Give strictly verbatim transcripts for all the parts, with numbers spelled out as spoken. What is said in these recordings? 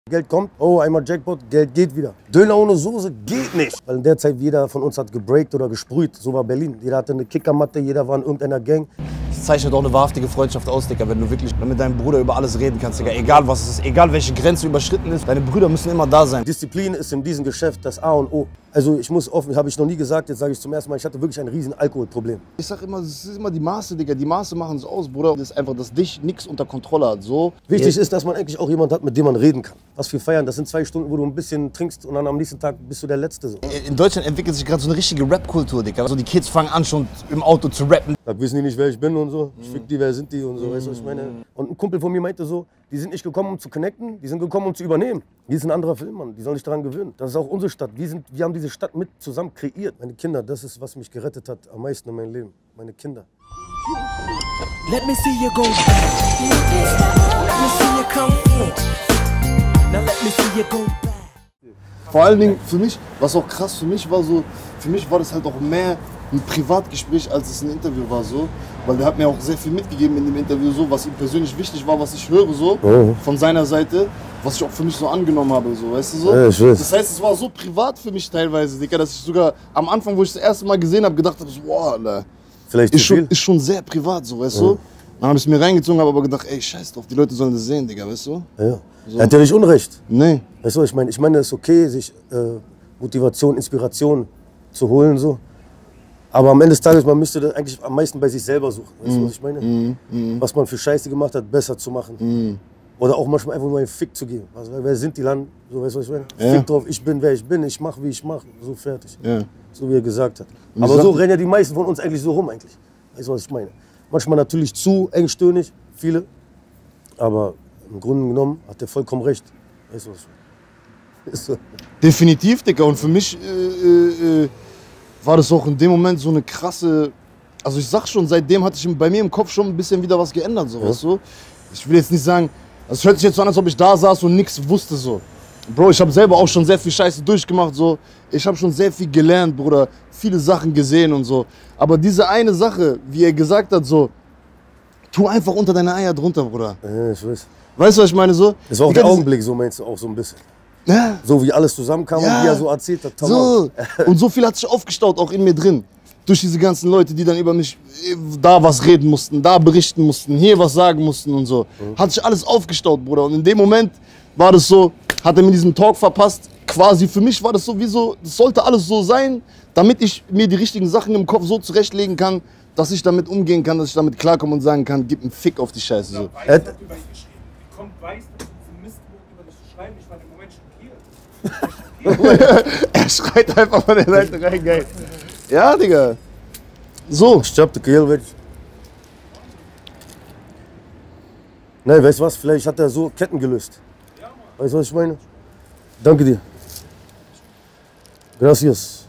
Geld kommt, oh, einmal Jackpot, Geld geht wieder. Döner ohne Soße geht nicht. Weil in der Zeit jeder von uns hat gebreakt oder gesprüht. So war Berlin. Jeder hatte eine Kickermatte, jeder war in irgendeiner Gang. Das zeichnet auch eine wahrhaftige Freundschaft aus, Digga, wenn du wirklich mit deinem Bruder über alles reden kannst, Digga. Egal was es ist, egal welche Grenze überschritten ist, deine Brüder müssen immer da sein. Disziplin ist in diesem Geschäft das A und O. Also ich muss offen, habe ich noch nie gesagt, jetzt sage ich zum ersten Mal, ich hatte wirklich ein riesen Alkoholproblem. Ich sag immer, es ist immer die Maße, Digga. Die Maße machen es aus, Bruder. Das ist einfach, dass dich nichts unter Kontrolle hat. So. Wichtig ist, dass man eigentlich auch jemanden hat, mit dem man reden kann. Was wir feiern, das sind zwei Stunden, wo du ein bisschen trinkst und dann am nächsten Tag bist du der Letzte. So. In Deutschland entwickelt sich gerade so eine richtige Rap-Kultur, Digga. Also die Kids fangen an, schon im Auto zu rappen. Da wissen die nicht, wer ich bin und so. Ich fick die, wer sind die und so, weißt du, was ich meine? Und ein Kumpel von mir meinte so, die sind nicht gekommen, um zu connecten, die sind gekommen, um zu übernehmen. Hier ist ein anderer Film, Mann. Die sollen sich daran gewöhnen. Das ist auch unsere Stadt. Wir, sind, wir haben diese Stadt mit zusammen kreiert. Meine Kinder, das ist, was mich gerettet hat am meisten in meinem Leben. Meine Kinder. Let me see you go back. Let me see you come forward. Now let me see you go back. Vor allen Dingen für mich, was auch krass für mich war, so, für mich war das halt auch mehr ein Privatgespräch, als es ein Interview war, so. Weil der hat mir auch sehr viel mitgegeben in dem Interview, so, was ihm persönlich wichtig war, was ich höre, so, Mhm. von seiner Seite, was ich auch für mich so angenommen habe, so, weißt du, so. Ja, ich weiß. Das heißt, es war so privat für mich teilweise, Digga, dass ich sogar am Anfang, wo ich das erste Mal gesehen habe, gedacht habe, so, wow, Alter, Vielleicht ist zu schon, viel? ist schon sehr privat, so, weißt du. Dann habe ich es mir reingezogen, habe aber gedacht, ey, scheiß drauf, die Leute sollen das sehen, Digga, weißt du. Ja. Er hat ja nicht Unrecht. Nee. Weißt du, ich meine, ich meine, es ist okay, sich äh, Motivation, Inspiration zu holen, so. Aber am Ende des Tages, man müsste das eigentlich am meisten bei sich selber suchen. Weißt du, was ich meine? Mm, mm, Was man für Scheiße gemacht hat, besser zu machen. mm. Oder auch manchmal einfach nur einen Fick zu geben. Also, wer sind die Land? So, weißt du, was ich meine? Ja. Fick drauf, ich bin, wer ich bin, ich mach, wie ich mach. So fertig. Ja. So wie er gesagt hat. Und Aber ich so sag- rennen ja die meisten von uns eigentlich so rum eigentlich. Weißt du, was ich meine? Manchmal natürlich zu engstirnig, viele. Aber im Grunde genommen hat er vollkommen recht. Weißt du, was ich meine? Ist so. Definitiv, Digga. Und für mich äh, äh, äh, war das auch in dem Moment so eine krasse. Also ich sag schon, seitdem hat sich bei mir im Kopf schon ein bisschen wieder was geändert, so, Ja. weißt du? Ich will jetzt nicht sagen, also es hört sich jetzt so an, als ob ich da saß und nichts wusste, so. Bro, ich habe selber auch schon sehr viel Scheiße durchgemacht, so. Ich habe schon sehr viel gelernt, Bruder, viele Sachen gesehen und so. Aber diese eine Sache, wie er gesagt hat, so, tu einfach unter deine Eier drunter, Bruder. Ja, ich weiß. Weißt du, was ich meine, so? Das war auch Digga, der diese- Augenblick, so meinst du auch so ein bisschen. Ja. So wie alles zusammenkam Ja. und wie er so erzählt hat. So. Und so viel hat sich aufgestaut, auch in mir drin. Durch diese ganzen Leute, die dann über mich äh, da was reden mussten, da berichten mussten, hier was sagen mussten und so. Hat sich alles aufgestaut, Bruder. Und in dem Moment war das so, hat er mir diesen Talk verpasst. Quasi für mich war das so wie so, das sollte alles so sein, damit ich mir die richtigen Sachen im Kopf so zurechtlegen kann, dass ich damit umgehen kann, dass ich damit klarkomme und sagen kann, gib einen Fick auf die Scheiße. So. Er hat- über ihn geschrieben. Wie kommt Weiß dazu, diesen Mistwurf über dich zu schreiben? Ich war im Moment schockiert. Er schreit einfach von der Seite rein, geil. Ja, Digga. So. Ich hab die Kehl weg. Nein, weißt du was? Vielleicht hat er so Ketten gelöst. Weißt du, was ich meine? Danke dir. Gracias.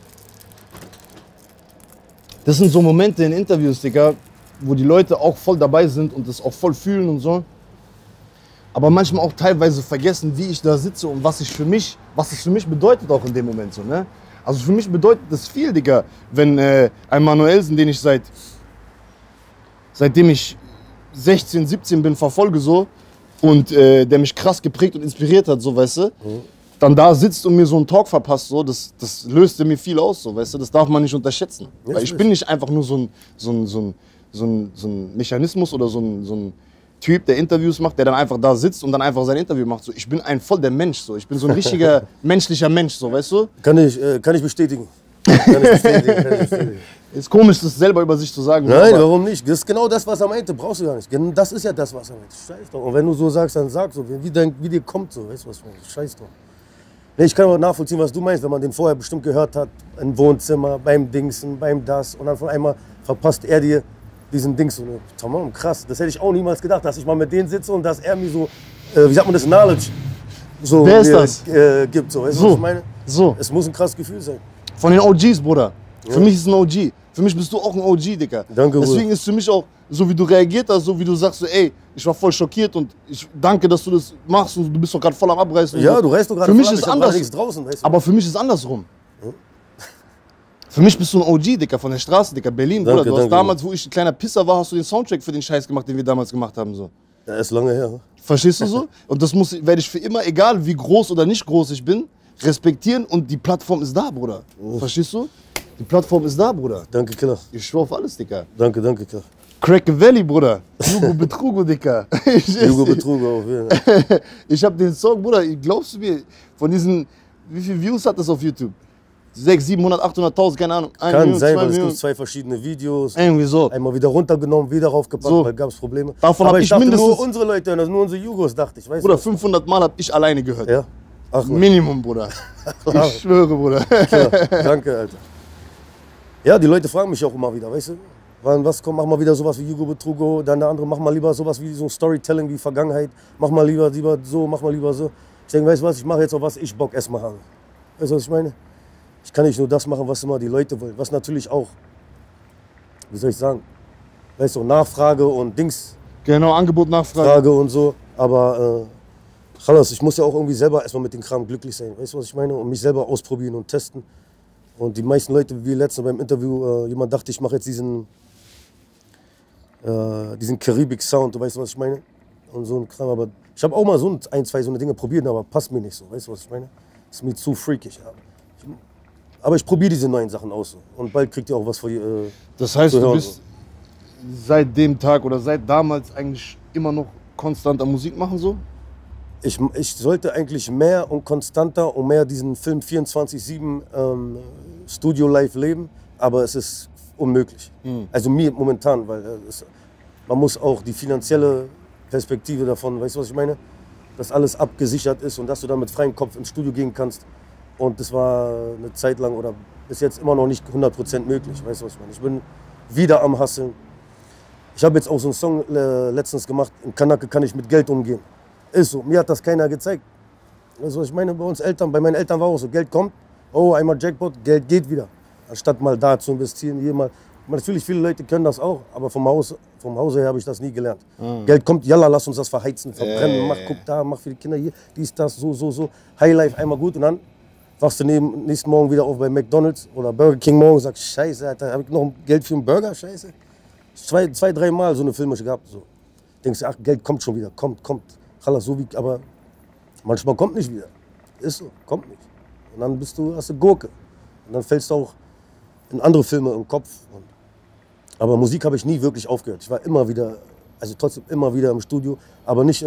Das sind so Momente in Interviews, Digga, wo die Leute auch voll dabei sind und das auch voll fühlen und so. Aber manchmal auch teilweise vergessen, wie ich da sitze und was ich für mich, was es für mich bedeutet auch in dem Moment so, ne? Also für mich bedeutet das viel, Digga, wenn äh, ein Manuelsen, den ich seit seitdem ich sechzehn, siebzehn bin, verfolge so und äh, der mich krass geprägt und inspiriert hat, so, weißt du, mhm. dann da sitzt und mir so einen Talk verpasst, so, das, das löste mir viel aus, so, weißt du, das darf man nicht unterschätzen. Ja, Weil ich bin nicht einfach nur so ein, so ein, so ein, so ein, so ein Mechanismus oder so ein, so ein Typ, der Interviews macht, der dann einfach da sitzt und dann einfach sein Interview macht. So, ich bin ein voll der Mensch, so. Ich bin so ein richtiger menschlicher Mensch, so, weißt du? Kann ich, äh, kann ich bestätigen. Kann ich bestätigen, kann ich bestätigen. Ist komisch, das selber über sich zu sagen. Nein, aber warum nicht? Das ist genau das, was er meinte. Brauchst du gar nicht. Gen- Das ist ja das, was er meinte. Scheiß doch. Und wenn du so sagst, dann sag so, wie, dein, wie dir kommt so. Weißt du was? ich meine? Scheiß doch. Nee, ich kann aber nachvollziehen, was du meinst, wenn man den vorher bestimmt gehört hat, im Wohnzimmer, beim Dingsen, beim das. Und dann von einmal verpasst er dir diesen Dings. So, tamam, krass. Das hätte ich auch niemals gedacht, dass ich mal mit denen sitze und dass er mir so, äh, wie sagt man das, Knowledge so Wer ist mir, das? Äh, gibt. So, weißt du, So. was ich meine? so, Es muss ein krasses Gefühl sein. von den O Gs, Bruder. Ja. Für mich ist es ein O G. Für mich bist du auch ein O G, Digga. Danke, Bruder. Deswegen ist für mich auch, so wie du reagiert hast, so wie du sagst, so, ey, ich war voll schockiert und ich danke, dass du das machst und du bist doch gerade voll am Abreißen. und Ja, so. du reißt doch gerade Für mich voll ab, ist ich hab anders. gerade nichts draußen, weißt du? Aber für mich ist es andersrum. Für mich bist du ein O G, Digga, von der Straße, Digga, Berlin, Danke, Bruder. Du hast danke, damals, wo ich ein kleiner Pisser war, hast du den Soundtrack für den Scheiß gemacht, den wir damals gemacht haben, so. Ja, ist lange her. Verstehst du so? Und das muss, werde ich für immer, egal wie groß oder nicht groß ich bin, respektieren und die Plattform ist da, Bruder. Verstehst du? Die Plattform ist da, Bruder. Danke, Killer. Ich schwör auf alles, Dicker. Danke, danke, Killer. Crack Valley, Bruder. Jugo Betrugo, Dicker. Jugo Betrug auf jeden Fall. Ich hab den Song, Bruder, glaubst du mir, von diesen, wie viele Views hat das auf YouTube? sechshundert, siebenhundert, achthunderttausend, keine Ahnung. Eine Kann Million, sein, zwei weil es Millionen. gibt zwei verschiedene Videos. Irgendwie so. Einmal wieder runtergenommen, wieder raufgepackt, So. weil gab es Probleme. Davon Aber hab ich ich dachte mindestens- nur unsere Leute, das sind nur unsere Jugos, dachte ich. Weißt Bruder, du? fünfhundert Mal hab ich alleine gehört. Ja. Ach, Mann. Minimum, Bruder. Ich schwöre, Bruder. Klar. Danke, Alter. Ja, die Leute fragen mich auch immer wieder, weißt du? Wann, was kommt, mach mal wieder sowas wie Jugo Betrugo, dann der andere, mach mal lieber sowas wie so Storytelling wie Vergangenheit, mach mal lieber, lieber so, mach mal lieber so. Ich denke, weißt du was, ich mache jetzt auch was ich Bock erstmal habe. Weißt du, was ich meine? Ich kann nicht nur das machen, was immer die Leute wollen, was natürlich auch, wie soll ich sagen, weißt du, Nachfrage und Dings, Genau, Angebot, Nachfrage. Frage und so, aber äh, Chalas, ich muss ja auch irgendwie selber erstmal mit dem Kram glücklich sein, weißt du, was ich meine? Und mich selber ausprobieren und testen. Und die meisten Leute, wie letztens beim Interview, äh, jemand dachte, ich mache jetzt diesen, äh, diesen Karibik-Sound, du weißt, was ich meine? Und so ein Kram, aber ich habe auch mal so ein, zwei so eine Dinge probiert, aber passt mir nicht so, weißt du, was ich meine? Ist mir zu freakig. Ja. Ich, aber ich probiere diese neuen Sachen aus. So. Und bald kriegt ihr auch was von äh, Das heißt, zu du hören, bist seit dem Tag oder seit damals eigentlich immer noch konstant an Musik machen so? Ich, ich sollte eigentlich mehr und konstanter und mehr diesen Film vierundzwanzig sieben ähm, Studio live leben, aber es ist unmöglich. Mhm. Also mir momentan, weil äh, es, man muss auch die finanzielle Perspektive davon, weißt du, was ich meine? Dass alles abgesichert ist und dass du dann mit freiem Kopf ins Studio gehen kannst. Und das war eine Zeit lang oder bis jetzt immer noch nicht hundert Prozent möglich, weißt du, was ich meine? Ich bin wieder am Hasseln. Ich habe jetzt auch so einen Song äh, letztens gemacht, in Kanake kann ich mit Geld umgehen. Ist so, mir hat das keiner gezeigt. Also ich meine, bei uns Eltern, bei meinen Eltern war auch so, Geld kommt, oh, einmal Jackpot, Geld geht wieder. Anstatt mal da zu investieren, hier mal. Natürlich, viele Leute können das auch, aber vom, Haus, vom Hause her habe ich das nie gelernt. Mhm. Geld kommt, jalla, lass uns das verheizen, verbrennen, Äh. mach, guck da, mach für die Kinder hier, dies, das, so, so, so. Highlife einmal gut und dann wachst du neben, nächsten Morgen wieder auf bei McDonald's oder Burger King morgen und sagst, scheiße, Alter, habe ich noch Geld für einen Burger, scheiße. Zwei, zwei drei Mal so eine Filme gehabt, so. Denkst du, ach, Geld kommt schon wieder, kommt, kommt. So wie, aber manchmal kommt nicht wieder. Ist so, kommt nicht. Und dann bist du, hast du Gurke. Und dann fällst du auch in andere Filme im Kopf. Und, aber Musik habe ich nie wirklich aufgehört. Ich war immer wieder, also trotzdem immer wieder im Studio, aber nicht, äh,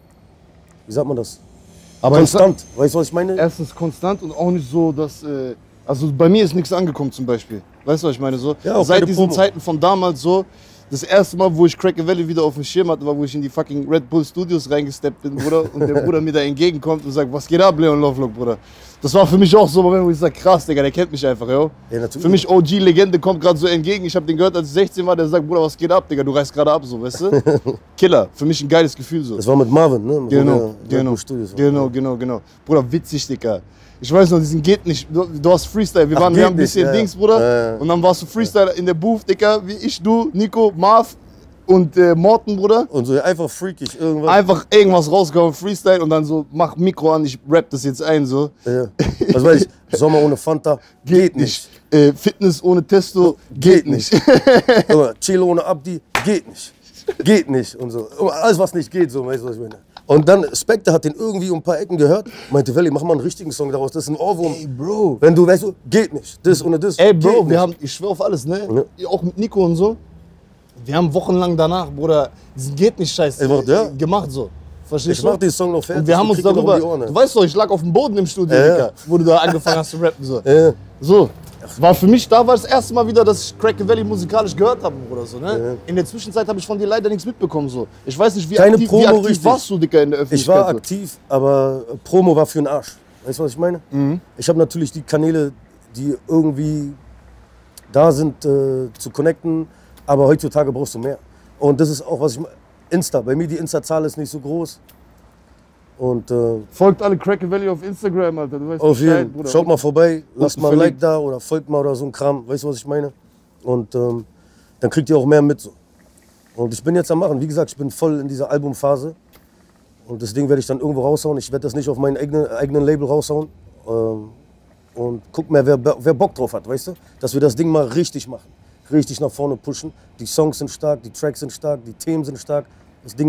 wie sagt man das? Aber Konstant. Weißt du, was ich meine? Erstens konstant und auch nicht so, dass, äh, also bei mir ist nichts angekommen zum Beispiel. Weißt du, was ich meine? So, Ja, auch seit keine diesen Promo. Zeiten von damals so, das erste Mal, wo ich Crack Valley wieder auf dem Schirm hatte, war, wo ich in die fucking Red Bull Studios reingesteppt bin, Bruder, und der Bruder mir da entgegenkommt und sagt, was geht ab, Leon Lovelock, Bruder? Das war für mich auch so ein Moment, wo ich sage, krass, Digga, der kennt mich einfach, yo. Ja, natürlich. Für mich O G-Legende kommt gerade so entgegen. Ich habe den gehört, als ich sechzehn war, der sagt, Bruder, was geht ab, Digga, du reißt gerade ab, so, weißt du? Killer, für mich ein geiles Gefühl, so. Das war mit Marvin, ne? Wo Genau, wir Red genau, Bull Studios waren. genau, genau, genau. Bruder, witzig, Digga. Ich weiß noch, diesen geht nicht. Du, du hast Freestyle. Wir, Ach, waren, wir geht haben ein bisschen nicht, ja, Dings, Bruder. ja, ja. Und dann warst du Freestyle in der Booth, Digga, wie ich, du, Nico, Marv und äh, Morten, Bruder. Und so einfach freakig, irgendwas. Einfach irgendwas rausgehauen, Freestyle und dann so, mach Mikro an, ich rap das jetzt ein, so. Ja. Was weiß ich, Sommer ohne Fanta geht nicht. Äh, Fitness ohne Testo geht nicht. Oder Chilo ohne Abdi geht nicht. Geht nicht und so. Alles, was nicht geht, so, weißt du, was ich meine. Und dann, Spectre hat den irgendwie um ein paar Ecken gehört, meinte, Valley, mach mal einen richtigen Song daraus, das ist ein Ohrwurm. Ey, Bro. Wenn du, weißt du, geht nicht, das ohne das, Ey, geht Bro, nicht. wir haben, ich schwör auf alles, ne? Auch mit Nico und so. Wir haben wochenlang danach, Bruder, diesen geht nicht Scheiß Ey, macht der? gemacht, so. Verstehst Ich du? mach den Song noch fertig. Und wir haben ich uns krieg den noch darüber, um die Ohren, du weißt doch, ich lag auf dem Boden im Studio, Ja, ja. Digga, wo du da angefangen hast zu rappen, so. Ja. So, war für mich, da war das erste Mal wieder, dass ich Crack Valley musikalisch gehört habe, oder so, ne? Ja. In der Zwischenzeit habe ich von dir leider nichts mitbekommen, so. Ich weiß nicht, wie Keine aktiv, Promo wie aktiv richtig. warst du, Digga, in der Ich Öffentlichkeit? war so? aktiv, aber Promo war für den Arsch. Weißt du, was ich meine? Mhm. Ich habe natürlich die Kanäle, die irgendwie da sind, äh, zu connecten, aber heutzutage brauchst du mehr. Und das ist auch, was ich meine. Insta, bei mir die Insta-Zahl ist nicht so groß. Und äh, Folgt alle Crack Valley auf Instagram, Alter, du weißt auf Bescheid, jeden Bruder. Fall. Schaut mal vorbei, lasst mal ein Like verlinkt. da oder folgt mal oder so ein Kram. Weißt du, was ich meine? Und ähm, dann kriegt ihr auch mehr mit. So. Und ich bin jetzt am Machen. Wie gesagt, ich bin voll in dieser Albumphase. Und das Ding werde ich dann irgendwo raushauen. Ich werde das nicht auf meinem eigenen, eigenen Label raushauen. Ähm, und guck mal, wer, wer Bock drauf hat, weißt du? Dass wir das Ding mal richtig machen. Richtig nach vorne pushen. Die Songs sind stark, die Tracks sind stark, die Themen sind stark. Das Ding macht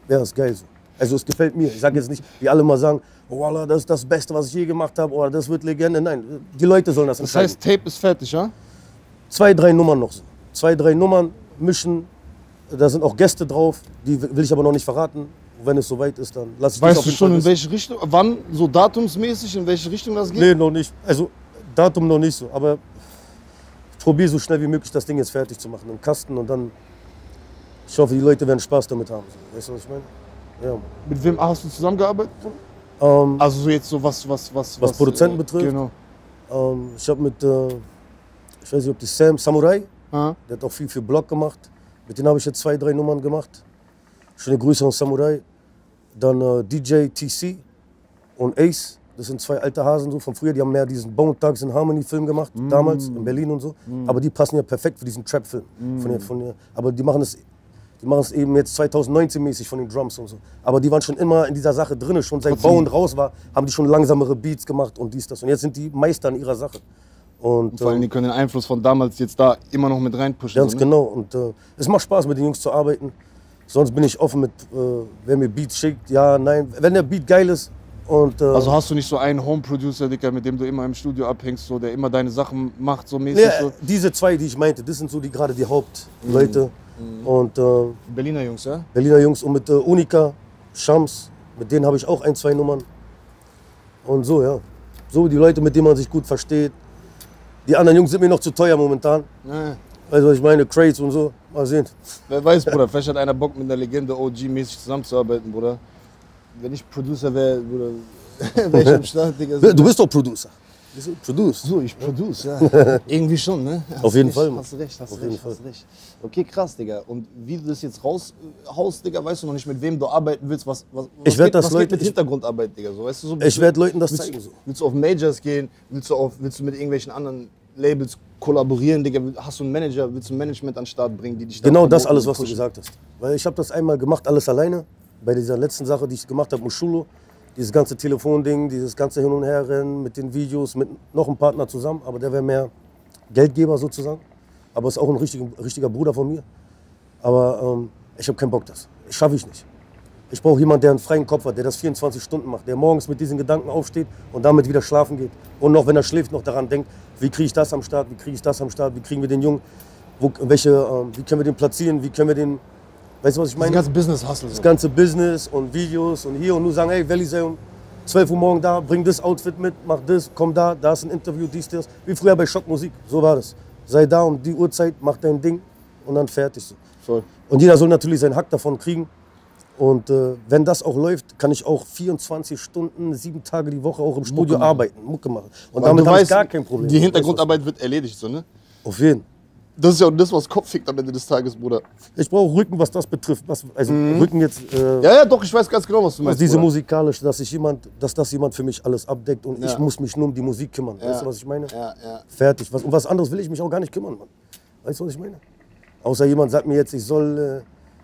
wäre es geil so. Also es gefällt mir. Ich sage jetzt nicht, wie alle mal sagen, oh Allah, das ist das Beste, was ich je gemacht habe, oder das wird Legende. Nein, die Leute sollen das Das entscheiden. heißt, Tape ist fertig, ja? Zwei, drei Nummern noch so. Zwei, drei Nummern mischen. Da sind auch Gäste drauf, die will ich aber noch nicht verraten. Wenn es soweit ist, dann lass ich dich Weißt auf du jeden schon, Fall in wissen. welche Richtung, wann, so datumsmäßig, in welche Richtung das geht? Nee, noch nicht. Also Datum noch nicht so. Aber ich probiere so schnell wie möglich das Ding jetzt fertig zu machen im Kasten und dann. Ich hoffe, die Leute werden Spaß damit haben. So. Weißt du, was ich meine? Ja. Mann. Mit wem hast du zusammengearbeitet? Ähm, Also so jetzt so was, was, was, Was Produzenten äh, betrifft? Genau. ähm, ich habe mit, äh, ich weiß nicht, ob die Sam Samurai, Ah. der hat auch viel für Blog gemacht. Mit denen habe ich jetzt zwei, drei Nummern gemacht. Schöne Grüße an Samurai. Dann äh, D J T C und Ace. Das sind zwei alte Hasen so von früher. Die haben mehr diesen Bone Thugs in Harmony Film gemacht, Mm. damals in Berlin und so. Mm. Aber die passen ja perfekt für diesen Trap-Film. Mm. Von der, von der, aber die machen es die machen es eben jetzt zwanzig neunzehn mäßig von den Drums und so. Aber die waren schon immer in dieser Sache drin. Schon seit Bone raus war, haben die schon langsamere Beats gemacht und dies, das. Und jetzt sind die Meister in ihrer Sache. Und, Vor allem, die können den Einfluss von damals jetzt da immer noch mit reinpushen. Ganz so, ne? genau. Und äh, es macht Spaß, mit den Jungs zu arbeiten. Sonst bin ich offen mit, äh, wer mir Beats schickt, ja, nein. Wenn der Beat geil ist und... Äh, Also hast du nicht so einen Home-Producer, Dicker, mit dem du immer im Studio abhängst, so, der immer deine Sachen macht, so mäßig? nee, So? diese zwei, die ich meinte, das sind so die gerade die Hauptleute. Und äh, Berliner Jungs, ja? Berliner Jungs und mit äh, Unika, Shams, mit denen habe ich auch ein, zwei Nummern. Und so, ja. So die Leute, mit denen man sich gut versteht. Die anderen Jungs sind mir noch zu teuer momentan. Ja. Weißt du, was ich meine? Crates und so. Mal sehen. Wer weiß, Bruder, vielleicht hat einer Bock, mit einer Legende O G-mäßig zusammenzuarbeiten, Bruder. Wenn ich Producer wäre, Bruder, wäre ich am Start, Digga. Du bist doch Producer. Bist du Produce. So, ich produce, ja. Irgendwie schon, ne? Hast Auf jeden recht, Fall, Mann. Hast du recht, hast Auf du jeden recht, Fall. hast du recht. Okay, krass, Digga. Und wie du das jetzt raushaust, Digga, weißt du noch nicht, mit wem du arbeiten willst, was, was, was, Ich werd geht, das was Leute- geht mit ich- Hintergrundarbeit, Digga, so, weißt du, so, Ich werde Leuten das willst, zeigen. So. willst du auf Majors gehen, willst du, auf, willst du mit irgendwelchen anderen Labels kollaborieren, Digga, hast du einen Manager, willst du ein Management an den Start bringen, die dich da Genau das promoten alles, und was du pushen? gesagt hast. Weil ich habe das einmal gemacht, alles alleine. Bei dieser letzten Sache, die ich gemacht habe, Muschulo. Dieses ganze Telefonding, dieses ganze Hin- und Herrennen mit den Videos, mit noch einem Partner zusammen. Aber der wäre mehr Geldgeber sozusagen. Aber ist auch ein richtiger, richtiger Bruder von mir. Aber ähm, ich habe keinen Bock das. Das schaffe ich nicht. Ich brauche jemanden, der einen freien Kopf hat, der das vierundzwanzig Stunden macht. Der morgens mit diesen Gedanken aufsteht und damit wieder schlafen geht. Und noch, wenn er schläft, noch daran denkt, wie kriege ich das am Start, wie kriege ich das am Start, wie kriegen wir den Jungen, wo, welche, ähm, wie können wir den platzieren, wie können wir den... Weißt du, was ich Das meine? ganze Business-Hustle. Das So. ganze Business und Videos und hier und nur sagen, hey, Valley sei um zwölf Uhr morgen da, bring das Outfit mit, mach das, komm da, da ist ein Interview, dies, das. Wie früher bei Schockmusik, so war das. Sei da um die Uhrzeit, mach dein Ding und dann fertig. So. Voll. Und jeder soll natürlich seinen Hack davon kriegen. Und äh, wenn das auch läuft, kann ich auch vierundzwanzig Stunden, sieben Tage die Woche auch im Studio machen. arbeiten, Mucke machen. Und Weil damit du habe ich weißt, gar kein Problem. Die Hintergrundarbeit wird erledigt, so, ne? Auf jeden Fall. Das ist ja auch das, was Kopf fickt am Ende des Tages, Bruder. Ich brauche Rücken, was das betrifft. Was, also Rücken jetzt... Äh, Ja, ja, doch, ich weiß ganz genau, was du Also meinst. diese Bruder. musikalisch, dass ich jemand, dass das jemand für mich alles abdeckt und Ja. ich muss mich nur um die Musik kümmern. Ja. Weißt du, was ich meine? Ja, ja. Fertig. Was, um was anderes will ich mich auch gar nicht kümmern, Mann. Weißt du, was ich meine? Außer jemand sagt mir jetzt, ich soll, äh,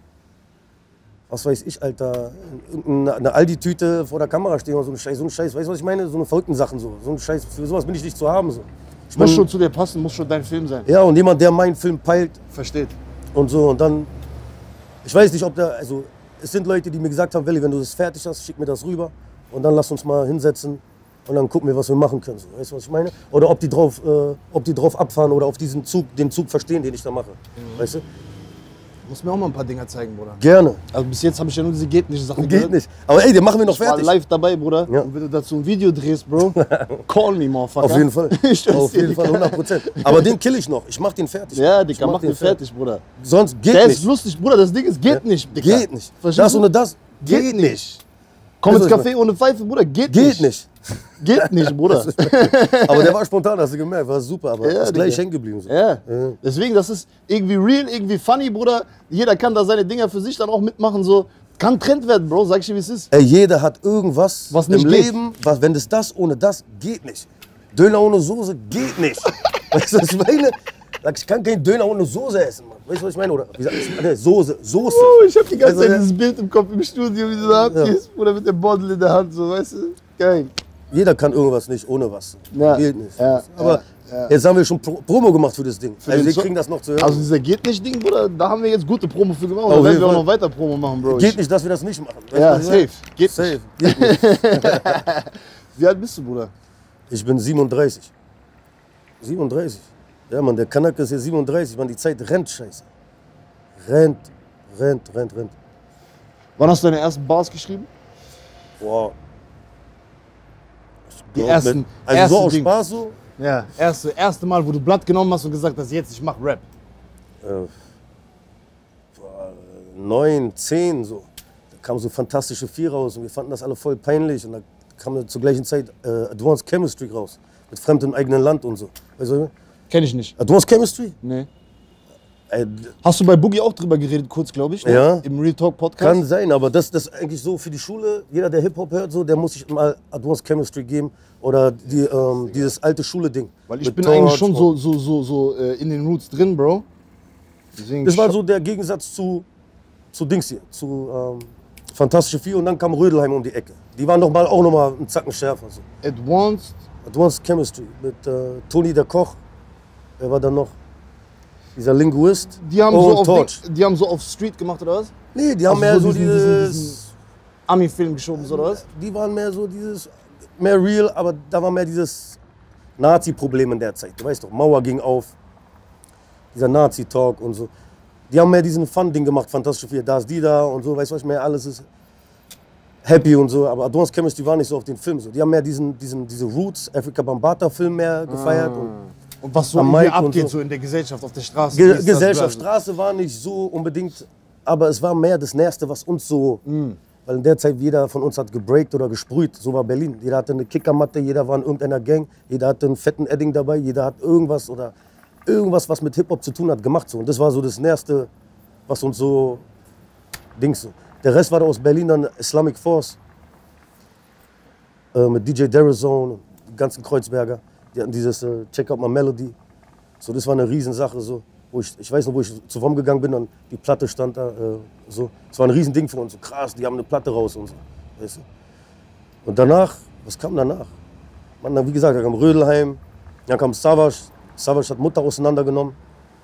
was weiß ich, Alter, eine, eine Aldi-Tüte vor der Kamera stehen oder so ein Scheiß, so ein Scheiß. Weißt du, was ich meine? So eine verrückten Sachen so. So ein Scheiß, für sowas bin ich nicht zu haben. So. Ich Muss mein, schon zu dir passen, muss schon dein Film sein. ja, und jemand, der meinen Film peilt Versteht. und so und dann, ich weiß nicht, ob da, also es sind Leute, die mir gesagt haben, Welli, wenn du das fertig hast, schick mir das rüber und dann lass uns mal hinsetzen und dann gucken wir, was wir machen können. So. Weißt du, was ich meine? Oder ob die drauf, äh, ob die drauf abfahren oder auf diesen Zug, den Zug verstehen, den ich da mache. Weißt du? Muss mir auch mal ein paar Dinger zeigen, Bruder. Gerne. Also bis jetzt habe ich ja nur diese geht nicht Sachen Geht nicht. Aber ey, den machen wir noch Ich war fertig. live dabei, Bruder. Ja. Und wenn du dazu ein Video drehst, Bro, call me, motherfucker. Auf jeden Fall. Ich schwör's Auf dir, jeden Fall, Digga. hundert Prozent. Aber den kill ich noch. Ich mach den fertig. Ja, Ich Digga, mach den fertig, Bruder. Sonst geht Der nicht. ist lustig, Bruder. Das Ding ist, geht nicht, Digga. Geht nicht. Verstehst Das du? ohne das Geht nicht. Komm Weißt ins du, was Café ohne Pfeife, Bruder. Geht, Geht nicht. nicht. Geht nicht, Bruder. Aber der war spontan, hast du gemerkt. War super, aber Ja, ist gleich Digga. hängen geblieben. So. Ja. Deswegen, das ist irgendwie real, irgendwie funny, Bruder. Jeder kann da seine Dinger für sich dann auch mitmachen. So. Kann Trend werden, Bro. Sag ich dir, wie es ist. Ey, jeder hat irgendwas Was nicht im geht. Leben, was, wenn das das ohne das geht nicht. Döner ohne Soße geht nicht. Weißt du, was ich meine? Sag, ich kann keinen Döner ohne Soße essen, Mann. Weißt du, was ich meine? Oder wie sag ich? Nee, Soße, Soße. Oh, ich hab die ganze Also, Zeit ja. dieses Bild im Kopf im Studio, wie du da abgehst, Bruder, mit dem Bottle in der Hand, so, weißt du? Geil. Jeder kann irgendwas nicht ohne was. Ja. Geht nicht. Ja, Aber Jetzt haben wir schon Pro Promo gemacht für das Ding. Für also den wir Song? kriegen das noch zu hören. Also dieser geht nicht Ding, Bruder, da haben wir jetzt gute Promo für gemacht. Auf Da werden jeden wir auch Fall. noch weiter Promo machen, Bro. Geht nicht, dass wir das nicht machen. Weißt Ja, du, was ich meine? safe. Geht Safe. nicht. Geht nicht. Wie alt bist du, Bruder? Ich bin siebenunddreißig. siebenunddreißig. Ja, Mann, der Kanake ist ja siebenunddreißig. Man, die Zeit rennt, scheiße. Rennt, rennt, rennt, rennt. Wann hast du deine ersten Bars geschrieben? Boah. Ich Die glaub, ersten- mit- Also ersten so aus Ding. Spaß so. Ja. Erste, erste Mal, wo du Blatt genommen hast und gesagt hast, jetzt ich mach Rap. Äh, boah, neun, zehn so. Da kam so Fantastische Vier raus und wir fanden das alle voll peinlich. Und da kam zur gleichen Zeit äh, Advanced Chemistry raus. Mit Fremd im eigenen Land und so. Weißt du, Kenn ich nicht. Advanced Chemistry? Nee. Ey, Hast du bei Boogie auch drüber geredet, kurz, glaube ich? Ne? Ja. Im Real Talk Podcast? kann sein, aber das, das ist eigentlich so für die Schule. Jeder, der Hip-Hop hört, so, der muss sich mal Advanced Chemistry geben. Oder die, ähm, dieses alte Schule-Ding. Weil ich Mit bin Torch eigentlich schon und- so, so, so, so äh, in den Roots drin, Bro. Deswegen Das war scha- so der Gegensatz zu, zu Dings hier, zu ähm, Fantastische Vier und dann kam Rödelheim um die Ecke. Die waren noch mal, auch noch mal einen Zacken schärfer. So. Advanced. Advanced Chemistry mit äh, Toni der Koch. Wer war dann noch? Dieser Linguist. Die haben, oh, so und auf Torch. Ding, die haben so auf Street gemacht, oder was? Nee, die haben Also mehr so so diesen- dieses... diesen- Ami-Film geschoben, so, oder was? Die waren mehr so dieses... Mehr real, aber da war mehr dieses Nazi-Problem in der Zeit. Du weißt doch, Mauer ging auf. Dieser Nazi-Talk und so. Die haben mehr diesen Fun-Ding gemacht, Fantastische Vier. Da ist die da und so, weißt du was ich meine? Alles ist happy und so. Aber Advanced Chemistry war nicht so auf den Film so. Die haben mehr diesen, diesen, diese Roots, Afrika Bambaataa-Film mehr gefeiert. Und Und was so Am hier Mic und abgeht, so. so in der Gesellschaft, auf der Straße. Ge dies, das, Gesellschaft, bla, Straße war nicht so unbedingt, aber es war mehr das Nächste, was uns so, weil in der Zeit jeder von uns hat gebreakt oder gesprüht, so war Berlin. Jeder hatte eine Kickermatte, jeder war in irgendeiner Gang, jeder hatte einen fetten Edding dabei, jeder hat irgendwas oder irgendwas, was mit Hip-Hop zu tun hat, gemacht. So. Und das war so das Nächste, was uns so, Dings so. Der Rest war da aus Berlin dann Islamic Force, äh, mit D J Derazone, die ganzen Kreuzberger. Die hatten dieses äh, Check Out My Melody. So, das war eine Riesensache. So. Wo ich, ich weiß noch, wo ich zu W O M gegangen bin und die Platte stand da. Äh, so. Das war ein Riesending für uns. So krass, die haben eine Platte raus und so. Weißt du? Und danach, was kam danach? Man, dann, wie gesagt, da kam Rödelheim, dann kam Savage. Savage hat Mutter auseinandergenommen.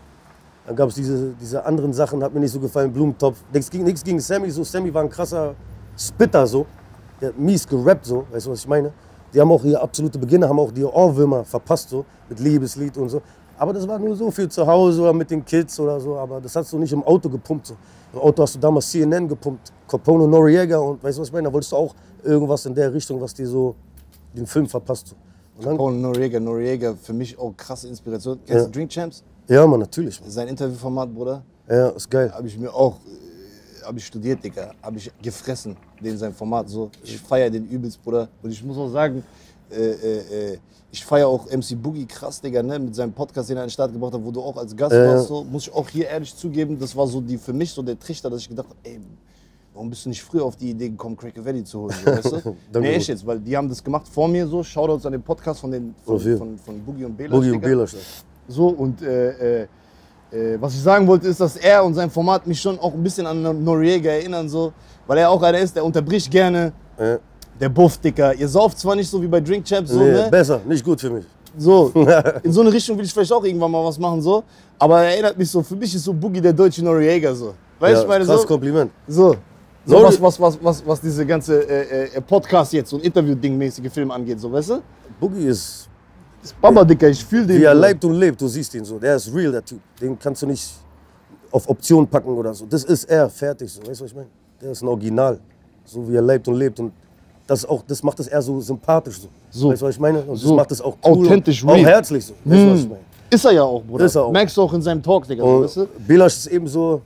Dann gab es diese, diese anderen Sachen, hat mir nicht so gefallen, Blumentopf. Nichts gegen, nichts gegen Sammy, so. Sammy war ein krasser Spitter, so. Der hat mies gerappt, so. Weißt du, was ich meine? Die haben auch ihre absolute Beginner, haben auch die Ohrwürmer verpasst, so. Mit Liebeslied und so. Aber das war nur so für zu Hause oder mit den Kids oder so. Aber das hast du nicht im Auto gepumpt, so. Im Auto hast du damals C N N gepumpt, Capone Noriega und weißt du, was ich meine? Da wolltest du auch irgendwas in der Richtung, was dir so den Film verpasst, so. Und dann, Paul Noriega, Noriega, für mich auch krasse Inspiration. Kennst Ja. du Drink Champs? ja, man, natürlich. Man. Sein Interviewformat, Bruder, Ja, ist geil. habe ich mir auch, äh, habe ich studiert, Digga. Habe ich gefressen, den sein Format so. Ich feiere den übelst, Bruder. Und ich muss auch sagen, äh, äh, äh, ich feiere auch M C Boogie krass, Digga, ne? Mit seinem Podcast, den er an den Start gebracht hat, wo du auch als Gast Äh. warst. So. Muss ich auch hier ehrlich zugeben, das war so die, für mich so der Trichter, dass ich gedacht habe, ey, warum bist du nicht früher auf die Idee gekommen, Cracker Valley zu holen, so, weißt du? Danke, Nee, echt Bruder. jetzt, weil die haben das gemacht vor mir so. Shoutouts an den Podcast von, den, von, Auf jeden. von, von Boogie und Bela. Boogie und Bela. So, und äh, äh, äh, was ich sagen wollte, ist, dass er und sein Format mich schon auch ein bisschen an Noriega erinnern, so, weil er auch einer ist, der unterbricht gerne, Ja. der Buff, Dicker. Ihr sauft zwar nicht so wie bei Drink Champs, so, Nee, ne? besser, nicht gut für mich. So, in so eine Richtung will ich vielleicht auch irgendwann mal was machen, so. Aber er erinnert mich so, für mich ist so Boogie der deutsche Noriega, so. Weißt du, Ja, ich meine, krass so. Kompliment. So. So Nori- was, was, was, was, was diese ganze äh, äh, Podcast jetzt, so ein Interview-Ding-mäßige Film angeht, so, weißt du? Boogie ist, Das ist Baba, Dicker, ich fühl den. wie er so. lebt und lebt, du siehst ihn so. Der ist real, der Typ. Den kannst du nicht auf Option packen oder so. Das ist er, fertig so. Weißt du, was ich meine? Der ist ein Original. So wie er lebt und lebt. Und das, auch, das macht es eher so sympathisch so. So. Weißt du, was ich meine? Und So. das macht es auch cool. Authentisch, und auch real. herzlich so. Weißt du, was ich Hm. meine? Ist er ja auch, Bruder. Ist er auch. Merkst du auch in seinem Talk, Digga, so, Und weißt du? Belasch ist eben so,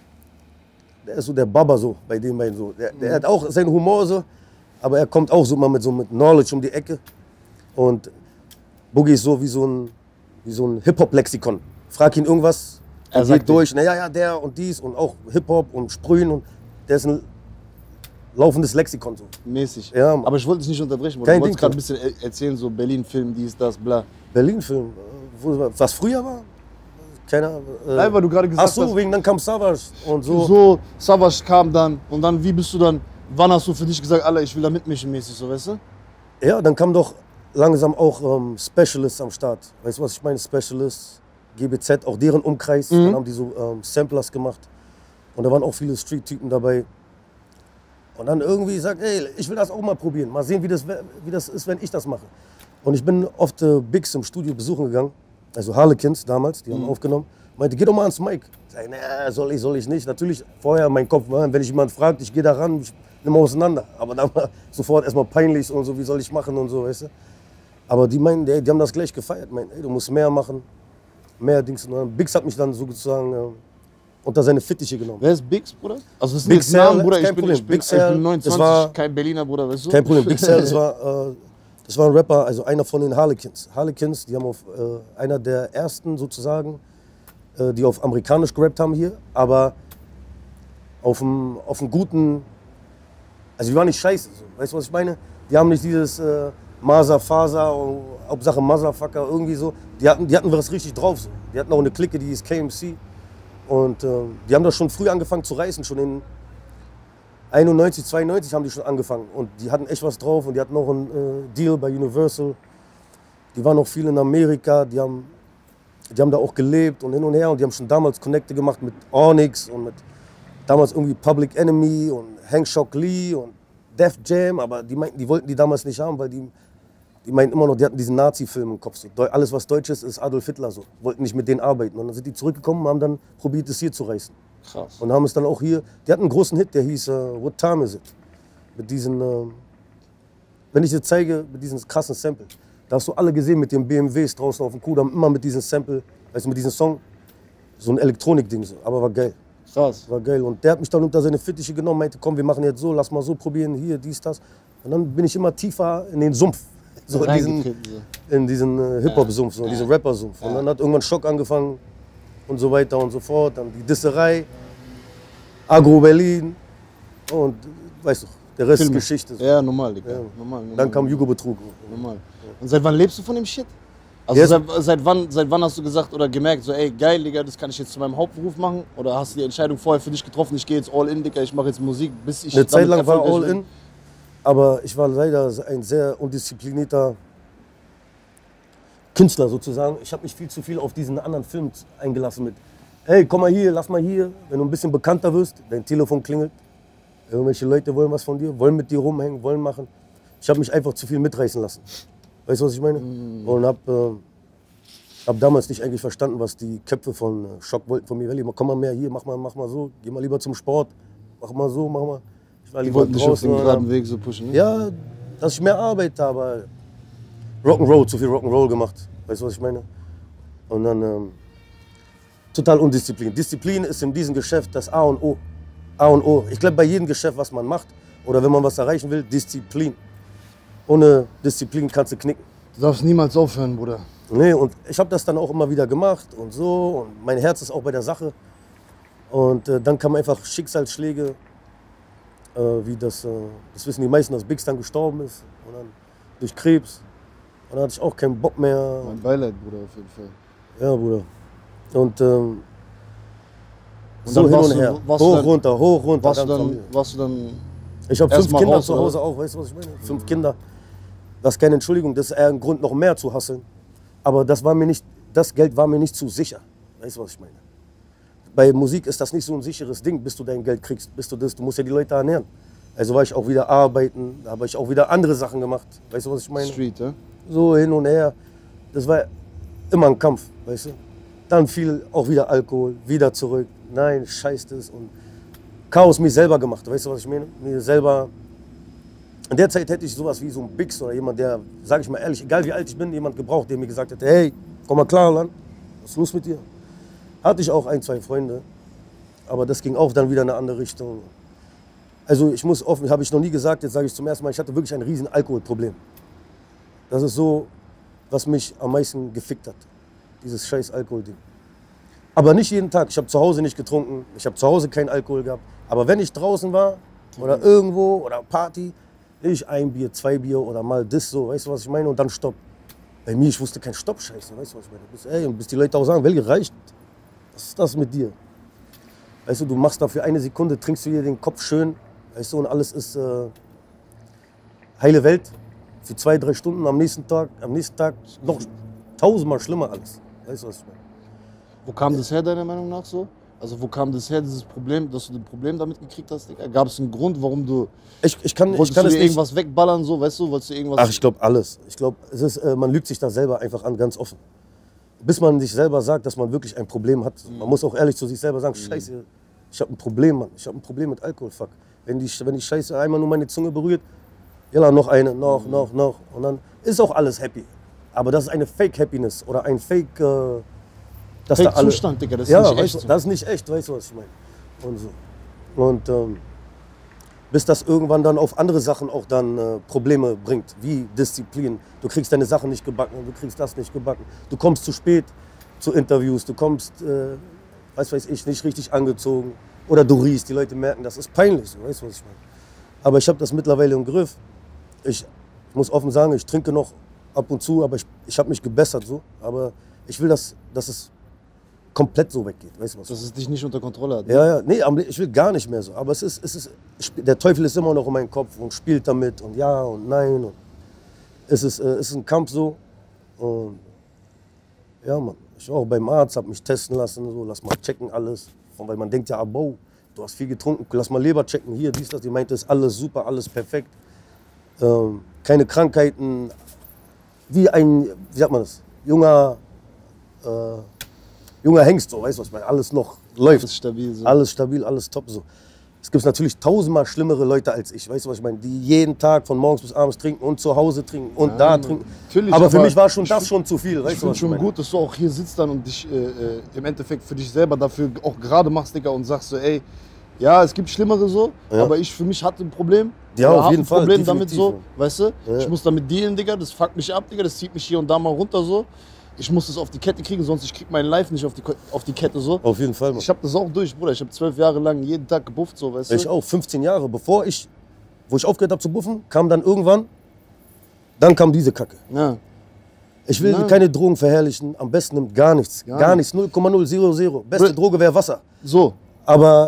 der ist so der Baba so, bei den beiden so. Der, der hat auch seinen Humor so, aber er kommt auch so mal mit so mit Knowledge um die Ecke. Und Boogie ist so wie so ein, wie so ein Hip-Hop-Lexikon. Frag ihn irgendwas, er, Er sagt geht durch, naja, ja, der und dies und auch Hip-Hop und Sprühen und der ist ein laufendes Lexikon so. Mäßig. Ja, Mann. Aber ich wollte dich nicht unterbrechen, Bruder. Kein Du wolltest Ding, gerade ein bisschen er- erzählen, so Berlin-Film, dies, das, bla. Berlin-Film, äh, wo- was früher war? Keiner. Äh, Nein, weil du gerade gesagt ach so, hast, wegen dann kam Savage und so. so, Savage kam dann und dann, wie bist du dann, wann hast du für dich gesagt, Alter, ich will da mitmischen mäßig, so, weißt du? Ja, dann kam doch langsam auch ähm, Specialists am Start. Weißt du, was ich meine? Specialists, G B Z, auch deren Umkreis. Mhm. Dann haben die so ähm, Samplers gemacht. Und da waren auch viele Street-Typen dabei. Und dann irgendwie sagt, ey, ich will das auch mal probieren. Mal sehen, wie das, wie das ist, wenn ich das mache. Und ich bin oft äh, Bigs im Studio besuchen gegangen. Also Harlequins damals, die haben Mhm. aufgenommen. Meinte, geh doch mal ans Mic. Sag ich, nee, soll ich, soll ich nicht. Natürlich vorher mein Kopf, wenn ich jemand fragt, ich gehe da ran, ich nehme auseinander. Aber dann war sofort erstmal peinlich und so, wie soll ich machen und so, weißt du. Aber die meinen, die, die haben das gleich gefeiert. Meinen, ey, du musst mehr machen, mehr Dings. Und dann Bigs hat mich dann sozusagen äh, unter seine Fittiche genommen. Wer ist Biggs, Bruder? Also das sind Big jetzt Namen, Cell, Bruder. ist Ich kein bin, Problem. ich bin, Big ich Cell, bin neunundzwanzig, das war- kein Berliner, Bruder, weißt du? Kein Problem. Big Cell, das war, äh, das war ein Rapper, also einer von den Harlequins. Harlequins, die haben auf äh, einer der ersten sozusagen, äh, die auf amerikanisch gerappt haben hier, aber auf einem auf einem guten, also die waren nicht scheiße, so. Weißt du, was ich meine? Die haben nicht dieses äh, Masa, Fasa, Hauptsache Motherfucker, irgendwie so. Die hatten, die hatten was richtig drauf. So. Die hatten auch eine Clique, die hieß K M C. Und äh, die haben das schon früh angefangen zu reißen, schon in einundneunzig, zweiundneunzig haben die schon angefangen. Und die hatten echt was drauf und die hatten auch einen äh, Deal bei Universal. Die waren auch viel in Amerika, die haben, die haben da auch gelebt und hin und her. Und die haben schon damals Connecte gemacht mit Onyx und mit damals irgendwie Public Enemy und Hank Shock Lee und Def Jam. Aber die meinten, die wollten die damals nicht haben, weil die, die meinten immer noch, die hatten diesen Nazi-Film im Kopf. So. Deu- Alles, was deutsch ist, ist Adolf Hitler. So. Wollten nicht mit denen arbeiten. Und dann sind die zurückgekommen und haben dann probiert, es hier zu reißen. Krass. Und haben es dann auch hier, die hatten einen großen Hit, der hieß uh, What Time Is It? Mit diesen, äh, wenn ich dir zeige, mit diesem krassen Sample. Da hast du alle gesehen mit den B M Ws draußen auf dem Kudamm, immer mit diesem Sample, weißt du, mit diesem Song. So ein Elektronik-Ding, so. Aber war geil. Krass. War geil. Und der hat mich dann unter seine Fittiche genommen, meinte, komm, wir machen jetzt so, lass mal so probieren, hier, dies, das. Und dann bin ich immer tiefer in den Sumpf. So in diesen, Reingetreten, so. in diesen äh, Hip-Hop-Sumpf, so, in diesen Rapper-Sumpf. Und dann hat irgendwann Schock angefangen und so weiter und so fort. Dann die Disserei, Agro Berlin und weißt du, der Rest Filme. ist Geschichte. So. Ja, normal, Digga. Ja. Normal, normal. Dann kam Jugo-Betrug. Normal. Und seit wann lebst du von dem Shit? Also Jetzt- seit, seit, wann, seit wann hast du gesagt oder gemerkt, so ey, geil, Digga, das kann ich jetzt zu meinem Hauptberuf machen? Oder hast du die Entscheidung vorher für dich getroffen, ich gehe jetzt all in, Digga, ich mache jetzt Musik, bis ich Eine Zeit damit lang war erfolgreich all bin? in, aber ich war leider ein sehr undisziplinierter Künstler sozusagen. Ich habe mich viel zu viel auf diesen anderen Film eingelassen mit, hey, komm mal hier, lass mal hier. Wenn du ein bisschen bekannter wirst, dein Telefon klingelt, irgendwelche Leute wollen was von dir, wollen mit dir rumhängen, wollen machen. Ich habe mich einfach zu viel mitreißen lassen. Weißt du, was ich meine? Mm. Und habe äh, hab damals nicht eigentlich verstanden, was die Köpfe von äh, Schock wollten von mir. Welli, komm mal mehr hier, mach mal, mach mal so, geh mal lieber zum Sport, mach mal so, mach mal. Ich war Die lieber wollten dich auf draußen. den oder- geraden Weg so pushen, ne? Ja, dass ich mehr Arbeit habe. Rock'n'Roll, zu viel Rock'n'Roll gemacht. Weißt du, was ich meine? Und dann ähm, total Undisziplin. Disziplin ist in diesem Geschäft das A und O. A und O. Ich glaube, bei jedem Geschäft, was man macht oder wenn man was erreichen will, Disziplin. Ohne Disziplin kannst du knicken. Du darfst niemals aufhören, Bruder. Nee, und ich habe das dann auch immer wieder gemacht und so. Und mein Herz ist auch bei der Sache. Und äh, dann kamen einfach Schicksalsschläge, äh, wie das, äh, das wissen die meisten, dass Biggs dann gestorben ist. Und dann durch Krebs. Und dann hatte ich auch keinen Bock mehr. Mein Beileid, Bruder, auf jeden Fall. Ja, Bruder. Und ähm, Und so dann hin warst und du- her. warst du Hoch, dann- runter, hoch, runter. Warst du ganz dann, Familie. warst du dann Ich habe erst fünf mal Kinder raus, zu oder? Hause auch, weißt du, was ich meine? Fünf Kinder. Das ist keine Entschuldigung, das ist eher ein Grund, noch mehr zu hasseln. Aber das, war mir nicht, das Geld war mir nicht zu sicher. Weißt du, was ich meine? Bei Musik ist das nicht so ein sicheres Ding, bis du dein Geld kriegst, bis du das, du musst ja die Leute ernähren. Also war ich auch wieder arbeiten, da habe ich auch wieder andere Sachen gemacht. Weißt du, was ich meine? Street, ja? So hin und her. Das war immer ein Kampf, weißt du? Dann fiel auch wieder Alkohol, wieder zurück. Nein, scheiß das. Und Chaos mir selber gemacht, weißt du, was ich meine? Mir selber. In der Zeit hätte ich sowas wie so ein Biggs oder jemand, der, sag ich mal ehrlich, egal wie alt ich bin, jemand gebraucht, der mir gesagt hätte, hey, komm mal klar, Land, was ist los mit dir? Hatte ich auch ein, zwei Freunde, aber das ging auch dann wieder in eine andere Richtung. Also ich muss offen, habe ich noch nie gesagt, jetzt sage ich zum ersten Mal, ich hatte wirklich ein riesen Alkoholproblem. Das ist so, was mich am meisten gefickt hat, dieses scheiß Alkoholding. Aber nicht jeden Tag, ich habe zu Hause nicht getrunken, ich habe zu Hause keinen Alkohol gehabt. Aber wenn ich draußen war oder irgendwo oder Party, ich ein Bier, zwei Bier oder mal das so, weißt du, was ich meine? Und dann Stopp. Bei mir, ich wusste kein Stopp, scheiße, weißt du, was ich meine? Bis, ey, und bis die Leute auch sagen, welche reicht, was ist das mit dir? Weißt du, du machst da für eine Sekunde, trinkst du dir den Kopf schön, weißt du, und alles ist äh, heile Welt. für zwei, drei Stunden, am nächsten Tag, am nächsten Tag noch tausendmal schlimmer alles. Weißt du, was ich meine? Wo kam das her, deiner Meinung nach so? Also wo kam das her, dieses Problem, dass du ein Problem damit gekriegt hast, Digga? Gab es einen Grund, warum du, Ich, ich kann, ich wolltest kann du es dir nicht. irgendwas wegballern, so, weißt du? Wolltest du irgendwas... Ach, ich glaube alles. Ich glaube, es ist, äh, man lügt sich da selber einfach an, ganz offen. Bis man sich selber sagt, dass man wirklich ein Problem hat. Mhm. Man muss auch ehrlich zu sich selber sagen, mhm. Scheiße, ich habe ein Problem, Mann. Ich habe ein Problem mit Alkohol, fuck. Wenn die, wenn die Scheiße einmal nur meine Zunge berührt, ja, noch eine, noch, mhm. noch, noch. Und dann ist auch alles happy. Aber das ist eine Fake-Happiness oder ein Fake... Äh, dass da alle, Zustand, Digga, das ist ja, nicht weißt echt. du, So. Das ist nicht echt, weißt du, was ich meine? Und, so. Und ähm, bis das irgendwann dann auf andere Sachen auch dann äh, Probleme bringt, wie Disziplin. Du kriegst deine Sachen nicht gebacken, du kriegst das nicht gebacken. Du kommst zu spät zu Interviews, du kommst, äh, weiß weiß ich, nicht richtig angezogen. Oder du riechst, die Leute merken, das ist peinlich, so, weißt du, was ich meine? Aber ich habe das mittlerweile im Griff. Ich, ich muss offen sagen, ich trinke noch ab und zu, aber ich, ich habe mich gebessert so. Aber ich will, dass, dass es komplett so weggeht, weißt du was? Dass es dich nicht unter Kontrolle hat. Ne? Ja, ja, nee, ich will gar nicht mehr so. Aber es ist, es ist, der Teufel ist immer noch in meinem Kopf und spielt damit und ja und nein. Und es ist, äh, es ist ein Kampf so. Und ja, Mann, ich war auch beim Arzt, hab mich testen lassen, so, lass mal checken alles. Und weil man denkt ja, Abo, du hast viel getrunken, lass mal Leber checken, hier, dies, das. Die meinte, ist alles super, alles perfekt. Ähm, keine Krankheiten. Wie ein, wie sagt man das, junger, äh, junger Hengst, so, weißt du was, weil alles noch läuft. Alles stabil. So. Alles stabil, alles top so. Es gibt natürlich tausendmal schlimmere Leute als ich, weißt du was ich meine, die jeden Tag von morgens bis abends trinken und zu Hause trinken und Ja, da Mann. trinken. Natürlich, aber für aber mich war schon ich das find- schon zu viel, Ich weißt du finde was ich schon meine? gut, dass du auch hier sitzt dann und dich äh, äh, im Endeffekt für dich selber dafür auch gerade machst, Digga, und sagst so, ey, ja, es gibt Schlimmere so, Ja. aber ich für mich hatte ein Problem. Ja, Oder auf hab jeden ein Fall, Problem damit definitiv, so, weißt du? Ja. Ich muss damit dealen, Digga, das fuckt mich ab, Digga, das zieht mich hier und da mal runter so. Ich muss das auf die Kette kriegen, sonst ich krieg mein Life nicht auf die, Ko- auf die Kette so. Auf jeden Fall, Mann. Ich hab das auch durch, Bruder. Ich hab zwölf Jahre lang jeden Tag gebufft, so, weißt du? Ich auch, fünfzehn Jahre, bevor ich, wo ich aufgehört habe zu buffen, kam dann irgendwann, dann kam diese Kacke. Ja. Ich will Nein. keine Drogen verherrlichen, am besten nimmt gar nichts, Gar gar, nichts. nichts, null Komma null, null, null. Beste Br- Droge wäre Wasser. So. Aber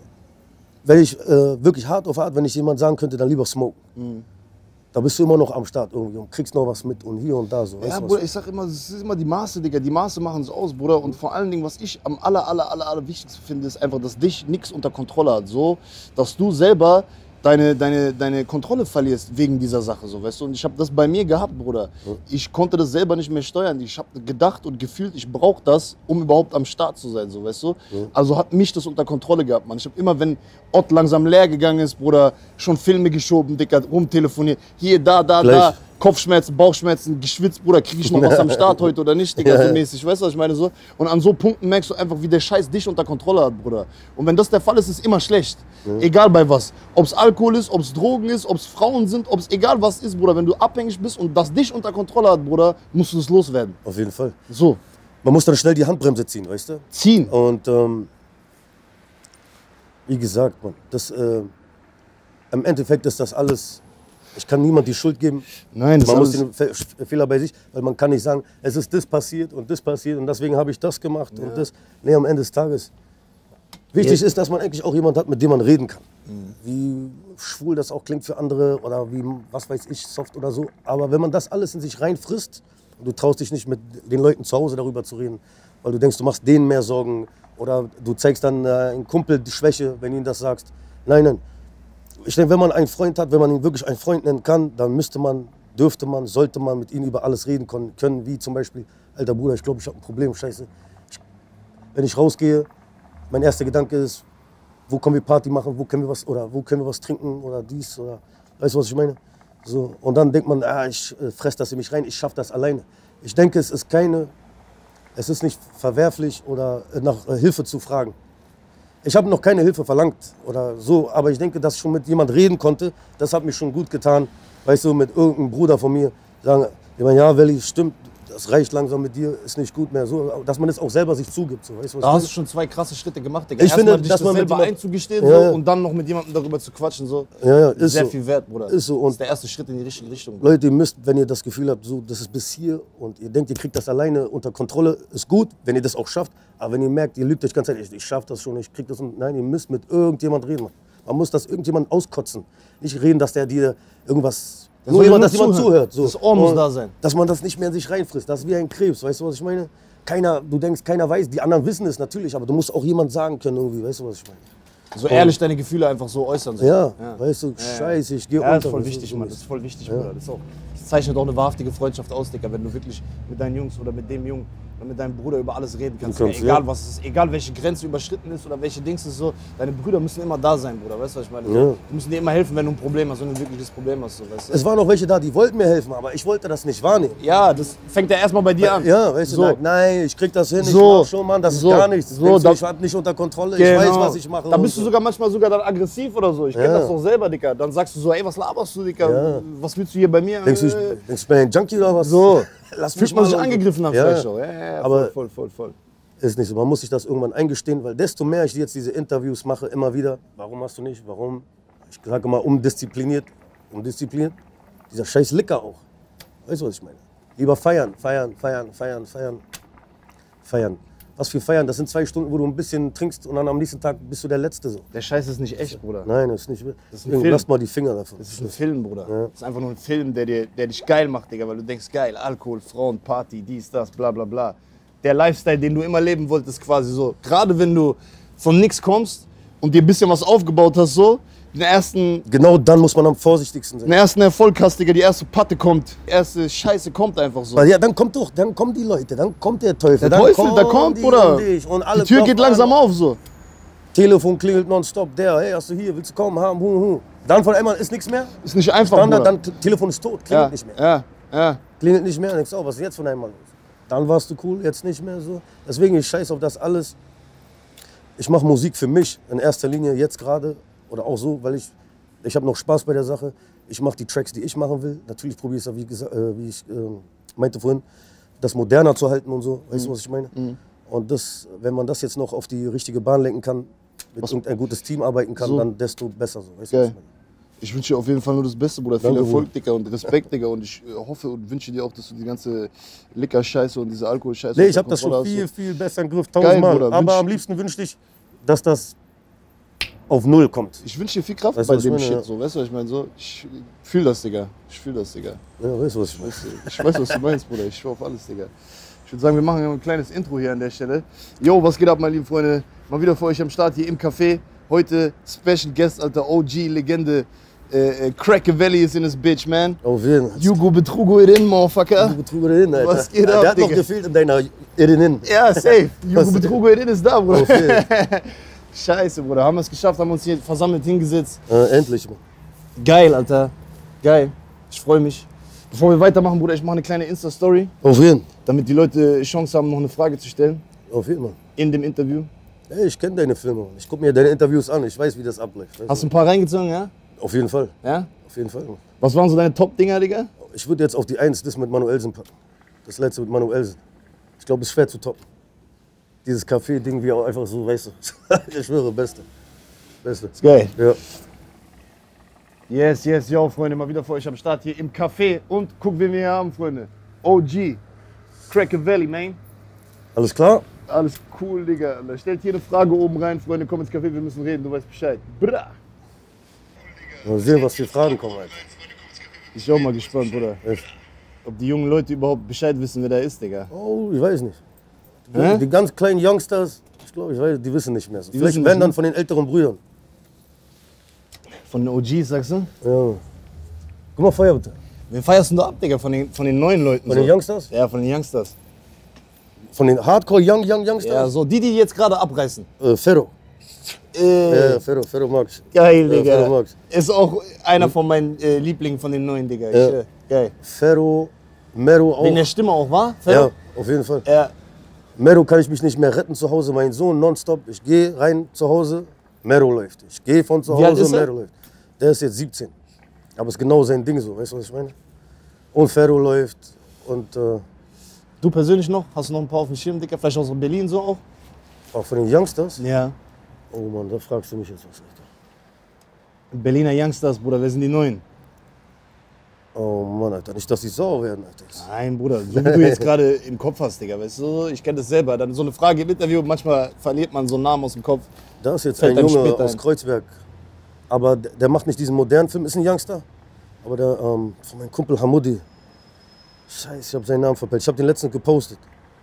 wenn ich äh, wirklich hart auf hart, wenn ich jemand sagen könnte, dann lieber smoken. Mhm. Da bist du immer noch am Start irgendwie und kriegst noch was mit und hier und da so. weißt Ja, du was? Bruder, ich sag immer, es ist immer die Maße, Digga. Die Maße machen es aus, Bruder. Und vor allen Dingen, was ich am aller, aller, aller, aller wichtigsten finde, ist einfach, dass dich nichts unter Kontrolle hat. So, dass du selber deine, deine, deine Kontrolle verlierst wegen dieser Sache, so, weißt du. Und ich habe das bei mir gehabt, Bruder. Ich konnte das selber nicht mehr steuern. Ich habe gedacht und gefühlt, ich brauche das, um überhaupt am Start zu sein, so, weißt du. Also hat mich das unter Kontrolle gehabt, Mann. Ich habe immer, wenn Ott langsam leer gegangen ist, Bruder, schon Filme geschoben, Dicker, rumtelefoniert. Hier, da, da, Gleich. da. Kopfschmerzen, Bauchschmerzen, geschwitzt, Bruder, kriege ich noch was am Start heute oder nicht, Digga, so mäßig, weißt du, was ich meine, so. Und an so Punkten merkst du einfach, wie der Scheiß dich unter Kontrolle hat, Bruder. Und wenn das der Fall ist, ist immer schlecht. Egal bei was. Ob es Alkohol ist, ob es Drogen ist, ob es Frauen sind, ob es egal was ist, Bruder. Wenn du abhängig bist und das dich unter Kontrolle hat, Bruder, musst du das loswerden. Auf jeden Fall. So, Man muss dann schnell die Handbremse ziehen, weißt du? ziehen. Und ähm, wie gesagt, man, das, äh, im Endeffekt ist das alles, ich kann niemand die Schuld geben. Nein, das Man muss ist den Fe Fehler bei sich, weil man kann nicht sagen, es ist das passiert und das passiert und deswegen habe ich das gemacht und das. Nee, am Ende des Tages. Wichtig ist, dass man eigentlich auch jemand hat, mit dem man reden kann. Wie schwul das auch klingt für andere oder wie, was weiß ich, soft oder so. Aber wenn man das alles in sich reinfrisst und du traust dich nicht mit den Leuten zu Hause darüber zu reden, weil du denkst, du machst denen mehr Sorgen oder du zeigst dann äh, einem Kumpel die Schwäche, wenn du ihm das sagst. Nein, nein. Ich denke, wenn man einen Freund hat, wenn man ihn wirklich einen Freund nennen kann, dann müsste man, dürfte man, sollte man mit ihm über alles reden können, wie zum Beispiel, alter Bruder, ich glaube, ich habe ein Problem, scheiße. Ich, wenn ich rausgehe, mein erster Gedanke ist, wo können wir Party machen, wo können wir was, oder wo können wir was trinken oder dies, oder, weißt du, was ich meine? So, und dann denkt man, ah, ich äh, fress das in mich rein, ich schaffe das alleine. Ich denke, es ist keine, es ist nicht verwerflich oder äh, nach äh, Hilfe zu fragen. Ich habe noch keine Hilfe verlangt oder so, aber ich denke, dass ich schon mit jemand reden konnte, das hat mich schon gut getan. Weißt du, mit irgendeinem Bruder von mir sagen, ich meine, ja, Welli, stimmt, das reicht langsam mit dir, ist nicht gut mehr. So, dass man es auch selber sich zugibt. So, weißt du, was Da ich hast du meine? schon zwei krasse Schritte gemacht, Digga. Ich finde, Erstmal dich dass das man mit selber jemand- einzugestehen Ja, so, ja. und dann noch mit jemandem darüber zu quatschen. So. Ja, ja, ist Sehr so. viel wert, Bruder. Ist so. Das Und ist der erste Schritt in die richtige Richtung. Leute, ihr müsst, wenn ihr das Gefühl habt, so, das ist bis hier und ihr denkt, ihr kriegt das alleine unter Kontrolle, ist gut, wenn ihr das auch schafft. Aber wenn ihr merkt, ihr lügt euch ganz ehrlich, ich schaff das schon, ich krieg das. Und nein, ihr müsst mit irgendjemand reden. Man muss das irgendjemand auskotzen. Nicht reden, dass der dir irgendwas Der Nur soll jemand, nur dass jemand zuhören. zuhört. So. Das Ohr muss Und da sein. Dass man das nicht mehr in sich reinfrisst. Das ist wie ein Krebs, weißt du, was ich meine? Keiner, du denkst, keiner weiß, die anderen wissen es natürlich, aber du musst auch jemand sagen können irgendwie, weißt du, was ich meine? So ehrlich deine Gefühle einfach so äußern. So. Ja, weißt du, scheiße, ich gehe Ja, unter. das ist voll weißt du, wichtig, so Mann. ist. Das ist voll wichtig, Bruder. Das, ist auch, das zeichnet auch eine wahrhaftige Freundschaft aus, Digga. Wenn du wirklich mit deinen Jungs oder mit dem Jungen oder mit deinem Bruder über alles reden kannst. Du kannst, Digga, egal ja. was es ist, egal welche Grenze überschritten ist oder welche Dings ist so. Deine Brüder müssen immer da sein, Bruder. Weißt du, was ich meine? Ja. Die müssen dir immer helfen, wenn du ein Problem hast, wenn du ein wirkliches Problem hast. So, weißt du? Es waren auch welche da, die wollten mir helfen, aber ich wollte das nicht wahrnehmen. Ja, das fängt ja erstmal bei dir an. Ja, weißt du, So. like, nein, ich krieg das hin, ich So. mach schon, Mann, das So. ist gar nichts. Das So, denkst du, da- ich hab nicht unter Kontrolle, Genau. ich weiß, was ich mache. Da und bist du so. sogar manchmal sogar dann aggressiv oder so. Ich kenn Ja. das doch selber, Digga. Dann sagst du so, ey, was laberst du, Digga? Ja. Was willst du hier bei mir? Denkst du, ich, Äh, denkst du, ich bin ein Junkie oder was? So. Lass Fühlt man mal sich und so. angegriffen dann Ja. vielleicht so. Ja, ja, ja, Aber- voll, voll, voll, voll. Ist nicht so. Man muss sich das irgendwann eingestehen, weil desto mehr ich jetzt diese Interviews mache, immer wieder, warum hast du nicht, warum? Ich sage immer, undiszipliniert, undiszipliniert. Dieser scheiß Licker auch. Weißt du, was ich meine? Lieber feiern, feiern, feiern, feiern, feiern, feiern. Was für feiern? Das sind zwei Stunden, wo du ein bisschen trinkst und dann am nächsten Tag bist du der Letzte so. Der Scheiß ist nicht echt, Bruder. Nein, das ist nicht. ist ein Deswegen Film. lass mal die Finger davon. Das ist ein Film, Bruder. Das ist einfach nur ein Film, der, dir, der dich geil macht, Digga, weil du denkst, geil, Alkohol, Frauen, Party, dies, das, bla bla bla. Der Lifestyle, den du immer leben wolltest, quasi so. Gerade wenn du von nix kommst und dir ein bisschen was aufgebaut hast, so, den ersten, Genau dann muss man am vorsichtigsten sein. den ersten Erfolg hast, Digga, die erste Patte kommt, die erste Scheiße kommt einfach so. Weil ja, dann kommt doch, dann kommen die Leute, dann kommt der Teufel. Der dann Teufel, der kommt, die Bruder. um dich und alle Die Tür geht klopfen langsam an. auf, so. Telefon klingelt nonstop, der, hey, hast du hier, willst du kommen, haben, hu, hu. Dann von einmal ist nichts mehr. Ist nicht einfach, Dann, Bruder. dann, dann Telefon ist tot, klingelt ja, nicht mehr. ja, ja. Klingelt nicht mehr, denkst du, oh, was ist jetzt von einmal los? Dann warst du cool, jetzt nicht mehr so. Deswegen, ich scheiß auf das alles. Ich mache Musik für mich in erster Linie, jetzt gerade. Oder auch so, weil ich, ich habe noch Spaß bei der Sache. Ich mache die Tracks, die ich machen will. Natürlich probiere ich es, wie, gesa- äh, wie ich äh, meinte vorhin, das moderner zu halten und so. Weißt du, was ich meine? Und das, wenn man das jetzt noch auf die richtige Bahn lenken kann, mit irgendein gutes Team arbeiten kann, So. dann desto besser so. Weißt du, Geil. was ich meine? Ich wünsche dir auf jeden Fall nur das Beste, Bruder. Viel Danke, Erfolg, Digga, und Respekt, Digga. Und ich äh, hoffe und wünsche dir auch, dass du die ganze Licker-Scheiße und diese Alkohol-Scheiße... Nee, ich unter habe das schon Kontrolle hast. viel, viel besser im Griff, Geil, tausendmal. Bruder, Aber wünsch- am liebsten wünschte ich, dass das auf Null kommt. Ich wünsche dir viel Kraft Weißt du, bei was ich dem meine, Shit, ja. so. Weißt du, was ich meine? So, ich fühl das, Digga. Ich fühl das, Digga. Ja, weißt du, was ich meine? Weißt du, ich weiß, was du meinst, Bruder. Ich schwör auf alles, Digga. Ich würde sagen, wir machen ein kleines Intro hier an der Stelle. Jo, was geht ab, meine lieben Freunde? Mal wieder für euch am Start hier im Café. Heute Special Guest, Alter, O G-Legende. Äh, äh, Cracker Valley ist in this bitch, man. Auf jeden Fall. Jugo Betrugo in, motherfucker. Du Betrüger hin, Alter. Was geht Der ab, hat noch Digga? gefehlt in deiner Irinnen. Ja, safe. Jugo Was- Betrugo in ist da, Bruder. Auf jeden. Scheiße, Bruder. Haben wir es geschafft, haben uns hier versammelt hingesetzt. Äh, endlich, Mann. Geil, Alter. Geil. Ich freue mich. Bevor wir weitermachen, Bruder, ich mache eine kleine Insta-Story, Auf jeden. damit die Leute Chance haben, noch eine Frage zu stellen Auf jeden, Mann. in dem Interview. Ey, ich kenne deine Filme, Mann. Ich gucke mir deine Interviews an. Ich weiß, wie das abläuft. Weißt Hast du ein paar reingezogen, ja? du? Auf jeden Fall. Ja? Auf jeden Fall, Mann. Was waren so deine Top-Dinger, Digga? Ich würde jetzt auf die Eins das mit Manuelsen packen. Das letzte mit Manuelsen. Ich glaube, es ist schwer zu toppen. Dieses Café-Ding, wie auch einfach so, weißt du. Ich schwöre, Beste. Beste. Ist geil. Ja. Yes, yes, yo, Freunde, mal wieder für euch am Start hier im Café. Und guck, wen wir hier haben, Freunde. O G. Cracker Valley, man. Alles klar? Alles cool, Digga. Alter. Stellt hier eine Frage oben rein, Freunde. Komm ins Café, wir müssen reden, du weißt Bescheid. Bra. Mal sehen, was für Fragen kommen, Alter. Ich bin auch mal gespannt, Bruder. Echt. Ob die jungen Leute überhaupt Bescheid wissen, wer da ist, Digga. Oh, ich weiß nicht. Die, Hä? die ganz kleinen Youngsters, ich glaube, ich weiß, die wissen nicht mehr so. Die Vielleicht wissen werden nicht, dann von den älteren Brüdern. Von den O Gs, sagst du? Ja. Guck mal, Feuer bitte. Wen feierst du ab, Digga? Von den, von den neuen Leuten? Von so? den Youngsters? Ja, von den Youngsters. Von den Hardcore Young Young Ja, Youngsters? so die, die jetzt gerade abreißen. Äh, Ferro. Äh, Ja, Ferro, Ferro Max. Geil, Ja, Digga. Ferro Max. Ist auch einer von meinen äh, Lieblingen von den neuen, Digga. Ich, Ja. äh, geil. Ferro, Mero auch. Wegen der Stimme auch, war? Ja, auf jeden Fall. Ja. Mero kann ich mich nicht mehr retten zu Hause. Mein Sohn nonstop. Ich gehe rein zu Hause, Mero läuft. Ich gehe von zu Wie alt Hause, ist er? Mero läuft. Der ist jetzt siebzehn. Aber ist genau sein Ding so, weißt du, was ich meine? Und Ferro läuft und äh, Du persönlich noch? Hast du noch ein paar auf dem Schirm, Digga? Vielleicht aus Berlin so auch? auch von den Youngsters. Ja. Oh Mann, da fragst du mich jetzt was, Alter. Berliner Youngsters, Bruder, wer sind die Neuen? Oh Mann, Alter, nicht, dass die sauer werden, Alter. Nein, Bruder, so wie du jetzt gerade im Kopf hast, Digga, weißt du? Ich kenne das selber. Dann so eine Frage im Interview, manchmal verliert man so einen Namen aus dem Kopf. Da ist jetzt Fällt ein dann Junge später aus ein. Kreuzberg. Aber der der macht nicht diesen modernen Film, ist ein Youngster. Aber der, ähm, von meinem Kumpel Hamudi. Scheiße, ich habe seinen Namen verpellt. Ich habe den letzten gepostet.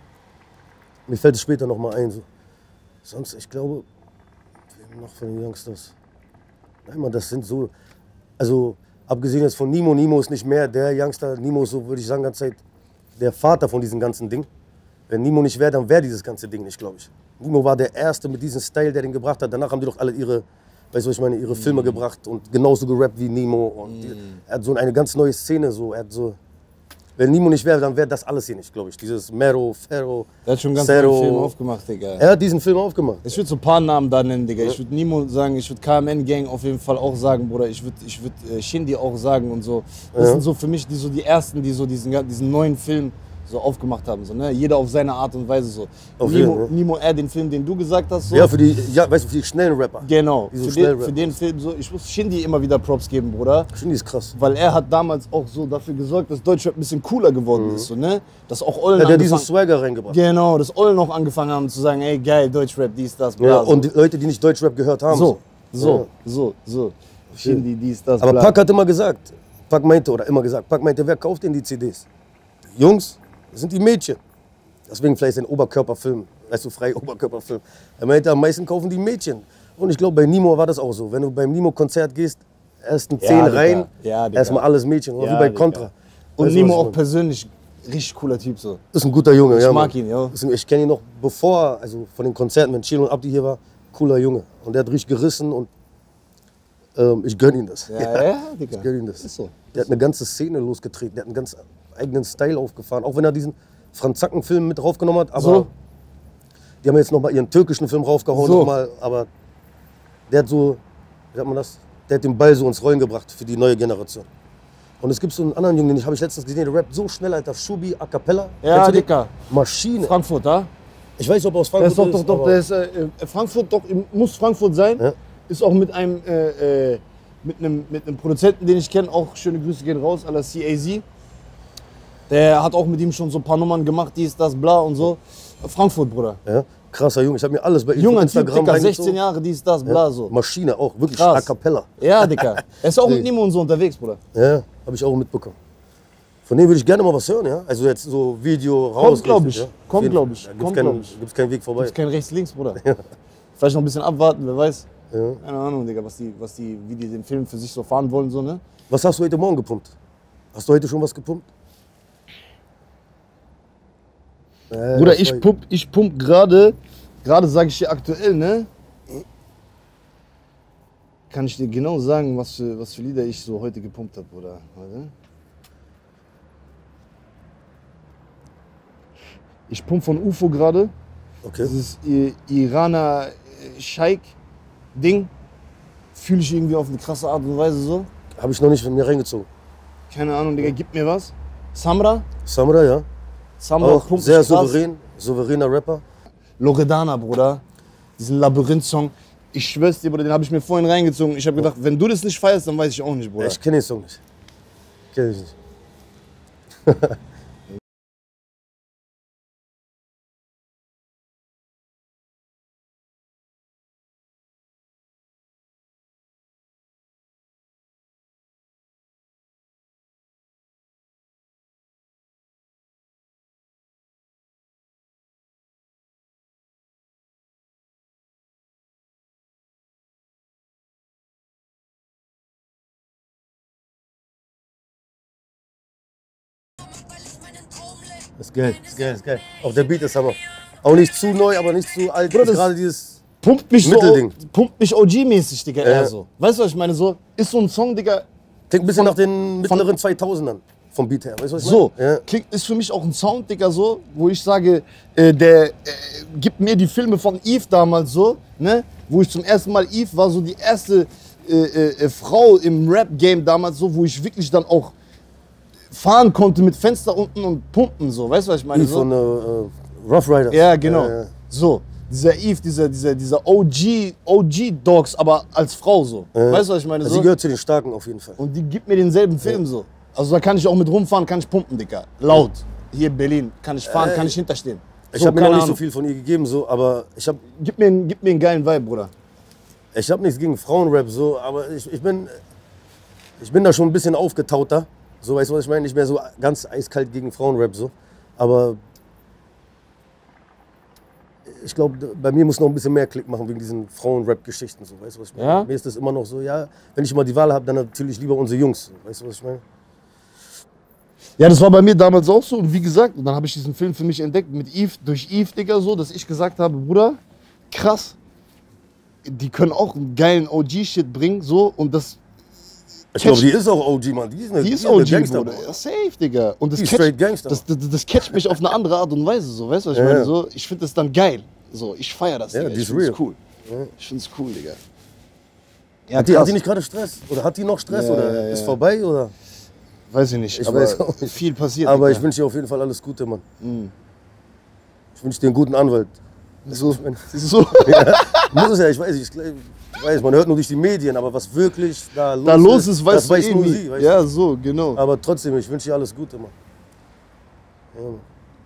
Mir fällt es später noch mal ein. So. Sonst, ich glaube, wir haben noch von den Youngsters. Nein, Mann, das sind so. Also, abgesehen jetzt von Nimo, Nimo ist nicht mehr der Youngster. Nimo ist so, würde ich sagen, ganze Zeit der Vater von diesem ganzen Ding. Wenn Nimo nicht wäre, dann wäre dieses ganze Ding nicht, glaube ich. Nimo war der Erste mit diesem Style, der den gebracht hat. Danach haben die doch alle ihre, weißt du, was ich meine, ihre Filme mm. gebracht und genauso gerappt wie Nimo. Und die, er hat so eine ganz neue Szene. So. Er hat so, wenn Nimo nicht wäre, dann wäre das alles hier nicht, glaube ich. Dieses Mero, Ferro, Der hat schon ganz Zero. viele Filme aufgemacht, Digga. Er hat diesen Film aufgemacht. Ich würde so ein paar Namen da nennen, Digga. Ich würde Nimo sagen, ich würde K M N-Gang auf jeden Fall auch sagen, Bruder. Ich würde ich würd, äh, Shindy auch sagen und so. Das Ja. sind so für mich die, so die Ersten, die so diesen, diesen neuen Film so aufgemacht haben. So, ne? Jeder auf seine Art und Weise so. Auf Nimo, jeden, ja. Nimo R, den Film, den du gesagt hast. So. Ja, für die, ja, weißt du, für die schnellen Rapper. Genau, Die so für, schnell den, für rappen. den Film so. Ich muss Shindy immer wieder Props geben, Bruder. Shindy ist krass. Weil er hat damals auch so dafür gesorgt, dass Deutschrap ein bisschen cooler geworden ist. So, ne? Dass auch Ollen Ja, der hat diesen angefangen, Swagger reingebracht. genau, dass Ollen noch angefangen haben zu sagen, ey geil, Deutschrap, dies, das, bla. Ja, so. und die Leute, die nicht Deutschrap gehört haben. So, so, Ja. so, so. Shindy, dies, das, Aber bla. Pac hat immer gesagt, Pac meinte, oder immer gesagt, Pac meinte, wer kauft denn die C Ds? Die Jungs, das sind die Mädchen. Deswegen vielleicht ein Oberkörperfilm, weißt du, frei Oberkörperfilm. Er meinte, am meisten kaufen die Mädchen. Und ich glaube, bei Nimo war das auch so. Wenn du beim Nimo-Konzert gehst, ersten Ja, zehn Digga. rein, Ja, Digga. erstmal alles Mädchen, oder Ja, wie bei Digga. Contra. Und Weißt du, Nimo was ich auch meine? persönlich richtig cooler Typ so. Das ist ein guter Junge. Ich ja, mag Mann. ihn, ja. Das ist ein- Ich kenne ihn noch bevor, also von den Konzerten, wenn Chilo und Abdi hier war, cooler Junge. Und der hat richtig gerissen und ähm, ich gönn ihm das. Ja, ja, Digga. Ich gönn ihm das. Ist so. Der hat eine ganze Szene losgetreten, der hat einen ganz eigenen Style aufgefahren. Auch wenn er diesen Franz Zacken-Film mit draufgenommen hat, aber So. die haben jetzt noch mal ihren türkischen Film raufgehauen, So. noch mal, aber der hat so, wie sagt man das, der hat den Ball so ins Rollen gebracht für die neue Generation. Und es gibt so einen anderen Jungen, den habe ich letztens gesehen, der rappt so schnell, Alter, Shubi, A Cappella. Ja, Kennst du den? Digga. Maschine. Frankfurt, da? Ich weiß nicht, ob er aus Der ist Frankfurt doch, doch, doch, aber- der ist äh, äh, Frankfurt, doch, muss Frankfurt sein. Ja. Ist auch mit einem, äh, äh, mit einem, mit einem Produzenten, den ich kenne, auch schöne Grüße gehen raus, à la C A Z. Der hat auch mit ihm schon so ein paar Nummern gemacht, dies, das, bla und so. Frankfurt, Bruder. Ja, krasser Junge, ich habe mir alles bei ihm Junger auf Typ, Instagram Dicker, reingezogen. sechzehn Jahre, dies, das, bla, so. Maschine auch, wirklich Krass. A Cappella. Ja, Dicker. Er ist auch mit Nimo und so unterwegs, Bruder. Ja, habe ich auch mitbekommen. Von dem würde ich gerne mal was hören, ja? Also jetzt so Video raus. glaub richtig, ich. Ja? Kommt, Auf jeden glaub Fall. ich. Da Kommt, gibt's keinen, glaub ich. gibt's keinen Weg vorbei. Ist kein rechts-links, Bruder. Vielleicht noch ein bisschen abwarten, wer weiß. Ja. Keine Ahnung, Digga, was die, was die, wie die den Film für sich so fahren wollen, so, ne? Was hast du heute Morgen gepumpt? Hast du heute schon was gepumpt? Äh, Bruder, das ich war- pump, ich pump gerade, gerade sage ich dir aktuell, ne? Kann ich dir genau sagen, was für, was für Lieder ich so heute gepumpt habe, Bruder. Warte. Ich pump von U F O gerade. Okay. Dieses I- Iraner äh, Scheik-Ding. Fühle ich irgendwie auf eine krasse Art und Weise so. Habe ich noch nicht von mir reingezogen. Keine Ahnung, Digga, gib mir was. Samra. Samra, ja. Samra Auch pumpt sehr mich krass. souverän, souveräner Rapper. Loredana, Bruder. Diesen Labyrinth-Song. Ich schwör's dir, Bruder, den habe ich mir vorhin reingezogen. Ich habe gedacht, wenn du das nicht feierst, dann weiß ich auch nicht, Bruder. Ich kenne den Song nicht. Kenn ich nicht. Das ist geil, das ist geil, das ist geil. Auch der Beat ist aber auch nicht zu neu, aber nicht zu alt. Bruder, Ist das- gerade dieses. Pumpt mich so, Mittelding. pumpt mich O G-mäßig, Digga, eher Ja. so. Weißt du, was ich meine? So, ist so ein Song, Digga, Klingt ein bisschen nach den mittleren zweitausendern vom Beat her. Weißt du, was ich so. meine? Ja. Klingt, ist für mich auch ein Sound, Digga, so, wo ich sage, äh, der äh, gibt mir die Filme von Eve damals so, ne? Wo ich zum ersten Mal, Eve war so die erste äh, äh, Frau im Rap-Game damals so, wo ich wirklich dann auch fahren konnte mit Fenster unten und pumpen, so. Weißt du, was ich meine? Die So? von äh, äh, Rough Riders. Ja, genau. Ja, ja. So, dieser Eve, dieser, dieser, dieser O G, O G-Dogs, aber als Frau so. Ja. Weißt du, was ich meine? Also So? sie gehört zu den Starken auf jeden Fall. Und die gibt mir denselben Film so. Also da kann ich auch mit rumfahren, kann ich pumpen, Dicker. Laut. Hier in Berlin. Kann ich fahren, Äh, kann ich hinterstehen. Ich So, habe mir keine noch nicht so Ahnung. viel von ihr gegeben, so, aber ich habe Gib mir, einen- gib mir einen geilen Vibe, Bruder. ich hab nichts gegen Frauenrap, so, aber ich, ich bin. Ich bin da schon ein bisschen aufgetauter. So, weißt du, was ich meine? Nicht mehr so ganz eiskalt gegen Frauenrap, so. Aber ich glaube, bei mir muss noch ein bisschen mehr Klick machen wegen diesen Frauen-Rap-Geschichten. So. Weißt du, was ich meine? Ja? Mir ist das immer noch so, ja, wenn ich immer die Wahl habe, dann natürlich lieber unsere Jungs. So. Weißt du, was ich meine? Ja, das war bei mir damals auch so. Und wie gesagt, dann habe ich diesen Film für mich entdeckt mit Eve, durch Eve, Digga, so, dass ich gesagt habe, Bruder, krass, die können auch einen geilen O G-Shit bringen, so, und das. Ich glaube, die ist auch O G, Mann. Die ist, eine, Die ist eine O G, Gangster, Bruder. Bruder. Ja, safe, Digga. Und das Die ist catcht, straight Gangster. das, das, das catcht mich auf eine andere Art und Weise, so, weißt du, was ich Ja, meine? ja. So, ich finde das dann geil. So, ich feiere das, Ja, Digga. die Ich ist finde es real. cool. Ja. Ich finde es cool, Digga. Ja, Hat die, hat krass. die nicht gerade Stress? Oder hat die noch Stress? Ja, oder ja, ja. ist vorbei? Oder? Weiß ich nicht, Ich aber weiß auch nicht. viel passiert. Aber Digga. ich wünsche dir auf jeden Fall alles Gute, Mann. Mhm. Ich wünsche dir einen guten Anwalt. So, so. Ja, muss es ja, ich weiß, ich, ich weiß, man hört nur durch die Medien, aber was wirklich da los, Da los ist, weißt das du weiß eh nur nie. sie. Weißt Ja, du? so, genau. Aber trotzdem, ich wünsche dir alles Gute, Mann. Ja, Mann.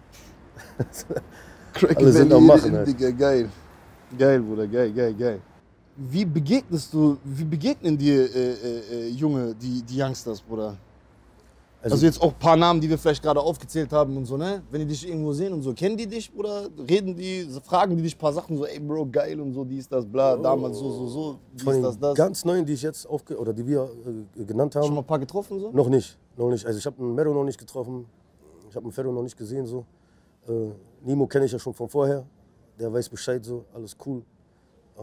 Crack alle sind am Machen, halt. Digga, geil. Geil, Bruder, geil, geil, geil. Wie begegnest du, wie begegnen dir äh, äh, äh, Junge, die, die Youngsters, Bruder? Also, Also, jetzt auch ein paar Namen, die wir vielleicht gerade aufgezählt haben und so, ne? Wenn die dich irgendwo sehen und so, kennen die dich, Bruder? Reden die, fragen die dich ein paar Sachen so, ey Bro, geil und so, dies, das, bla, damals so, so, so, von dies, den das, das. ganz neuen, die ich jetzt aufge oder die wir äh, genannt haben, Schon mal ein paar getroffen so? noch nicht, noch nicht. Also ich habe einen Mero noch nicht getroffen, ich habe einen Ferro noch nicht gesehen so. Äh, Nimo kenne ich ja schon von vorher, der weiß Bescheid so, alles cool. Äh,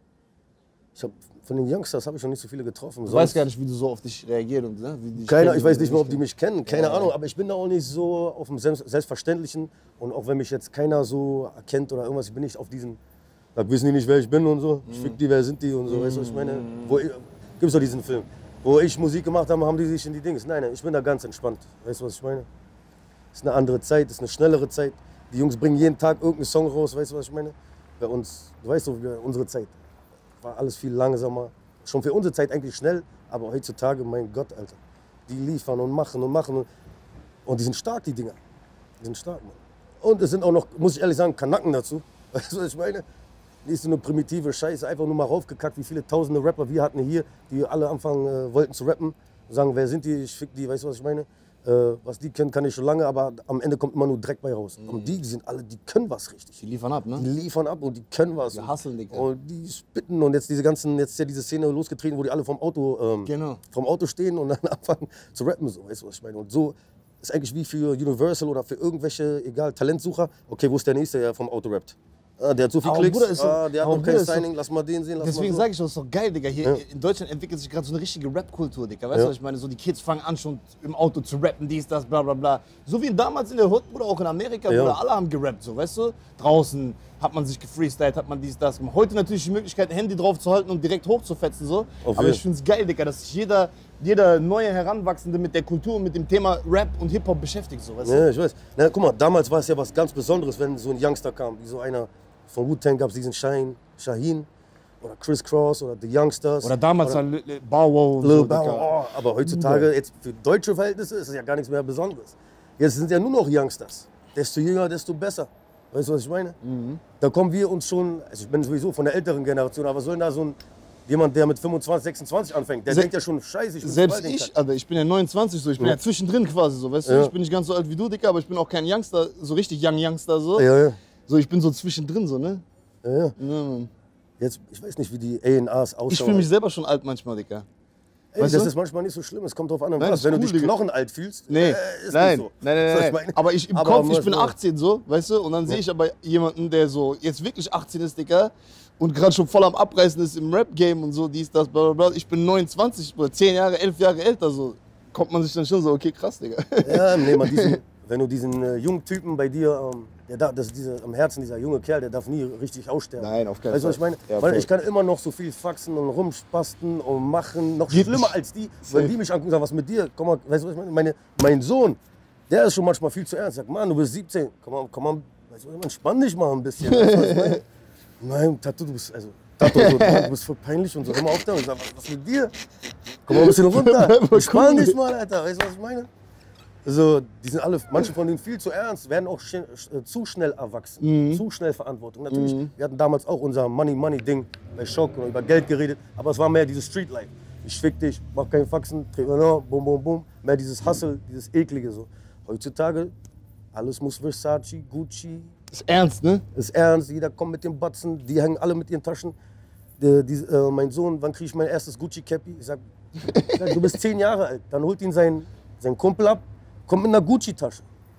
ich habe von den Youngsters habe ich noch nicht so viele getroffen. Ich weiß gar nicht, wie du so auf dich reagierst und ne? Wie die dich Keiner, kennen ich weiß oder nicht mehr, ob die kennen. mich kennen, keine Ja. Ahnung, aber ich bin da auch nicht so auf dem Selbst- Selbstverständlichen und auch wenn mich jetzt keiner so erkennt oder irgendwas, ich bin nicht auf diesen, da wissen die nicht, wer ich bin und so, ich fick die, wer sind die und so, weißt du, was ich meine? Wo ich, gibt's doch diesen Film, wo ich Musik gemacht habe, haben die sich in die Dings, nein, nein, ich bin da ganz entspannt, weißt du, was ich meine? Ist eine andere Zeit, ist eine schnellere Zeit, die Jungs bringen jeden Tag irgendeinen Song raus, weißt du, was ich meine? Bei uns, du weißt doch, wir- unsere Zeit war alles viel langsamer. Schon für unsere Zeit eigentlich schnell, aber heutzutage, mein Gott, Alter. Die liefern und machen und machen. Und, und die sind stark, die Dinger. Die sind stark, Mann. Und es sind auch noch, muss ich ehrlich sagen, Kanaken dazu. Weißt du, was ich meine? Nicht so eine primitive Scheiße, einfach nur mal raufgekackt, wie viele tausende Rapper wir hatten hier, die alle anfangen äh, wollten zu rappen. Sagen, wer sind die, ich fick die, weißt du, was ich meine? Äh, was die können, kann ich schon lange, aber am Ende kommt immer nur Dreck bei raus. Und die, die sind alle, die können was richtig. Die liefern ab, ne? Die liefern ab und die können was. Die hustlen, Digga. Und die spitten und jetzt diese ganzen, jetzt ist ja diese Szene losgetreten, wo die alle vom Auto, ähm, Genau. vom Auto stehen und dann anfangen zu rappen, so, weißt du, was ich meine? Und so ist eigentlich wie für Universal oder für irgendwelche, egal, Talentsucher, okay, wo ist der Nächste, der vom Auto rappt? Ah, der hat so viel Aber Klicks, Bruder, ist doch- ah, der hat aber noch kein Bruder, ist doch- Signing, lass mal den sehen, lass Deswegen mal so. sage ich, das ist doch geil, Digga. Hier Ja. in Deutschland entwickelt sich gerade so eine richtige Rap-Kultur, Digga. Weißt du, Ja. was ich meine? So die Kids fangen an, schon im Auto zu rappen, dies, das, bla, bla, bla. So wie damals in der Hood, Bruder, auch in Amerika, Ja. Bruder, alle haben gerappt, so, weißt du? Draußen hat man sich gefreestylt, hat man dies, das gemacht. Heute natürlich die Möglichkeit, Handy drauf zu halten und direkt hochzufetzen, so. Auf Aber jeden. ich finde es geil, Digga, dass sich jeder, jeder neue Heranwachsende mit der Kultur und mit dem Thema Rap und Hip-Hop beschäftigt, so, weißt du? Ja, ich weiß. Na, guck mal, damals war es ja was ganz Besonderes, wenn so ein Youngster kam, wie so einer von Wu-Tang gab es diesen Shine, Shaheen oder Criss Cross oder The Youngsters. Oder damals dann Lil- Lil Bow Wow und Lil so, Bow Digga. Wow. Aber heutzutage, jetzt für deutsche Verhältnisse, ist es ja gar nichts mehr Besonderes. Jetzt sind ja nur noch Youngsters. Desto jünger, desto besser. Weißt du, was ich meine? Mhm. Da kommen wir uns schon, also ich bin sowieso von der älteren Generation, aber was soll denn da so ein, jemand, der mit fünfundzwanzig, sechsundzwanzig anfängt, der Se- denkt ja schon, scheiße, ich bin Selbst zu alt, den ich, kann- also ich bin ja neunundzwanzig, so, ich bin ja, Ja. zwischendrin quasi so, weißt du? Ja. Ich bin nicht ganz so alt wie du, Dicker, aber ich bin auch kein Youngster, so richtig Young Youngster, so. Ja, ja. So, ich bin so zwischendrin, so, ne? ja, ja. Ja, Mann. Jetzt, ich weiß nicht, wie die A und As aussehen. Ich fühle mich selber schon alt manchmal, Dicker. Ey, weißt das du? ist manchmal nicht so schlimm, es kommt drauf an, Nein, was. ist Wenn cool, du dich Digga. knochenalt fühlst, Nee, äh, ist nein, nicht so. nein, nein, Weißt du, was nein, ich meine? aber ich im Aber Kopf, ich muss- bin achtzehn so, weißt du? Und dann sehe ich aber jemanden, der so jetzt wirklich achtzehn ist, Dicker, und gerade schon voll am Abreißen ist im Rap-Game und so, dies, das, bla, bla, bla. Ich bin neunundzwanzig, oder zehn Jahre, elf Jahre älter, so. Kommt man sich dann schon so, okay, krass, Digga. Ja, nee, man, diesen, wenn du diesen äh, jungen Typen bei dir, ähm, der da, das ist diese, am Herzen dieser junge Kerl, der darf nie richtig aussterben. Nein, auf keinen Weißt du, was ich Fall. meine? Ja, Weil voll. ich kann immer noch so viel faxen und rumspasten und machen, noch Geht schlimmer nicht. als die, wenn die mich angucken und sagen, was mit dir? Komm mal, weißt du, was ich meine? meine? Mein Sohn, der ist schon manchmal viel zu ernst. Sagt, Mann, du bist siebzehn, komm mal, komm mal, weißt du, was, entspann dich mal ein bisschen. Weißt du, was ich meine? Nein, Tattoo, du bist, also, Tattoo, so, du bist voll peinlich und so, hör mal auf da. Und ich sag, was, was mit dir? Komm mal ein bisschen runter, entspann dich mal, Alter, weißt du, was ich meine? Also, die sind alle, manche von denen viel zu ernst, werden auch sch äh, zu schnell erwachsen, Mhm. zu schnell Verantwortung. Natürlich, wir hatten damals auch unser Money-Money-Ding bei Schock und über Geld geredet, aber es war mehr dieses Street-Life. ich fick dich, mach keinen Faxen, bum, bum, bum. Mehr dieses Hustle, dieses Eklige so. Heutzutage, alles muss Versace, Gucci. Ist ernst, ne? Ist ernst, jeder kommt mit den Batzen, die hängen alle mit ihren Taschen. Die, die, äh, mein Sohn, wann krieg ich mein erstes Gucci-Cappy? Ich sag, ich sag, du bist zehn Jahre alt. Dann holt ihn sein, sein Kumpel ab, kommt mit einer Gucci-Tasche.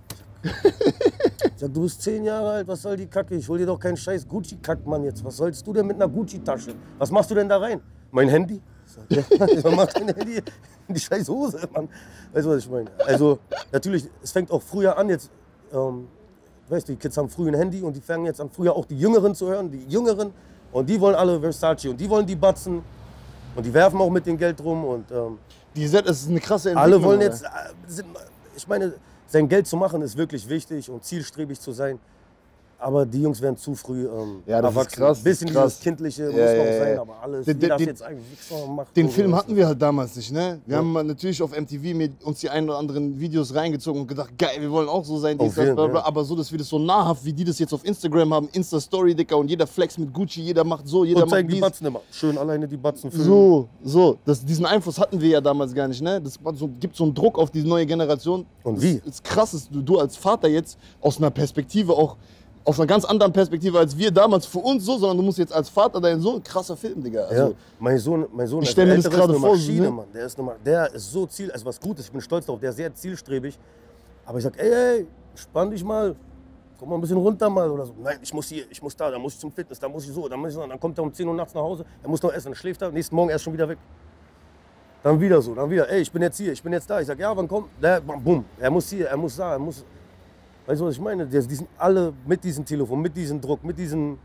Ich sag, du bist zehn Jahre alt, was soll die Kacke? Ich hol dir doch keinen scheiß Gucci-Kack, Mann, jetzt. Was sollst du denn mit einer Gucci-Tasche? Was machst du denn da rein? Mein Handy? Ich sag, ja, was macht dein Handy in die scheiß Hose, Mann? Weißt du, was ich meine? Also, natürlich, es fängt auch früher an jetzt. Ähm, weißt du, die Kids haben früh ein Handy und die fangen jetzt an, früher auch die Jüngeren zu hören, die Jüngeren. Und die wollen alle Versace und die wollen die Batzen. Und die werfen auch mit dem Geld rum. Und, ähm, Die das ist eine krasse Entwicklung. alle wollen oder? jetzt, äh, sind, ich meine, sein Geld zu machen ist wirklich wichtig und zielstrebig zu sein. Aber die Jungs werden zu früh ähm, Ja, das ist erwachsen. krass, Ein bisschen das ist krass. dieses Kindliche Ja, muss ja, noch ja. sein, aber alles, Den- jeder den- jetzt eigentlich Wichser macht. Den und Film so. hatten wir halt damals nicht, ne? Wir haben natürlich auf M T V mit uns die ein oder anderen Videos reingezogen und gedacht, geil, wir wollen auch so sein, dies, Auf das, jeden, bla, bla. ja. Aber so, dass wir das so nahrhaft, wie die das jetzt auf Instagram haben, Insta-Story, Dicker, und jeder flex mit Gucci, jeder macht so, jeder Und zeigen macht die dies. Batzen immer. Schön alleine die Batzen filmen. So, so, das, diesen Einfluss hatten wir ja damals gar nicht, ne? Das war so, gibt so einen Druck auf die neue Generation. Und das wie? ist krass, dass du, du als Vater jetzt aus einer Perspektive auch, aus einer ganz anderen Perspektive als wir damals für uns so, sondern du musst jetzt als Vater deinen Sohn, krasser Film, Digga. Also, Ja, mein Sohn, mein Sohn Ich ist stell mir der das Ältere, gerade ist eine vor, Maschine, ne? Mann. Der ist, eine, Ma- der ist so ziel, also was Gutes, ich bin stolz darauf, der ist sehr zielstrebig. Aber ich sag, ey, ey, spann dich mal, komm mal ein bisschen runter mal oder so. Nein, ich muss hier, ich muss da, da muss ich zum Fitness, da muss ich so, da muss ich so. Dann kommt er um zehn Uhr nachts nach Hause, er muss noch essen, dann schläft er, nächsten Morgen erst schon wieder weg. Dann wieder so, dann wieder, ey, ich bin jetzt hier, ich bin jetzt da. Ich sag, ja, wann kommt? Der, bumm, er muss hier, er muss da, er muss. Weißt du, was ich meine? Die die sind alle mit diesem Telefon, mit diesem Druck, mit diesem.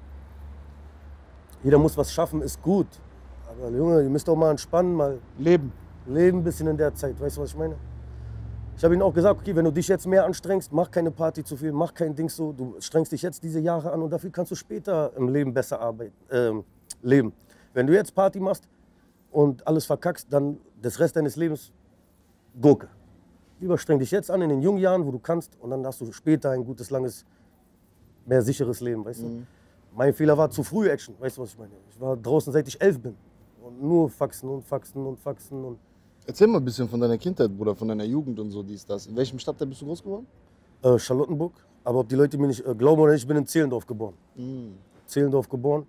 Jeder muss was schaffen, ist gut. Aber Junge, ihr müsst doch mal entspannen, mal Leben. leben ein bisschen in der Zeit. Weißt du, was ich meine? Ich habe ihnen auch gesagt, okay, wenn du dich jetzt mehr anstrengst, mach keine Party zu viel, mach kein Ding so. Du strengst dich jetzt diese Jahre an und dafür kannst du später im Leben besser arbeiten, ähm, leben. Wenn du jetzt Party machst und alles verkackst, dann das Rest deines Lebens Gurke. Lieber streng dich jetzt an in den jungen Jahren, wo du kannst, und dann hast du später ein gutes, langes, mehr sicheres Leben, weißt du? Mein Fehler war zu früh Action, weißt du, was ich meine? Ich war draußen, seit ich elf bin. Und nur Faxen und Faxen und Faxen. Und Erzähl mal ein bisschen von deiner Kindheit, Bruder, von deiner Jugend und so, dies, das. In welchem Stadtteil bist du groß geworden? äh, Charlottenburg. Aber ob die Leute mir nicht äh, glauben oder nicht, ich bin in Zehlendorf geboren. Mhm. Zehlendorf geboren.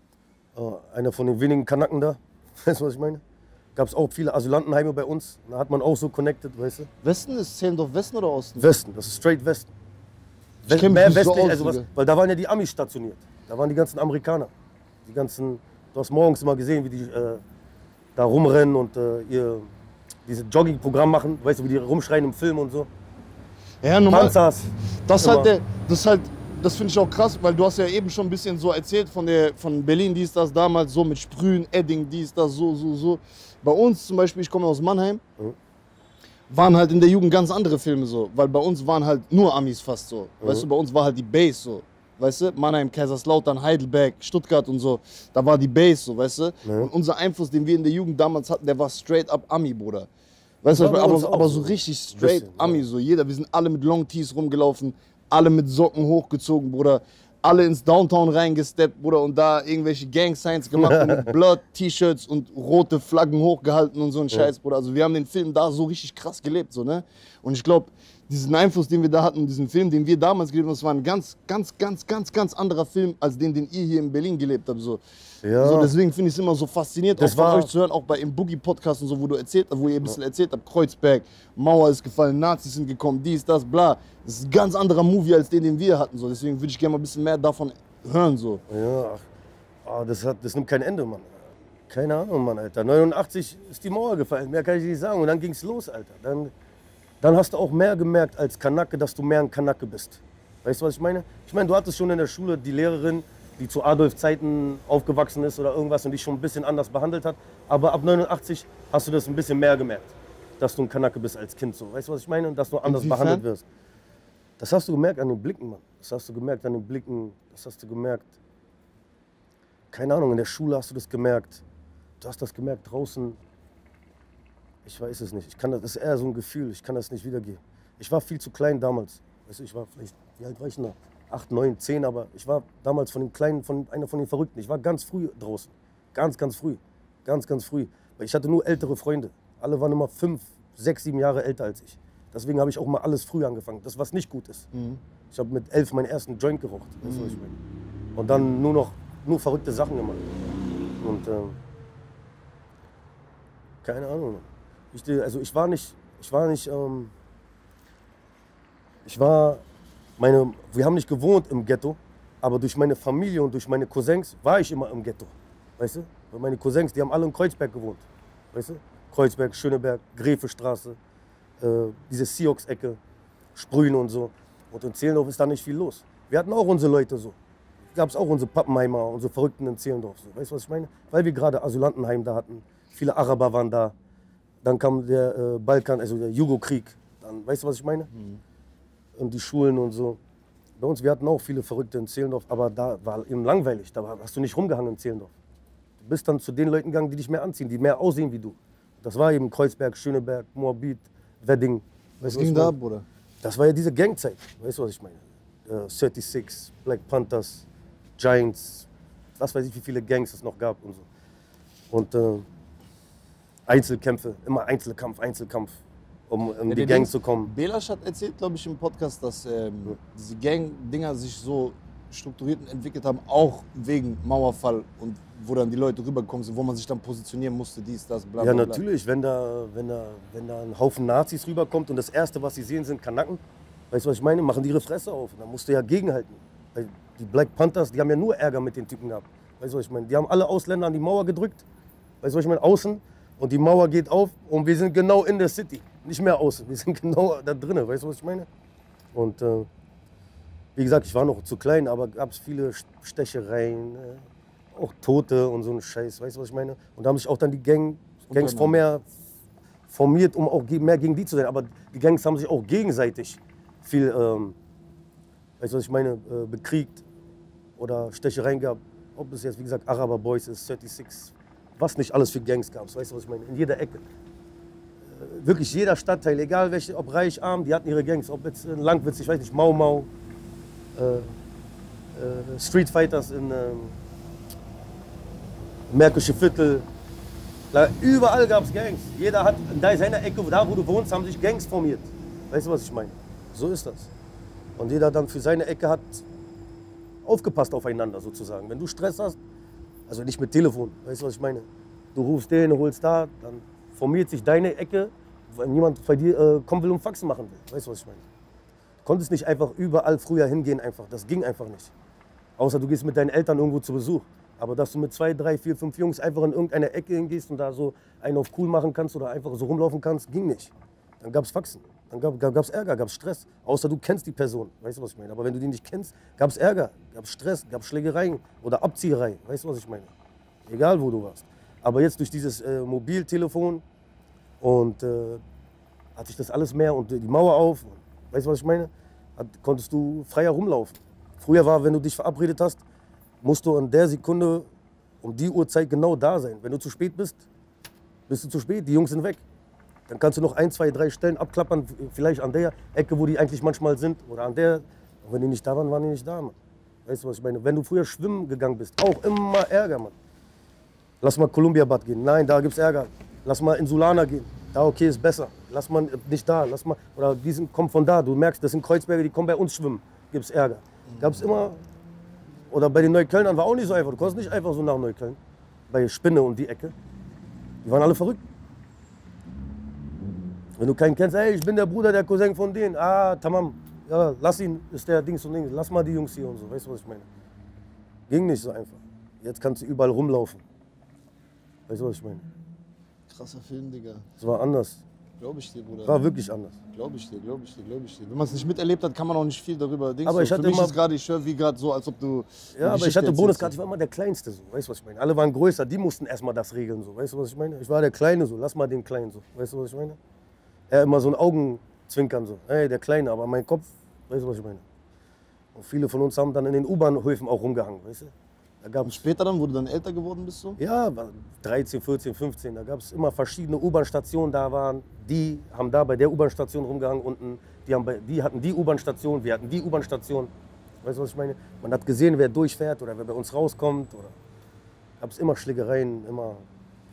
Äh, einer von den wenigen Kanaken da. Weißt du, was ich meine? Gab es auch viele Asylantenheime bei uns. Da hat man auch so connected, weißt du? Westen ist Zehlendorf Westen oder Osten? Westen, das ist straight Westen. Ich kenn mich Mehr nicht so westlich, aus, also was, Digga. weil da waren ja die Amis stationiert. Da waren die ganzen Amerikaner. Die ganzen, du hast morgens immer gesehen, wie die äh, da rumrennen und äh, ihr dieses Jogging-Programm machen. Weißt du, wie die rumschreien im Film und so. Ja, normal. Panzers. Das ist Immer. halt, der, das ist halt, das finde ich auch krass, weil du hast ja eben schon ein bisschen so erzählt von, der, von Berlin, dies, das, damals so mit Sprühen, Edding, dies, das, so, so, so. Bei uns zum Beispiel, ich komme aus Mannheim, Mhm. waren halt in der Jugend ganz andere Filme so, weil bei uns waren halt nur Amis fast so. Mhm. Weißt du, bei uns war halt die Base so. Weißt du, Mannheim, Kaiserslautern, Heidelberg, Stuttgart und so, da war die Base so, weißt du. Mhm. Und unser Einfluss, den wir in der Jugend damals hatten, der war straight up Ami, Bruder. Weißt du, War bei aber, uns auch aber so so. richtig straight Bisschen, Ami, ja. so jeder. Wir sind alle mit Long Tees rumgelaufen, alle mit Socken hochgezogen, Bruder. Alle ins Downtown reingesteppt, Bruder, und da irgendwelche Gang-Signs gemacht und mit Blood-T-Shirts und rote Flaggen hochgehalten und so ein Scheiß, Bruder. Also wir haben den Film da so richtig krass gelebt, so, ne? Und ich glaube, diesen Einfluss, den wir da hatten, diesen Film, den wir damals gelebt haben, das war ein ganz, ganz, ganz, ganz, ganz anderer Film, als den, den ihr hier in Berlin gelebt habt, so. Ja. So, deswegen finde ich es immer so faszinierend, Das auch von war- euch zu hören, auch bei im Boogie-Podcast und so, wo, du erzählt, wo ihr ein bisschen erzählt habt, Kreuzberg, Mauer ist gefallen, Nazis sind gekommen, dies, das, bla. Das ist ein ganz anderer Movie als den, den wir hatten. So. Deswegen würde ich gerne mal ein bisschen mehr davon hören. So. Ja, ach, ah, das, hat, das nimmt kein Ende, Mann. Keine Ahnung, Mann, Alter. neunundachtzig ist die Mauer gefallen, mehr kann ich nicht sagen. Und dann ging's los, Alter. Dann, dann hast du auch mehr gemerkt als Kanake, dass du mehr ein Kanake bist. Weißt du, was ich meine? Ich meine, du hattest schon in der Schule die Lehrerin, die zu Adolf-Zeiten aufgewachsen ist oder irgendwas und dich schon ein bisschen anders behandelt hat. Aber ab neunundachtzig hast du das ein bisschen mehr gemerkt, dass du ein Kanake bist als Kind. So. Weißt du, was ich meine? Und dass du anders Inwiefern? behandelt wirst. Das hast du gemerkt an den Blicken, Mann. Das hast du gemerkt an den Blicken. Das hast du gemerkt. Keine Ahnung, in der Schule hast du das gemerkt. Du hast das gemerkt draußen. Ich weiß es nicht. Ich kann das, das ist eher so ein Gefühl. Ich kann das nicht wiedergeben. Ich war viel zu klein damals. Weißt du, ich war vielleicht, wie alt war ich noch? Acht, neun, zehn, aber ich war damals von den Kleinen, von einer von den Verrückten. Ich war ganz früh draußen. Ganz, ganz früh. Ganz, ganz früh. Weil ich hatte nur ältere Freunde. Alle waren immer fünf, sechs, sieben Jahre älter als ich. Deswegen habe ich auch mal alles früh angefangen. Das, was nicht gut ist. Mhm. Ich habe mit elf meinen ersten Joint geraucht. Weißt du, was ich meine? Und dann nur noch nur verrückte Sachen gemacht. Und ähm, keine Ahnung. Ich, also ich war nicht, ich war nicht, ähm, ich war, meine, wir haben nicht gewohnt im Ghetto, aber durch meine Familie und durch meine Cousins war ich immer im Ghetto. Weißt du? Weil meine Cousins, die haben alle in Kreuzberg gewohnt. Weißt du? Kreuzberg, Schöneberg, Gräfestraße, äh, diese Sioux-Ecke, Sprühen und so. Und in Zehlendorf ist da nicht viel los. Wir hatten auch unsere Leute so. Gab es auch unsere Pappenheimer, unsere Verrückten in Zehlendorf. So. Weißt du, was ich meine? Weil wir gerade Asylantenheim da hatten. Viele Araber waren da. Dann kam der äh, Balkan, also der Jugo-Krieg. Dann, weißt du, was ich meine? Mhm. Und die Schulen und so. Bei uns, wir hatten auch viele Verrückte in Zehlendorf, aber da war eben langweilig. Da hast du nicht rumgehangen in Zehlendorf. Du bist dann zu den Leuten gegangen, die dich mehr anziehen, die mehr aussehen wie du. Das war eben Kreuzberg, Schöneberg, Moabit, Wedding. Was ging da, Bruder? Das war ja diese Gangzeit. Weißt du, was ich meine? Äh, sechsunddreißig, Black Panthers, Giants, was weiß ich, wie viele Gangs es noch gab und so. Und äh, Einzelkämpfe, immer Einzelkampf, Einzelkampf, um in Ja, die der Gang Dings- zu kommen. Belasch hat erzählt, glaube ich, im Podcast, dass ähm, diese Gang-Dinger sich so strukturiert entwickelt haben, auch wegen Mauerfall und wo dann die Leute rübergekommen sind, wo man sich dann positionieren musste, dies, das, bla bla Ja, bla. natürlich, wenn da, wenn, da, wenn da ein Haufen Nazis rüberkommt und das Erste, was sie sehen, sind Kanaken, weißt du, was ich meine? Machen die ihre Fresse auf. Und dann musst du ja gegenhalten. Weil die Black Panthers, die haben ja nur Ärger mit den Typen gehabt. Weißt du, was ich meine? Die haben alle Ausländer an die Mauer gedrückt, weißt du, was ich meine? Außen. Und die Mauer geht auf und wir sind genau in der City. Nicht mehr außen, wir sind genau da drinnen, weißt du, was ich meine? Und äh, wie gesagt, ich war noch zu klein, aber gab es viele Stechereien, äh, auch Tote und so einen Scheiß, weißt du, was ich meine? Und da haben sich auch dann die Gang, Gangs vor mehr formiert, um auch ge- mehr gegen die zu sein. Aber die Gangs haben sich auch gegenseitig viel, ähm, weißt du, was ich meine, äh, bekriegt oder Stechereien gehabt. Ob es jetzt, wie gesagt, Araber Boys ist, sechsunddreißig, was nicht alles für Gangs gab, weißt du, was ich meine? In jeder Ecke. Äh, wirklich jeder Stadtteil, egal welche, ob reich, arm, die hatten ihre Gangs. Ob jetzt in Langwitz, ich weiß nicht, Mau Mau, äh, äh, Street Fighters in ähm, Märkische Viertel. Da, überall gab es Gangs. Jeder hat in seiner Ecke, da wo du wohnst, haben sich Gangs formiert. Weißt du, was ich meine? So ist das. Und jeder dann für seine Ecke hat aufgepasst aufeinander sozusagen. Wenn du Stress hast, also nicht mit Telefon, weißt du, was ich meine? Du rufst den, holst da, dann formiert sich deine Ecke, wenn jemand bei dir äh, kommen will und Faxen machen will. Weißt du, was ich meine? Du konntest nicht einfach überall früher hingehen einfach. Das ging einfach nicht. Außer du gehst mit deinen Eltern irgendwo zu Besuch. Aber dass du mit zwei, drei, vier, fünf Jungs einfach in irgendeine Ecke hingehst und da so einen auf cool machen kannst oder einfach so rumlaufen kannst, ging nicht. Dann gab es Faxen, dann gab es Ärger, gab es Stress. Außer du kennst die Person, weißt du, was ich meine? Aber wenn du die nicht kennst, gab es Ärger, gab es Stress, gab es Schlägereien oder Abzieherei, weißt du, was ich meine? Egal, wo du warst. Aber jetzt durch dieses äh, Mobiltelefon und äh, hat sich das alles mehr und die Mauer auf, weißt du, was ich meine? Hat, konntest du freier rumlaufen. Früher war, wenn du dich verabredet hast, musst du in der Sekunde um die Uhrzeit genau da sein. Wenn du zu spät bist, bist du zu spät, die Jungs sind weg. Dann kannst du noch ein, zwei, drei Stellen abklappern, vielleicht an der Ecke, wo die eigentlich manchmal sind, oder an der. Und wenn die nicht da waren, waren die nicht da, Mann. Weißt du, was ich meine? Wenn du früher schwimmen gegangen bist, auch immer Ärger, Mann. Lass mal Columbia-Bad gehen. Nein, da gibt's Ärger. Lass mal Insulana gehen. Da, okay, ist besser. Lass mal nicht da. Lass mal, oder die sind, kommen von da. Du merkst, das sind Kreuzberger, die kommen bei uns schwimmen. Gibt's Ärger. Gab's immer. Oder bei den Neuköllnern war auch nicht so einfach. Du konntest nicht einfach so nach Neukölln. Bei Spinne und die Ecke. Die waren alle verrückt. Wenn du keinen kennst, ey, ich bin der Bruder, der Cousin von denen. Ah, tamam. Ja, lass ihn, ist der Dings und Dings. Lass mal die Jungs hier und so. Weißt du, was ich meine? Ging nicht so einfach. Jetzt kannst du überall rumlaufen. Weißt du, was ich meine? Krasser Film, Digga. Es war anders. Glaube ich dir, Bruder. War wirklich anders. Glaube ich dir, glaube ich dir, glaube ich dir. Wenn man es nicht miterlebt hat, kann man auch nicht viel darüber denken. Aber ich hatte Für mich immer- ist gerade, ich höre wie gerade so, als ob du. Ja, eine aber ich Geschichte hatte Bonus erzählst. gerade, ich war immer der Kleinste so. Weißt du, was ich meine? Alle waren größer, die mussten erstmal das regeln so. Weißt du, was ich meine? Ich war der Kleine so, lass mal den Kleinen so. Weißt du, was ich meine? Er immer so ein Augenzwinkern so. Hey, der Kleine, aber mein Kopf, weißt du, was ich meine? Und viele von uns haben dann in den U-Bahnhöfen auch rumgehangen, weißt du? Da gab Und später dann, wo du dann älter geworden bist, so? Ja, war dreizehn, vierzehn, fünfzehn, da gab es immer verschiedene U-Bahn-Stationen, da waren, die haben da bei der U-Bahn-Station rumgehangen unten, die, haben bei, die hatten die U-Bahn-Station, wir hatten die U-Bahn-Station. Weißt du, was ich meine? Man hat gesehen, wer durchfährt oder wer bei uns rauskommt. Oder gab es immer Schlägereien, immer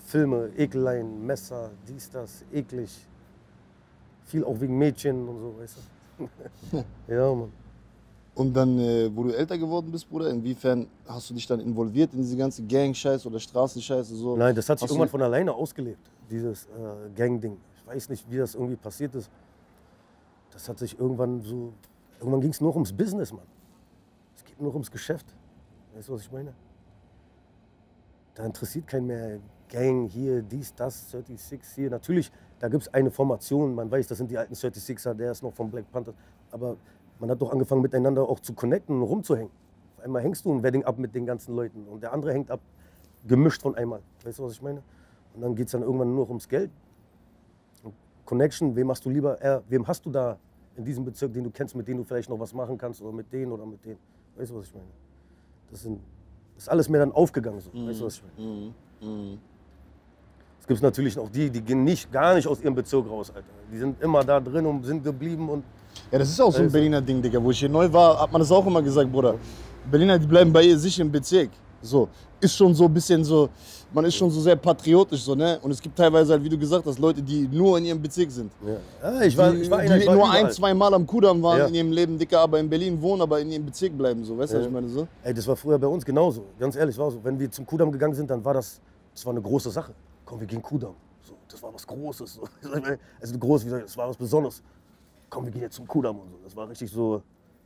Filme, Ekellein, Messer, dies, das, eklig. Viel auch wegen Mädchen und so, weißt du. Ja, Mann. Und dann, äh, wo du älter geworden bist, Bruder, inwiefern hast du dich dann involviert in diese ganze Gang-Scheiß oder Straßenscheiße? So? Nein, das hat sich Hast du- irgendwann von alleine ausgelebt, dieses äh, Gang-Ding. Ich weiß nicht, wie das irgendwie passiert ist. Das hat sich irgendwann so, irgendwann ging es nur ums Business, Mann. Es geht nur ums Geschäft. Weißt du, was ich meine? Da interessiert keinen mehr Gang, hier, dies, das, sechsunddreißig hier. Natürlich, da gibt es eine Formation, man weiß, das sind die alten sechsunddreißiger, der ist noch vom Black Panther. Aber man hat doch angefangen, miteinander auch zu connecten und rumzuhängen. Auf einmal hängst du ein Wedding ab mit den ganzen Leuten und der andere hängt ab, gemischt von einmal. Weißt du, was ich meine? Und dann geht es dann irgendwann nur noch ums Geld. Und Connection, wem hast du lieber, äh, wem hast du da in diesem Bezirk, den du kennst, mit dem du vielleicht noch was machen kannst oder mit denen oder mit denen. Weißt du, was ich meine? Das, sind, das ist alles mir dann aufgegangen. So. Mhm. Weißt du, was ich meine? Mhm. Mhm. Es gibt natürlich auch die, die gehen nicht, gar nicht aus ihrem Bezirk raus, Alter. Die sind immer da drin und sind geblieben und Ja, das ist auch so ein Also- Berliner Ding, Digga. Wo ich hier neu war, hat man das auch immer gesagt, Bruder. Berliner, die bleiben bei ihr sich im Bezirk. So, ist schon so ein bisschen so, man ist schon so sehr patriotisch, so, ne? Und es gibt teilweise halt, wie du gesagt hast, Leute, die nur in ihrem Bezirk sind. ja. Ja, ich war, die ich war, die einer, ich war nur überall. ein, zwei Mal am Kudamm waren Ja. in ihrem Leben, Dicker, aber in Berlin wohnen, aber in ihrem Bezirk bleiben, so. Weißt du, was Ja. ich meine, so? Ey, das war früher bei uns genauso. Ganz ehrlich, war so. Wenn wir zum Kudamm gegangen sind, dann war das, das war eine große Sache. Komm, wir gehen Kudamm. So, das war was Großes. So. Also groß, wie soll ich, das war was Besonderes. Komm, wir gehen jetzt zum Kudamm und so. Das war richtig so.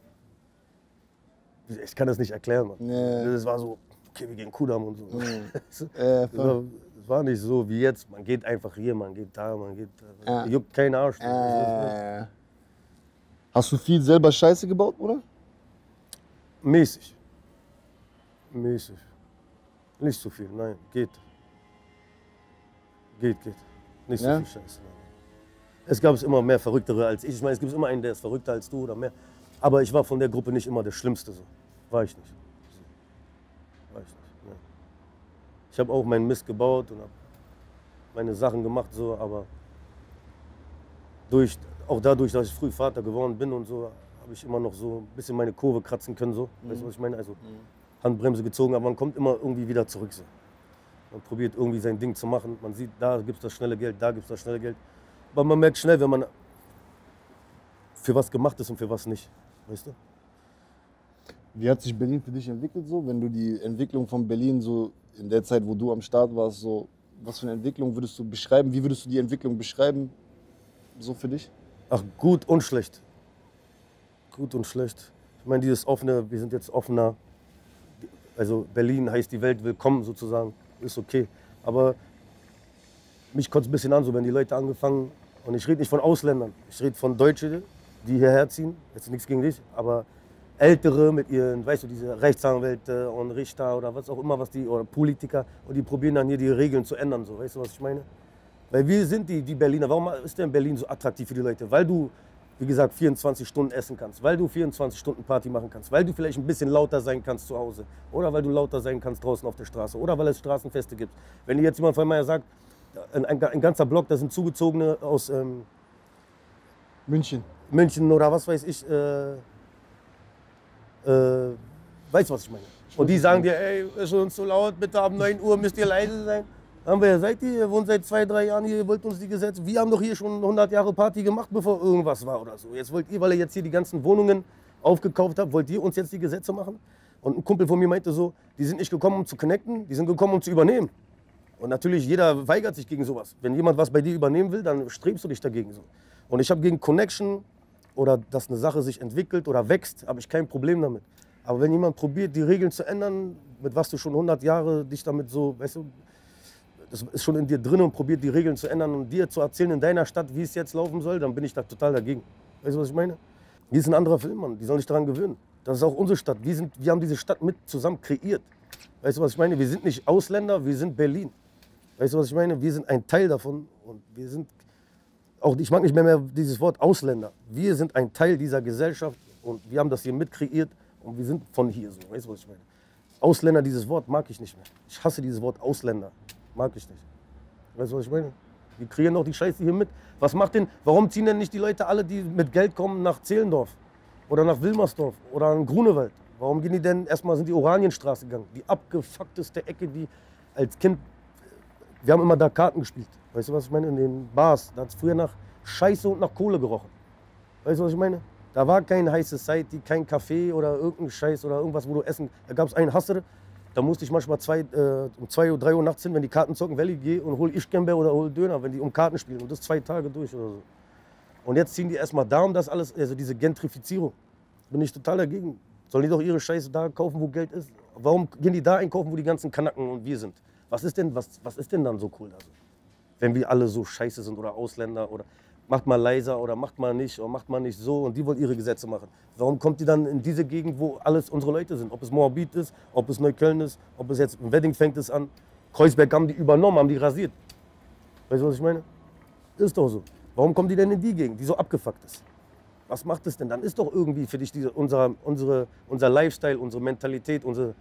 Ich kann das nicht erklären, Mann. Nee. Das war so, okay, wir gehen Kudamm und so. Äh, Das voll. war, das war nicht so wie jetzt. Man geht einfach hier, man geht da, man geht da. Äh. Juckt keinen Arsch. äh. Hast du viel selber Scheiße gebaut, oder? Mäßig. Mäßig. Nicht so viel, nein, geht. Geht, geht. Nicht so Ja? viel Scheiße. Nein. Es gab immer mehr Verrücktere als ich. Ich meine, es gibt immer einen, der ist verrückter als du oder mehr. Aber ich war von der Gruppe nicht immer der Schlimmste. So. War ich nicht. So. War ich nicht. Nein. Ich habe auch meinen Mist gebaut und habe meine Sachen gemacht, so, aber durch, auch dadurch, dass ich früh Vater geworden bin und so, habe ich immer noch so ein bisschen meine Kurve kratzen können. So. Weißt du, was ich meine? Also Handbremse gezogen, aber man kommt immer irgendwie wieder zurück. So. Man probiert irgendwie sein Ding zu machen. Man sieht, da gibt es das schnelle Geld, da gibt es das schnelle Geld. Aber man merkt schnell, wenn man für was gemacht ist und für was nicht. Weißt du? Wie hat sich Berlin für dich entwickelt, so? Wenn du die Entwicklung von Berlin so in der Zeit, wo du am Start warst, so, was für eine Entwicklung würdest du beschreiben? Wie würdest du die Entwicklung beschreiben, so für dich? Ach, gut und schlecht. Gut und schlecht. Ich meine, dieses offene, wir sind jetzt offener. Also Berlin heißt die Welt willkommen sozusagen, ist okay. Aber mich kotzt ein bisschen an, so wenn die Leute angefangen, und ich rede nicht von Ausländern, ich rede von Deutschen, die hierher ziehen, jetzt nichts gegen dich, aber Ältere mit ihren, weißt du, diese Rechtsanwälte und Richter oder was auch immer, was die, oder Politiker, und die probieren dann hier die Regeln zu ändern, so, weißt du, was ich meine? Weil wir sind die, die Berliner, warum ist denn Berlin so attraktiv für die Leute? Weil du, wie gesagt, vierundzwanzig Stunden essen kannst, weil du vierundzwanzig Stunden Party machen kannst, weil du vielleicht ein bisschen lauter sein kannst zu Hause oder weil du lauter sein kannst draußen auf der Straße oder weil es Straßenfeste gibt. Wenn dir jetzt jemand von mir sagt, ein, ein, ein ganzer Block, da sind Zugezogene aus ähm, München. München oder was weiß ich, äh, äh, weißt du, was ich meine? Und die sagen dir, ey, ist uns zu laut, bitte ab neun Uhr müsst ihr leise sein. Haben wir, seid ihr, ihr wohnt seit zwei, drei Jahren hier, ihr wollt uns die Gesetze, wir haben doch hier schon hundert Jahre Party gemacht, bevor irgendwas war oder so. Jetzt wollt ihr, weil ihr jetzt hier die ganzen Wohnungen aufgekauft habt, wollt ihr uns jetzt die Gesetze machen? Und ein Kumpel von mir meinte so, die sind nicht gekommen, um zu connecten, die sind gekommen, um zu übernehmen. Und natürlich, jeder weigert sich gegen sowas. Wenn jemand was bei dir übernehmen will, dann strebst du dich dagegen so. Und ich habe gegen Connection oder dass eine Sache sich entwickelt oder wächst, habe ich kein Problem damit. Aber wenn jemand probiert, die Regeln zu ändern, mit was du schon hundert Jahre dich damit so, weißt du, das ist schon in dir drin und probiert die Regeln zu ändern und dir zu erzählen in deiner Stadt, wie es jetzt laufen soll, dann bin ich da total dagegen. Weißt du, was ich meine? Hier ist ein anderer Film, Mann. Die sollen sich daran gewöhnen. Das ist auch unsere Stadt. Wir, sind, wir haben diese Stadt mit zusammen kreiert. Weißt du, was ich meine? Wir sind nicht Ausländer, wir sind Berlin. Weißt du, was ich meine? Wir sind ein Teil davon und wir sind, auch ich mag nicht mehr, mehr dieses Wort Ausländer. Wir sind ein Teil dieser Gesellschaft und wir haben das hier mit kreiert und wir sind von hier so. Weißt du, was ich meine? Ausländer, dieses Wort mag ich nicht mehr. Ich hasse dieses Wort Ausländer. Mag ich nicht. Weißt du, was ich meine? Wir kreieren doch die Scheiße hier mit. Was macht denn, warum ziehen denn nicht die Leute alle, die mit Geld kommen, nach Zehlendorf oder nach Wilmersdorf oder in Grunewald? Warum gehen die denn, erstmal sind die Oranienstraße gegangen, die abgefuckteste Ecke, die als Kind wir haben immer da Karten gespielt. Weißt du, was ich meine? In den Bars. Da hat es früher nach Scheiße und nach Kohle gerochen. Weißt du, was ich meine? Da war kein High Society, kein Café oder irgendein Scheiß oder irgendwas, wo du essen. Da gab es einen Hasser. Da musste ich manchmal zwei, äh, um zwei Uhr, drei Uhr nachts hin, wenn die Karten zocken, Valley gehe und hol Ischgembe oder hol Döner, wenn die um Karten spielen. Und das zwei Tage durch oder so. Und jetzt ziehen die erstmal da um das alles, also diese Gentrifizierung. Bin ich total dagegen. Sollen die doch ihre Scheiße da kaufen, wo Geld ist? Warum gehen die da einkaufen, wo die ganzen Kanaken und wir sind? Was ist denn, was, was ist denn dann so cool da so? Wenn wir alle so scheiße sind oder Ausländer oder macht mal leiser oder macht mal nicht oder macht mal nicht so und die wollen ihre Gesetze machen. Warum kommt die dann in diese Gegend, wo alles unsere Leute sind? Ob es Moabit ist, ob es Neukölln ist, ob es jetzt im Wedding fängt es an. Kreuzberg haben die übernommen, haben die rasiert. Weißt du, was ich meine? Ist doch so. Warum kommen die denn in die Gegend, die so abgefuckt ist? Was macht es denn? Dann ist doch irgendwie für dich diese, unser, unsere, unser Lifestyle, unsere Mentalität, unsere,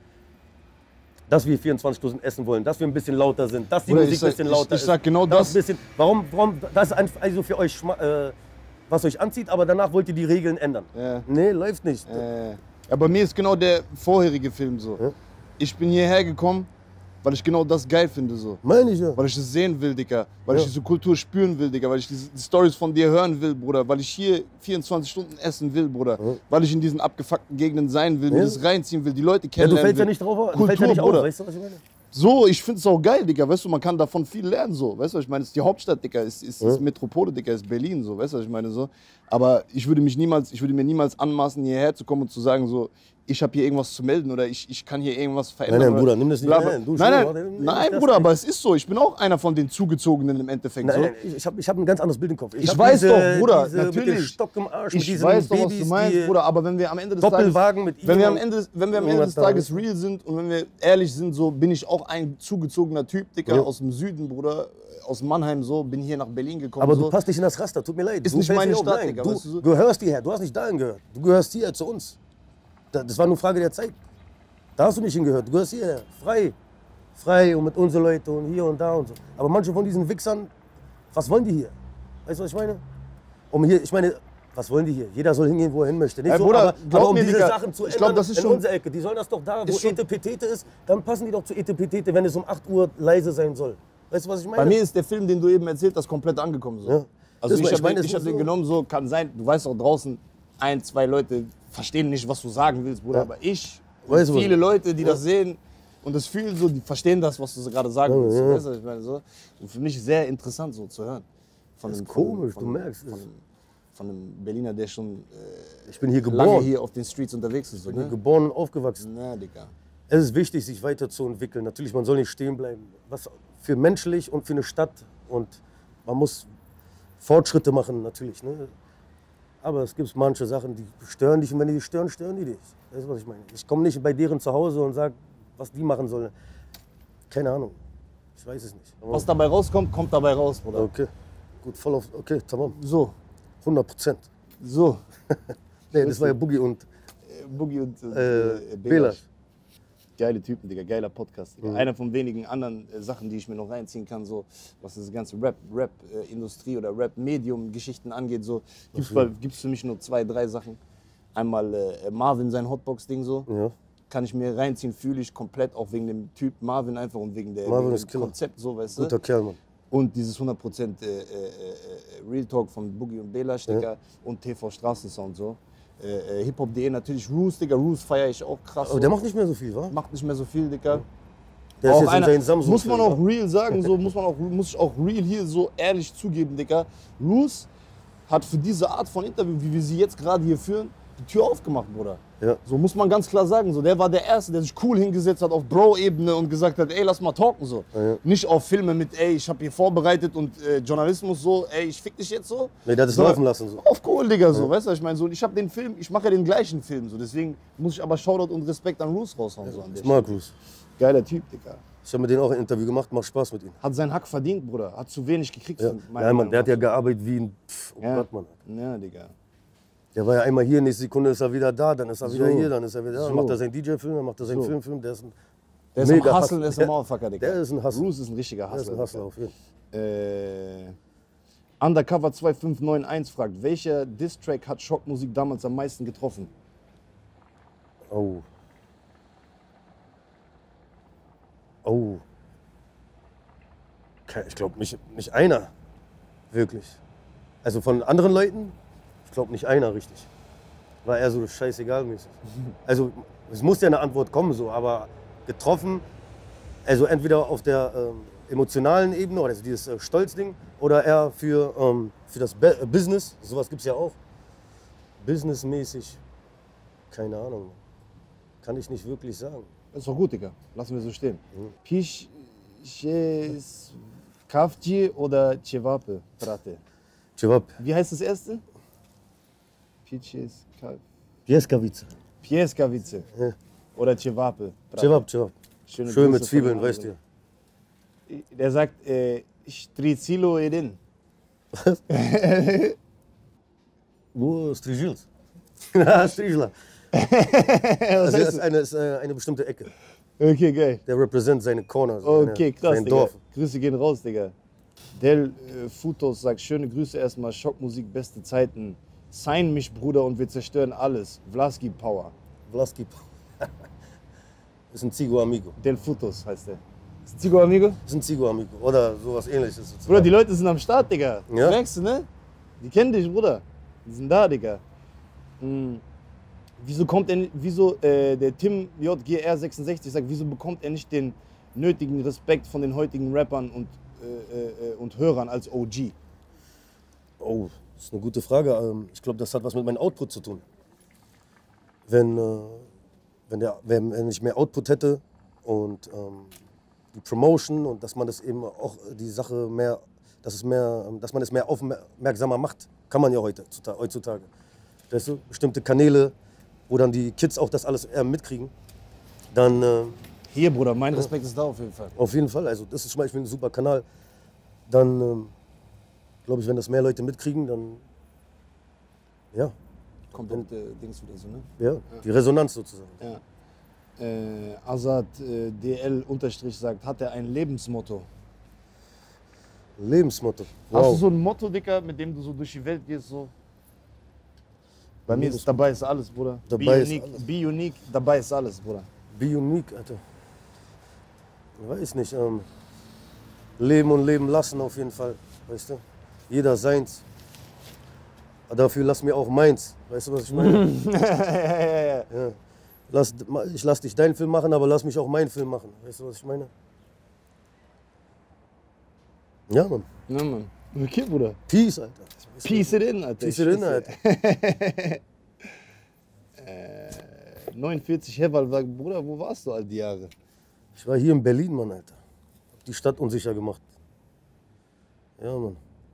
dass wir vierundzwanzig Stunden essen wollen, dass wir ein bisschen lauter sind, dass die Bruder, Musik ich sag- ein bisschen ich- lauter ich sag genau ist. das. Ein bisschen, warum, warum, das ist einfach also für euch, schma- äh, was euch anzieht, aber danach wollt ihr die Regeln ändern. Ja. Nee, läuft nicht. Äh, ja, bei mir ist genau der vorherige Film so. Ja. Ich bin hierher gekommen, weil ich genau das geil finde so. Meine ich ja. Weil ich es sehen will, Digga. Weil Ja. ich diese Kultur spüren will, Digga. Weil ich diese die Stories von dir hören will, Bruder. Weil ich hier vierundzwanzig Stunden essen will, Bruder. Ja. Weil ich in diesen abgefuckten Gegenden sein will, mir Ja. das reinziehen will, die Leute Ja, du kennenlernen fällst ja will. nicht drauf, du Kultur, fällst ja nicht auf, Bruder. weißt du, was ich meine? So, ich find's auch geil, Digga. Weißt du, man kann davon viel lernen, so. Weißt du, was ich meine? Es ist die Hauptstadt, Digga. Es ist, ist Ja. Metropole, Digga. Es ist Berlin, so. Weißt du, was ich meine? So. Aber ich würde mich niemals, ich würde mir niemals anmaßen, hierher zu kommen und zu sagen, so, ich habe hier irgendwas zu melden oder ich, ich kann hier irgendwas verändern. Nein, nein, oder Bruder, nimm das nicht bla, bla. rein. Du Nein, schon, nein, warte, nimm nein, das Bruder, nicht. aber es ist so. Ich bin auch einer von den Zugezogenen im Endeffekt. Nein, so. nein, ich habe ich hab ein ganz anderes Bild im Kopf. Ich hab weiß diese, doch, Bruder, diese Mit dem natürlich. Stock im Arsch, mit Ich diesen weiß doch, was Babys, du meinst, die Bruder, aber wenn wir am Ende des Tages, Doppelwagen mit wenn wir ihm am Ende, des- wenn wir am Ende irgendwas des Tages da real sind und wenn wir ehrlich sind, so bin ich auch ein zugezogener Typ, Dicker, Ja. aus dem Süden, Bruder, aus Mannheim, so, bin hier nach Berlin gekommen. Aber so. du passt nicht in das Raster, tut mir leid. Ist du nicht fällst meine hier auf. Stadt, Nein, Digga, du weißt du so? gehörst hierher, du hast nicht dahin gehört. Du gehörst hierher zu uns. Da- Das war nur Frage der Zeit. Da hast du nicht hingehört, du gehörst hierher, frei. Frei und mit unseren Leuten und hier und da und so. Aber manche von diesen Wichsern, was wollen die hier? Weißt du, was ich meine? Um hier, ich meine, was wollen die hier? Jeder soll hingehen, wo er hin möchte. Nicht Ey, so, Bruder, aber, glaub aber um mir, diese Digga, Sachen zu ich ändern glaub, das ist in schon- unserer Ecke, die sollen das doch da, wo Ist schon- Etepetete ist, dann passen die doch zu Etepetete, wenn es um acht Uhr leise sein soll. Weißt du, was ich meine? Bei mir ist der Film, den du eben erzählt hast, komplett angekommen. So. Ja. Also Das ich war- ich habe meine, den, es ich hab ist den so- genommen, so kann sein, du weißt auch draußen, ein, zwei Leute verstehen nicht, was du sagen willst, Bruder, Ja. aber ich und Weißt du was? viele Leute, die das sehen und das fühlen, so, die verstehen das, was du gerade sagen Ja, willst. ja. Weißt du, was ich meine, so. Und für mich sehr interessant so zu hören. Von Das einem- ist von- komisch, von, du merkst Von, es. einem- von einem Berliner, der schon äh, Ich bin hier lange geboren, hier auf den Streets unterwegs ist. So, ich bin ne? geboren und aufgewachsen. Na, Digga. Es ist wichtig, sich weiterzuentwickeln. Natürlich, man soll nicht stehen bleiben. Was für menschlich und für eine Stadt. Und man muss Fortschritte machen, natürlich. Ne? Aber es gibt manche Sachen, die stören dich. Und wenn die dich stören, stören die dich. Das ist, was ich meine. Ich komme nicht bei deren zu Hause und sage, was die machen sollen. Keine Ahnung. Ich weiß es nicht. Aber Was dabei rauskommt, kommt dabei raus, Bruder. okay. Gut, voll auf. Okay, tamam. So, hundert Prozent. so. Nee, das war ja Boogie und Äh, Boogie und äh, äh, Belash. Belash. Geile Typen, Digga, geiler Podcast. Digga. Mhm. Einer von wenigen anderen äh, Sachen, die ich mir noch reinziehen kann, so was das ganze Rap, Rap-Industrie oder Rap-Medium-Geschichten angeht. So gibt's, bei, gibt's für mich nur zwei, drei Sachen. Einmal äh, Marvin, sein Hotbox-Ding so. Ja. Kann ich mir reinziehen, fühle ich komplett, auch wegen dem Typ Marvin einfach und wegen, der, Marvin wegen ist dem Killer. Konzept, so, weißt Guter du. Kerl, Mann. Und dieses hundert Prozent äh, äh, äh, Real Talk von Boogie und Belash, Digga, und T V Straßensound, so. Äh, äh, Hip-Hop punkt de natürlich, Roos, Digga, Roos feiere ich auch krass. Aber so. der macht nicht mehr so viel, wa? macht nicht mehr so viel, Digga. Der ist Auch jetzt in einer- seinen Samsung. muss man auch real sagen, so muss man auch muss ich auch real hier so ehrlich zugeben, Digga. Roos hat für diese Art von Interview, wie wir sie jetzt gerade hier führen, die Tür aufgemacht, Bruder. Ja. So muss man ganz klar sagen. So, der war der Erste, der sich cool hingesetzt hat auf Bro-Ebene und gesagt hat, ey, lass mal talken so. Ja. Nicht auf Filme mit, ey, ich habe hier vorbereitet und äh, Journalismus so, ey, ich fick dich jetzt so. Nee, der hat es So, laufen lassen. So. Auf cool, Digga, so, weißt du, was ich meine, so, ich habe den Film, ich mache ja den gleichen Film, so, deswegen muss ich aber Shoutout und Respekt an Roos raushauen, so an der Ich mag Stelle. Roos. Geiler Typ, Digga. Ich habe mit denen auch ein Interview gemacht, macht Spaß mit ihm. Hat seinen Hack verdient, Bruder. Hat zu wenig gekriegt. Ja, von meiner ja Mann, Meinung der hat ja nach. gearbeitet wie ein Pff, oh Ja. Gott, Mann. Ja, Digga. Der war ja einmal hier, nächste Sekunde ist er wieder da, dann ist er wieder So. hier, dann ist er wieder da. Dann So. macht er seinen D J-Film, dann macht er seinen So. Filmfilm. Der ist ein Der ist mega am Hustlen, Hustler. ist ein Motherfucker, Digga. Der ist ein Hustler. Roos ist ein richtiger Der ist Hustler. ein Hustler auf jeden Fall. Äh, Undercover zwei fünf neun eins fragt, welcher Diss-Track hat Schockmusik damals am meisten getroffen? Oh. Oh. Ich glaube nicht, nicht einer, wirklich. Also von anderen Leuten, ich glaube nicht einer richtig. War eher so scheißegal mäßig. Also es muss ja eine Antwort kommen so, aber getroffen, also entweder auf der ähm, emotionalen Ebene, oder also dieses äh, Stolzding, oder eher für, ähm, für das Be Business, sowas gibt es ja auch. Businessmäßig, keine Ahnung, kann ich nicht wirklich sagen. Das ist doch gut, Digga. Lassen wir so stehen. Pisz jest kawci oder cevapy, Prate? Cevap, Wie heißt das erste? Pisz jest kawci. Pieskavice. Pieskavice. Ja. Oder cevapy. Prate. Cevap, Cevap. Schöne Schön mit Grüße Zwiebeln, von dem weißt du. anderen. Der sagt, äh, Stricilo edin. Wo Strigils? Strigla. Also das ist eine, ist äh, eine bestimmte Ecke. Okay, geil. Der repräsentiert seine Corner, so Okay, seine, krass, sein Digga. Dorf. Grüße gehen raus, Digga. Del äh, Futos sagt, schöne Grüße erstmal, Schockmusik, beste Zeiten. Sign mich, Bruder, und wir zerstören alles. Vlaski Power. Vlaski. Ist ein Zigo Amigo. Del Futos heißt der. Ist ein Zigo Amigo? Ist ein Zigo Amigo. Oder sowas ähnliches. sozusagen. Bruder, die Leute sind am Start, Digga. Ja? Merkst du, ne? Die kennen dich, Bruder. Die sind da, Digga. Hm. Wieso kommt er nicht, wieso, äh, der Tim J G R sechsundsechzig sagt, wieso bekommt er nicht den nötigen Respekt von den heutigen Rappern und, äh, äh, und Hörern als O G? Oh, das ist eine gute Frage. Ähm, Ich glaube, das hat was mit meinem Output zu tun. Wenn, äh, wenn, der, wenn, wenn ich mehr Output hätte und ähm, die Promotion und dass man das eben auch die Sache mehr, dass, es mehr, dass man es mehr aufmerksamer macht, kann man ja heute, heutzutage. Weißt du, bestimmte Kanäle, wo dann die Kids auch das alles eher mitkriegen, dann äh, Hier, Bruder, mein Respekt ist da auf jeden Fall. auf jeden Fall, also das ist zum Beispiel ein super Kanal, dann ähm, glaube ich, wenn das mehr Leute mitkriegen, dann ja, Kommt dann äh, Dings wieder so, ne? ja, die Resonanz sozusagen. Ja. Äh, Azad äh, D L unterstrich sagt, hat er ein Lebensmotto? Lebensmotto. Hast du Wow. so ein Motto, Dicker, mit dem du so durch die Welt gehst? So? Bei mir ist Lebensmotto. dabei ist alles, Bruder. Dabei be, ist unique, alles. be unique, dabei ist alles, Bruder. Be unique, Alter. Ich weiß nicht. Ähm, leben und leben lassen auf jeden Fall, weißt du? Jeder seins. Aber dafür lass mir auch meins. Weißt du, was ich meine? ja. Lass, ich lass dich deinen Film machen, aber lass mich auch meinen Film machen. Weißt du, was ich meine? Ja, Mann. Ja, Mann. Okay, Bruder. Peace, Alter. Peace it in, Alter. Peace it in, Alter. äh, neunundvierzig Heval, Bruder, wo warst du all die Jahre? Ich war hier in Berlin, Mann, Alter. Hab die Stadt unsicher gemacht. Ja, Mann.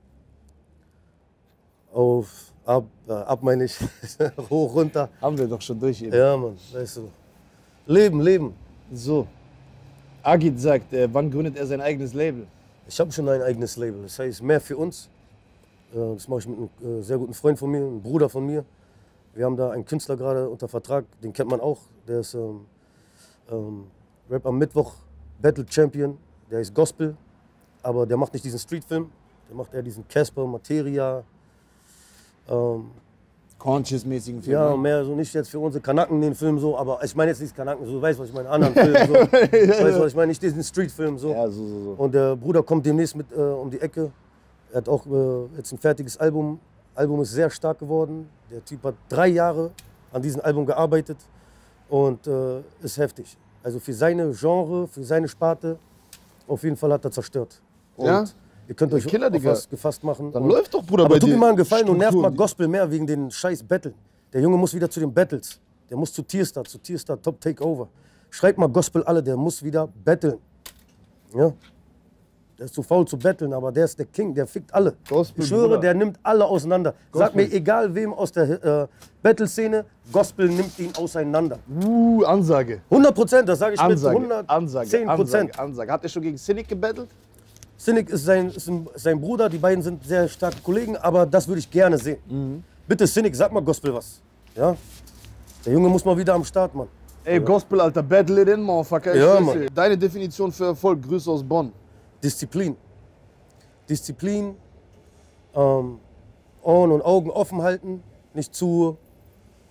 Auf, ab, äh, ab meine ich, hoch, runter. Haben wir doch schon durch eben. Ja, Mann, weißt du. Leben, leben. So. Agit sagt, äh, wann gründet er sein eigenes Label? Ich habe schon ein eigenes Label. Das heißt, mehr für uns. Äh, Das mache ich mit einem äh, sehr guten Freund von mir, einem Bruder von mir. Wir haben da einen Künstler gerade unter Vertrag, den kennt man auch. Der ist ähm, ähm, Rap am Mittwoch, Battle Champion. Der ist Gospel, aber der macht nicht diesen Streetfilm. Der macht eher diesen Casper, Materia. Ähm, Conscious-mäßigen Film. ja, ne? mehr so nicht jetzt für unsere Kanaken den Film so, aber ich meine jetzt nicht Kanaken, so, du weißt, was ich meine, anderen Film so. Weißt, was ich meine, nicht diesen Streetfilm so. Ja, so, so, so. Und der Bruder kommt demnächst mit äh, um die Ecke. Er hat auch äh, jetzt ein fertiges Album. Album ist sehr stark geworden. Der Typ hat drei Jahre an diesem Album gearbeitet und äh, ist heftig. Also für seine Genre, für seine Sparte, auf jeden Fall hat er zerstört. Und Ja? ihr könnt euch Killer, auf Digga. was gefasst machen. Dann und läuft doch, Bruder, aber bei tut dir mir mal einen Gefallen und nervt mal Strukturen. Gospel mehr wegen den scheiß Battle. Der Junge muss wieder zu den Battles. Der muss zu Tierstar, zu Tierstar, Top Takeover. Schreibt mal Gospel alle, der muss wieder battlen. Ja? Der ist zu faul zu battlen, aber der ist der King, der fickt alle. Gospel, ich schwöre, Bruder. der nimmt alle auseinander. Sag Gospel. mir, egal wem aus der äh, Battle-Szene, Gospel nimmt ihn auseinander. Uh, Ansage. hundert Prozent, das sage ich Ansage. mit Ansage. hundertzehn Prozent. Ansage. Ansage. Hat er schon gegen Cynic gebettelt? Cynic ist sein, ist ein- sein Bruder, die beiden sind sehr starke Kollegen, aber das würde ich gerne sehen. Mhm. Bitte Cynic, sag mal Gospel was. Ja? Der Junge muss mal wieder am Start, Mann. Ey, Gospel, Alter, battle it in, Motherfucker. Ich Ja, schwör's Mann. dir. Deine Definition für Erfolg, Grüße aus Bonn. Disziplin. Disziplin, ähm, Ohren und Augen offen halten, nicht zu,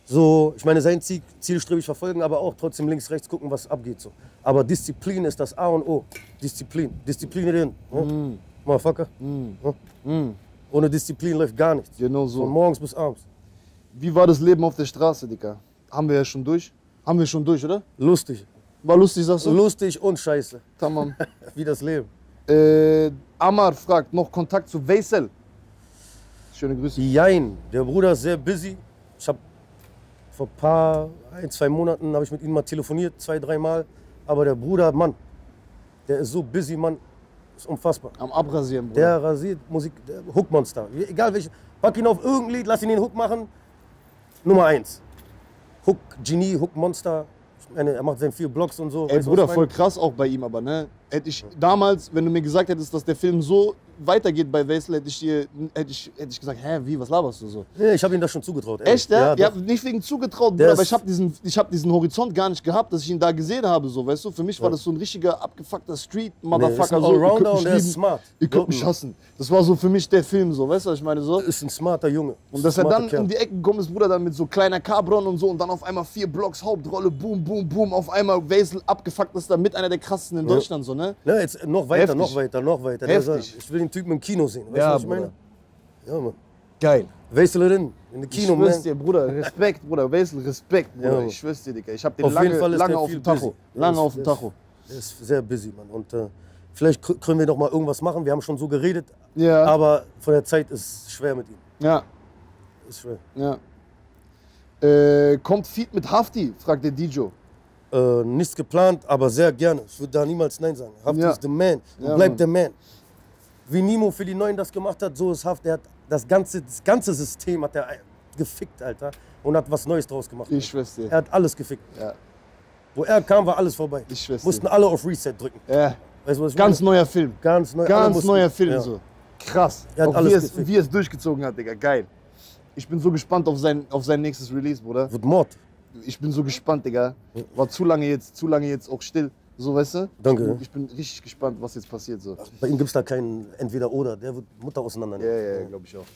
So, ich meine, sein Ziel, zielstrebig verfolgen, aber auch trotzdem links, rechts gucken, was abgeht. So. Aber Disziplin ist das A und O. Disziplin. Disziplinieren. Ne? Mm. Motherfucker. Mm. Ne? Mm. Ohne Disziplin läuft gar nichts. Genau so. Von morgens bis abends. Wie war das Leben auf der Straße, Dicker? Haben wir ja schon durch. Haben wir schon durch, oder? Lustig. War lustig, sagst du? Lustig und scheiße. Tamam. Wie das Leben. Äh, Amar fragt, noch Kontakt zu Veysel? Schöne Grüße. Jein. Der Bruder ist sehr busy. Ich habe vor ein paar, ein, zwei Monaten habe ich mit ihm mal telefoniert, zwei, dreimal. Aber der Bruder, Mann, der ist so busy, Mann, ist unfassbar. Am Abrasieren, Bruder. Der rasiert Musik, der Hookmonster. Egal welche, pack ihn auf irgendein Lied, lass ihn den Hook machen. Nummer eins. Hook Genie, Hook Monster. Ich meine, er macht seine vier Blogs und so. Ey, Weißt du, Bruder, was ich voll meine? krass auch bei ihm, aber ne? Hätte ich damals, wenn du mir gesagt hättest, dass der Film so weitergeht bei Veysel, hätte ich dir, hätte ich, hätte ich gesagt, hä, wie, was laberst du so? Nee, ich habe ihm das schon zugetraut. ehrlich. Echt, ja? Ja, doch. nicht wegen zugetraut, Der Bruder, aber ist- ich habe diesen, ich hab diesen Horizont gar nicht gehabt, dass ich ihn da gesehen habe, so, weißt du? Für mich war das so ein richtiger, abgefuckter Street-Motherfucker. Nee, ist ein so, ihr könnt Allrounder mich und der ist lieben, smart. Ihr könnt mich hassen. Das war so für mich der Film, so, weißt du, was ich meine? So. Ist ein smarter Junge. Und dass er Smarter dann Kerl. in die Ecke gekommen ist, Bruder, dann mit so kleiner Cabron und so und dann auf einmal vier Blocks Hauptrolle, boom, boom, boom, auf einmal Veysel abgefuckt ist, da mit einer der krassesten in Ja. Deutschland, so, ne? Ne, jetzt noch weiter, Heftig. noch weiter, noch weiter. Der Heftig. sagt, ich will den Typen im Kino sehen. Weißt Ja, du, was ich Bruder. meine? Ja, Mann. Geil. Weislerin, in der Ich Kino, schwör's man. dir, Bruder, Respekt, Bruder, Veysel, Respekt, Bruder, Ja. ich schwör's dir, Digga. Ich hab den Auf jeden lange, Fall ist lange der auf viel dem Tacho, busy. lange Der auf ist- dem der ist- Tacho. Der ist sehr busy, Mann. Und äh, vielleicht kr- können wir noch mal irgendwas machen. Wir haben schon so geredet, Ja, aber von der Zeit ist schwer mit ihm. ja, Ist schwer. ja. Äh, kommt Feed mit Hafti, fragt der D J. Äh, nichts geplant, aber sehr gerne. Ich würde da niemals Nein sagen. Hafti Ja. ist der Man. Und Ja, bleibt Mann. der Man. Wie Nimo für die Neuen das gemacht hat, so ist Hafti. Er hat das ganze, das ganze System hat er gefickt, Alter. Und hat was Neues draus gemacht. Ich schwör's dir. Er hat alles gefickt. Ja. Wo er kam, war alles vorbei. Ich schwör's Mussten dir. alle auf Reset drücken. Ja. Weißt du, was ich Ganz meine? neuer Film. Ganz neu. alle Ganz mussten- neuer Film ja. so. Krass. Er hat Auch alles wie, es, gefickt. wie es durchgezogen hat, Digga. Geil. Ich bin so gespannt auf sein, auf sein nächstes Release, Bruder. Wird Mord. Ich bin so gespannt, Digga. War zu lange jetzt, zu lange jetzt auch still. So, weißt du? Danke, Ich ja. bin, ich bin richtig gespannt, was jetzt passiert. So. Bei ihm gibt es da keinen Entweder-Oder. Der wird Mutter auseinandernehmen. Ja, ja, glaube ich auch.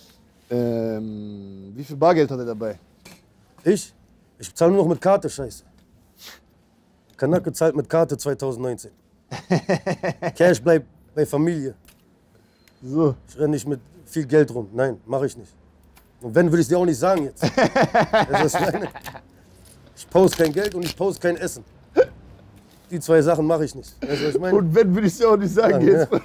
Ähm, wie viel Bargeld hat er dabei? Ich? Ich bezahle nur noch mit Karte, scheiße. Kanake zahlt mit Karte zwanzig neunzehn. Cash bleibt bei Familie. So. Ich renne nicht mit viel Geld rum. Nein, mache ich nicht. Und wenn, würde ich dir auch nicht sagen jetzt. Weißt du, was ich meine? Ich poste kein Geld und ich poste kein Essen. Die zwei Sachen mache ich nicht. Weißt du, was ich meine? Und wenn, würde ich es ja auch nicht sagen Ja, jetzt.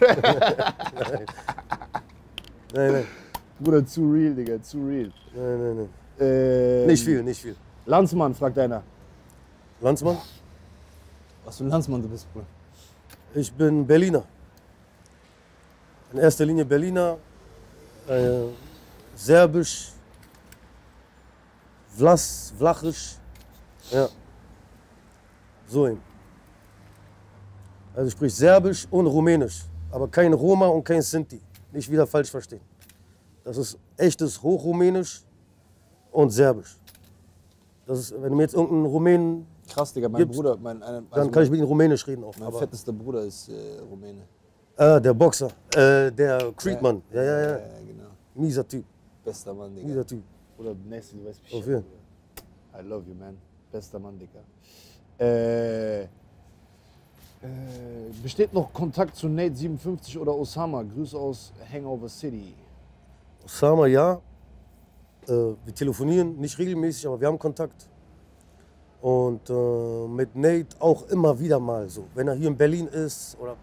Nein, nein, Bruder, zu real, Digga, zu real. nein, nein, nein. Ähm, Nicht viel, nicht viel. Landsmann, fragt einer. Landsmann? Was für ein Landsmann du bist, Bruder. Ich bin Berliner. In erster Linie Berliner, äh, Serbisch, Vlas, Vlachisch, ja, so eben. Also ich sprich Serbisch und Rumänisch, aber kein Roma und kein Sinti. Nicht wieder falsch verstehen. Das ist echtes Hochrumänisch und Serbisch. Das ist, wenn du mir jetzt irgendeinen Rumänen, Krass, Digga, mein Gibt's- Bruder, mein, eine, dann also kann ich mit ihm Rumänisch reden auch. mein Aber, fettester Bruder ist äh, Rumäne. äh, der Boxer, äh, der Creedmann, ja, ja, ja, Ja, genau. mieser Typ, Bester Mann, Digga. mieser Typ. Bruder, Nasty, du weißt Auf Bescheid. jeden. Bruder. I love you, man. Bester Mann, Digga. Äh, äh, besteht noch Kontakt zu Nate siebenundfünfzig oder Osama? Grüße aus Hangover City. Osama, ja. Äh, wir telefonieren nicht regelmäßig, aber wir haben Kontakt. Und äh, mit Nate auch immer wieder mal so. Wenn er hier in Berlin ist oder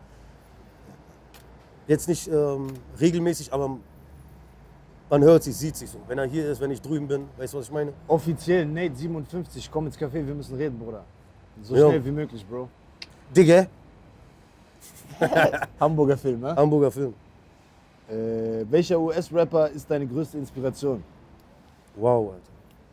jetzt nicht ähm, regelmäßig, aber man hört sich, sieht sich so. Wenn er hier ist, wenn ich drüben bin, weißt du, was ich meine? Offiziell Nate siebenundfünfzig, komm ins Café, wir müssen reden, Bruder. So Ja. schnell wie möglich, Bro. Digga, Hamburger Film, ne? Hamburger Film. Äh, welcher U S-Rapper ist deine größte Inspiration? Wow, Alter.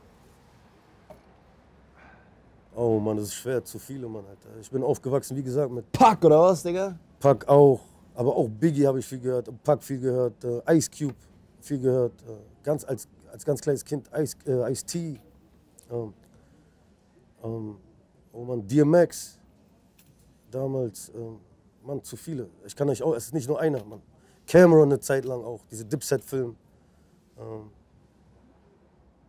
Oh Mann, das ist schwer, zu viele, Mann, Alter. Ich bin aufgewachsen, wie gesagt, mit Pack oder was, Digga? Pac auch, aber auch Biggie habe ich viel gehört, Pac viel gehört, äh, Ice Cube viel gehört, äh, ganz als, als ganz kleines Kind Ice, äh, Ice-T, ähm, ähm, oh Mann, D M X, damals, ähm, Mann, zu viele. Ich kann euch auch, es ist nicht nur einer, Mann. Cameron eine Zeit lang auch, diese Dipset-Film. Ähm,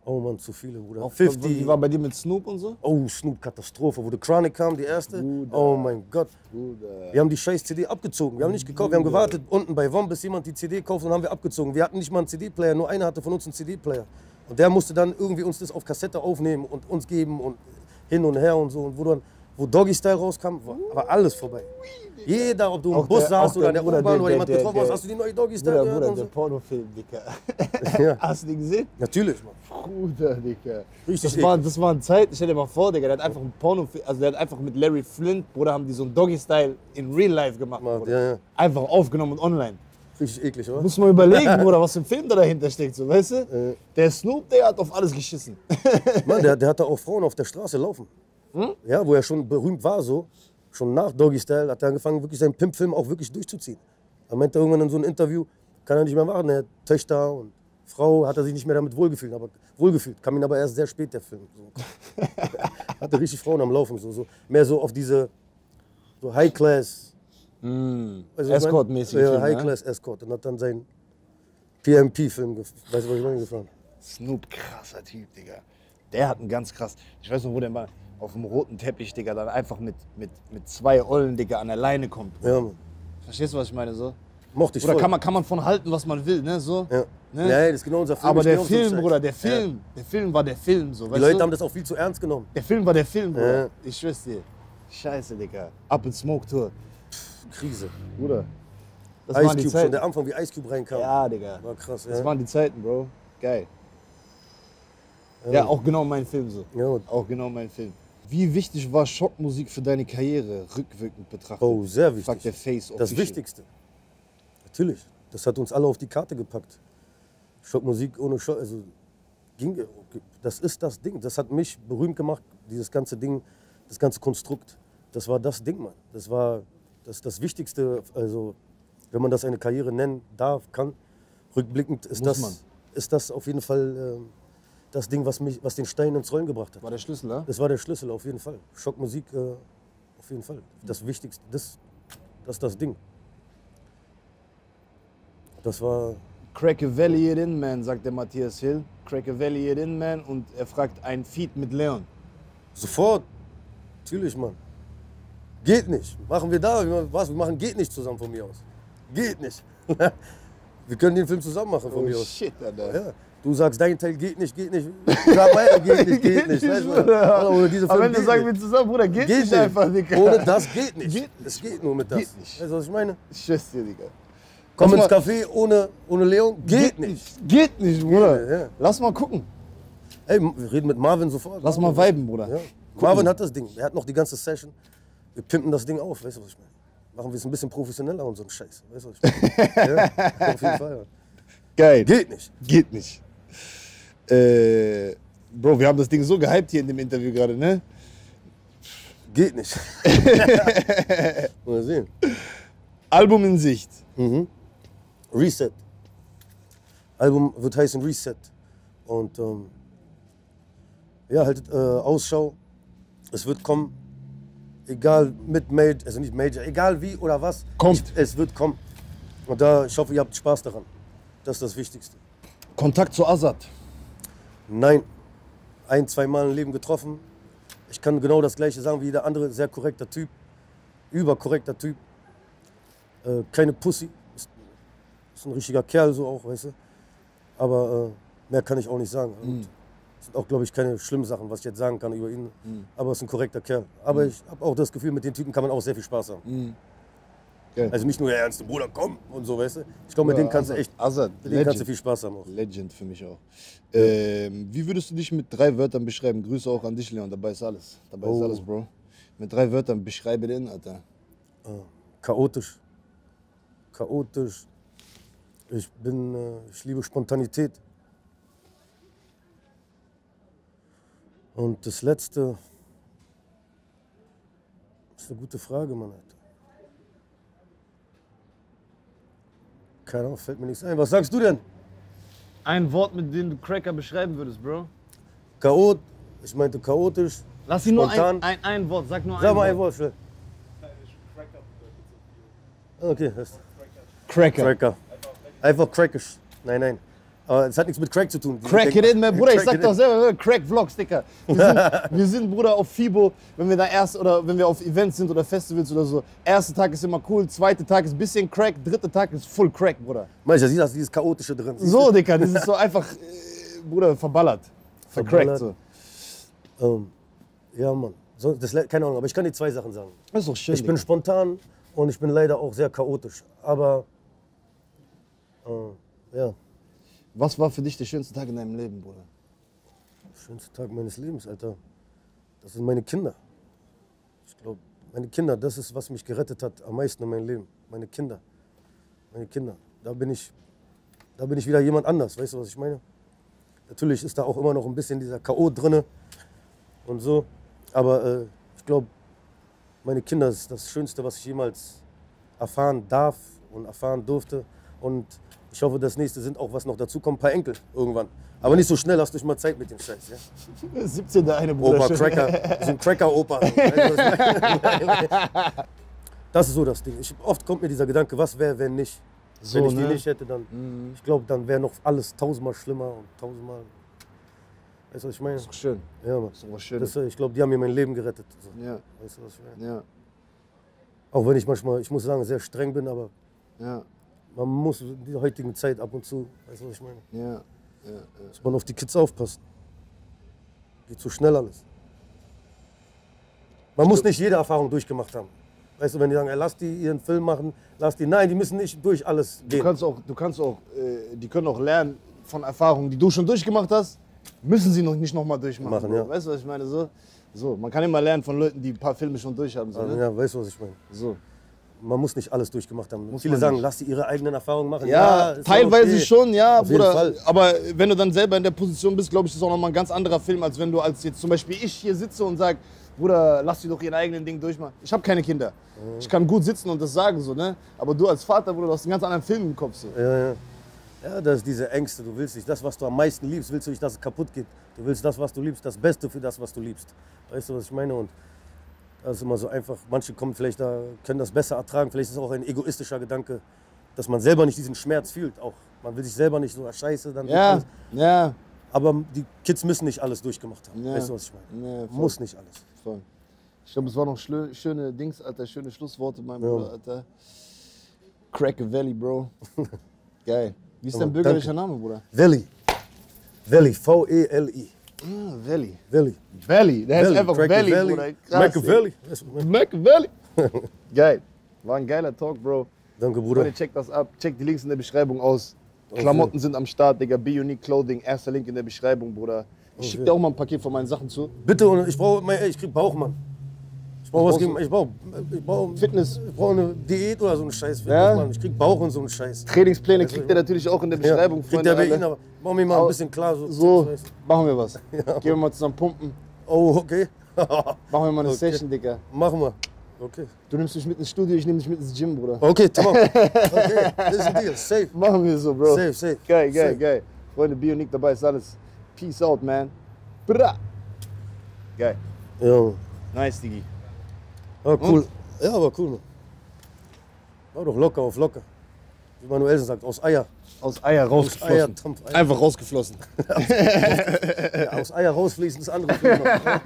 Oh Mann, zu viele, Bruder. Auch, fünfzig. Wie war bei dir mit Snoop und so? Oh, Snoop, Katastrophe. Wo The Chronic kam, die erste. Bruder. Oh mein Gott. Bruder. Wir haben die scheiß C D abgezogen. Wir haben nicht gekauft. Wir haben gewartet unten bei Wom, bis jemand die C D kauft und haben wir abgezogen. Wir hatten nicht mal einen C D-Player. Nur einer hatte von uns einen C D-Player. Und der musste dann irgendwie uns das auf Kassette aufnehmen und uns geben und hin und her und so. Und wo dann, wo Doggy Style rauskam, war, war alles vorbei. Jeder, ob du im Auch Bus der- saßt auch oder in der der- Bruder, U-Bahn der- oder jemand der- getroffen hast, der- hast du die neue Doggy Style Bruder, gehört Bruder, und der so. Pornofilm, Dicker. Ja. Hast du den gesehen? Natürlich, Mann. Bruder, Dicker. Richtig Das war, eklig. das war eine Zeit, stell dir mal vor, Digga, der hat einfach einen Pornofilm, also der hat einfach mit Larry Flint, Bruder, haben die so einen Doggy-Style in Real Life gemacht. Mal, Bruder. ja, ja. Einfach aufgenommen und online. Richtig eklig, oder? Muss man überlegen, Bruder, was für ein Film da dahinter steckt, so, weißt du? Äh. Der Snoop, der hat auf alles geschissen. Mann, der, der hatte auch Frauen auf der Straße laufen. Hm? Ja, wo er schon berühmt war, so. Schon nach Doggy Style hat er angefangen, wirklich seinen Pimp-Film auch wirklich durchzuziehen. Er meinte irgendwann in so einem Interview, kann er nicht mehr machen. Er hat Töchter und Frau, hat er sich nicht mehr damit wohlgefühlt. Aber, wohlgefühlt. Kam ihm aber erst sehr spät, der Film. So. Hatte richtig Frauen am Laufen. So, so. Mehr so auf diese so High-Class. Mm. Weißt du, was ich meine? Escort-mäßig. Ja, Film, ne? High-Class-Escort. Und hat dann seinen P M P-Film, weißt du, was ich meine, gefahren. Snoop, krasser Typ, Digga. Der hat einen ganz krass, ich weiß noch, wo der war, auf dem roten Teppich, Digga, dann einfach mit, mit, mit zwei Ollen, Digga, an der Leine kommt. Ja, Mann. Verstehst du, was ich meine, so? Mochte ich Oder voll. kann man, kann man von halten, was man will, ne, so? Ja. Ne? Ja, das ist genau unser Film. Aber Ich der bin auch so ein Film, Scheiß. Bruder, der Ja. Film, der Film war der Film, so, Die weißt Leute du? haben das auch viel zu ernst genommen. Der Film war der Film, Bruder. Ja. Ich schwör's dir. Scheiße, Digga. Up in Smoke Tour. Krise. Bruder. Das Ice waren die Cube, schon Zeiten. der Anfang, wie Ice Cube reinkam. Ja, Digga. War krass, Das ja. waren die Zeiten, Bro. Geil. Ja, auch genau mein Film so. Ja. Auch genau mein Film. Wie wichtig war Schockmusik für deine Karriere, rückwirkend betrachtet? Oh, sehr wichtig. Fragt der Face Das Official. Wichtigste. Natürlich. Das hat uns alle auf die Karte gepackt. Schockmusik ohne Schock, also ging, das ist das Ding. Das hat mich berühmt gemacht, dieses ganze Ding, das ganze Konstrukt. Das war das Ding, Mann. Das war das, das Wichtigste, also wenn man das eine Karriere nennen darf, kann. Rückblickend ist, Muss das, man. ist das auf jeden Fall ähm, das Ding, was, mich, was den Stein ins Rollen gebracht hat. War der Schlüssel, ne? Das war der Schlüssel, auf jeden Fall. Schockmusik, äh, auf jeden Fall. Das Wichtigste, das, das ist das Ding. Das war, Crack a Valley it in, man, sagt der Matthias Hill. Crack a Valley it in, man. Und er fragt ein Feat mit Leon. sofort, natürlich, Mann. Geht nicht. Machen wir da, was? Wir machen geht nicht zusammen von mir aus. Geht nicht. Wir können den Film zusammen machen von mir aus. shit, Alter. Ja. Du sagst, dein Teil geht nicht, geht nicht. Sag weiter, geht nicht, geht nicht. Weißt du, Alter, ohne diese Aber Film wenn du geht sagen nicht. wir zusammen, Bruder, geht, Geht nicht einfach, Digga. Ohne das geht nicht. Geht Es geht nur mit das. Geht nicht. Weißt du, was ich meine? Ich schwör's dir, Digga. Komm Lass ins mal- Café ohne, ohne Leon, geht, nicht. Geht nicht, Bruder. Ja, ja. Lass mal gucken. Ey, wir reden mit Marvin sofort. Lass mal viben, Bruder. Ja. Marvin hat das Ding. Er hat noch die ganze Session. Wir pimpen das Ding auf, weißt du, was ich meine? Machen wir es ein bisschen professioneller und so ein Scheiß. Weißt du, was ich meine? Ja, auf jeden Fall. Ja. Geil. Geht nicht. Geht nicht. Äh, Bro, wir haben das Ding so gehypt hier in dem Interview gerade, ne? Geht nicht. Mal sehen. Album in Sicht. Mhm. Reset. Album wird heißen Reset. Und ähm, ja, haltet äh, Ausschau. Es wird kommen. Egal mit Major, also nicht Major, egal wie oder was. Kommt. Ich, es wird kommen. Und da, ich hoffe, ihr habt Spaß daran. Das ist das Wichtigste. Kontakt zu Azad. Nein. Ein, zwei Mal im Leben getroffen. Ich kann genau das Gleiche sagen wie jeder andere. Sehr korrekter Typ. Überkorrekter Typ. Äh, keine Pussy. Ist, ist ein richtiger Kerl so auch, weißt du. Aber äh, mehr kann ich auch nicht sagen. Und es sind auch, glaube ich, keine schlimmen Sachen, was ich jetzt sagen kann über ihn. Aber es ist ein korrekter Kerl. Aber ich habe auch das Gefühl, mit den Typen kann man auch sehr viel Spaß haben. Geil. Also nicht nur der ernste Bruder, komm und so, weißt du. Ich glaube, mit denen kannst du echt, Azad, mit denen kannst du Legend. viel Spaß haben auch. Legend für mich auch. Ähm, wie würdest du dich mit drei Wörtern beschreiben? Grüße auch an dich, Leon. Dabei ist alles. Dabei ist Oh. alles, Bro. Mit drei Wörtern beschreibe den, Alter. Chaotisch. Chaotisch. Ich bin, äh, ich liebe Spontanität. Und das Letzte, das ist eine gute Frage, Mann, Alter. Keine Ahnung, fällt mir nichts ein. Was sagst du denn? Ein Wort, mit dem du Cracker beschreiben würdest, Bro. Chaot, ich meinte chaotisch. Lass ihn nur ein, Spontan. ein, ein Wort, sag nur Sag mal ein ein Wort. Wort, schnell. Okay, das ist Cracker. Cracker. Einfach crackisch. Nein, nein. Aber es hat nichts mit Crack zu tun. Die Crack it denken- in, mein Bruder, ich Crack sag it doch in. selber, Crack-Vlogs, Dicker. Wir sind, wir sind, Bruder, auf FIBO, wenn wir da erst, oder wenn wir auf Events sind oder Festivals oder so. Erster Tag ist immer cool, zweiter Tag ist ein bisschen Crack, dritter Tag ist full Crack, Bruder. Manchmal siehst du das, dieses Chaotische drin. Siehst So, Dicker, das ist so einfach, äh, Bruder, verballert. Vercrackt Verballert. so. du? Ähm, ja, Mann. So, das, le- keine Ahnung, aber ich kann dir zwei Sachen sagen. Das ist doch schön, Ich bin spontan und ich bin leider auch sehr chaotisch. Aber, äh, ja, Was war für dich der schönste Tag in deinem Leben, Bruder? der schönste Tag meines Lebens, Alter. Das sind meine Kinder. Ich glaube, meine Kinder, das ist, was mich gerettet hat am meisten in meinem Leben. Meine Kinder. Meine Kinder. Da bin ich, da bin ich wieder jemand anders. Weißt du, was ich meine? Natürlich ist da auch immer noch ein bisschen dieser K O drinne und so. Aber äh, ich glaube, meine Kinder ist das Schönste, was ich jemals erfahren darf und erfahren durfte. Und ich hoffe, das nächste sind auch, was noch dazu kommt, ein paar Enkel irgendwann. Aber nicht so schnell, lasst euch mal Zeit mit dem Scheiß. Ja? siebzehnter eine, Bruder. Opa, Cracker, so ein Cracker-Opa. Das ist so das Ding. Ich, oft kommt mir dieser Gedanke, was wäre, wenn nicht. So, wenn ich ne? die nicht hätte, dann, Mhm. ich glaube, dann wäre noch alles tausendmal schlimmer und tausendmal, weißt du, was ich meine? Das ist doch schön. Ja, Mann. Das ist doch was Schönes. Das, äh, ich glaube, die haben mir mein Leben gerettet. So. Ja, Weißt du, was ich meine? ja, Auch wenn ich manchmal, ich muss sagen, sehr streng bin, aber ja, man muss in dieser heutigen Zeit ab und zu, weißt du, was ich meine? ja, ja, ja. Muss man auf die Kids aufpassen. Geht zu schnell alles. Man muss nicht jede Erfahrung durchgemacht haben. Weißt du, wenn die sagen, ey, lass die ihren Film machen, lass die. Nein, die müssen nicht durch alles Du gehen. kannst auch, du kannst auch, äh, die können auch lernen von Erfahrungen, die du schon durchgemacht hast, müssen sie noch nicht nochmal durchmachen. Machen, Bro. ja. Weißt du, was ich meine? So, so, man kann immer lernen von Leuten, die ein paar Filme schon durch haben. So, ne? Ja, weißt du, was ich meine? so. Man muss nicht alles durchgemacht haben. Muss Viele man sagen, nicht. lass sie ihre eigenen Erfahrungen machen. Ja, ist teilweise okay. schon, ja, Auf jeden Bruder. Fall. Aber wenn du dann selber in der Position bist, glaube ich, ist das auch nochmal ein ganz anderer Film, als wenn du als jetzt zum Beispiel ich hier sitze und sage, Bruder, lass die doch ihren eigenen Ding durchmachen. Ich habe keine Kinder. Ich kann gut sitzen und das sagen, so, ne? Aber du als Vater, Bruder, du hast einen ganz anderen Film im Kopf. So. Ja, ja. Ja, das ist diese Ängste. Du willst nicht das, was du am meisten liebst, willst du nicht, dass es kaputt geht. Du willst das, was du liebst, das Beste für das, was du liebst. Weißt du, was ich meine? Und das ist immer so einfach. Manche kommen vielleicht da, können das besser ertragen. Vielleicht ist es auch ein egoistischer Gedanke, dass man selber nicht diesen Schmerz fühlt. Auch man will sich selber nicht so, ah, scheiße, dann. Ja, alles. ja. Aber die Kids müssen nicht alles durchgemacht haben. Ja. Weißt du, was ich meine? Ja, voll. Muss nicht alles. Voll. Ich glaube, es waren noch schlö- schöne Dings, Alter, schöne Schlussworte, mein Bruder, Alter. Crack a Valley, Bro. Geil. Wie ist dein Aber bürgerlicher Name, Bruder? Valley. Valley. V E L I. Ah, Valley. Valley. Valley, der heißt Valley. einfach Crack Valley, Valley. Bruder. Krass, Machiavelli. Weißt du, ey. Machiavelli. Geil. War ein geiler Talk, Bro. Danke, Bruder. Leute, checkt das ab. Checkt die Links in der Beschreibung aus. Klamotten sind am Start, Digga. Be-Unique Clothing. Erster Link in der Beschreibung, Bruder. Ich schick dir auch mal ein Paket von meinen Sachen zu. Bitte, und ich brauche, mein- ey, ich krieg Bauch, Mann. Ich brauche was brauchst gegen, ich brauche, ich brauche Fitness. Ich brauche eine Diät oder so einen Scheiß. Fitness, Ja? Mann. Ich krieg Bauch und so einen Scheiß. Trainingspläne kriegt ihr natürlich auch in der Beschreibung, ja, kriegt der bei alle. Ihnen, aber mach mir mal Au- ein bisschen klar. So, So, Tipps, weißt machen wir was. Gehen wir mal zusammen pumpen. du. Oh, okay. Machen wir mal eine Okay. Session, Digga. Machen wir. Okay. Du nimmst mich mit ins Studio, ich nehme dich mit ins Gym, Bruder. Okay, tamam. Okay, das ist ein Deal. Safe. Machen wir so, Bro. Safe, safe. Geil, geil, Safe. geil. Freunde, Bionic dabei ist alles. Peace out, man. Bra. Geil. Ja, Nice, Digi. war cool. Ja, war cool, Mann. War doch locker auf locker. Wie Manuelsen sagt, aus Eier. Aus Eier Aus rausgeflossen. Eier, Tampf, Eier. Einfach rausgeflossen. Ja, aus Eier rausfließen, das andere Film.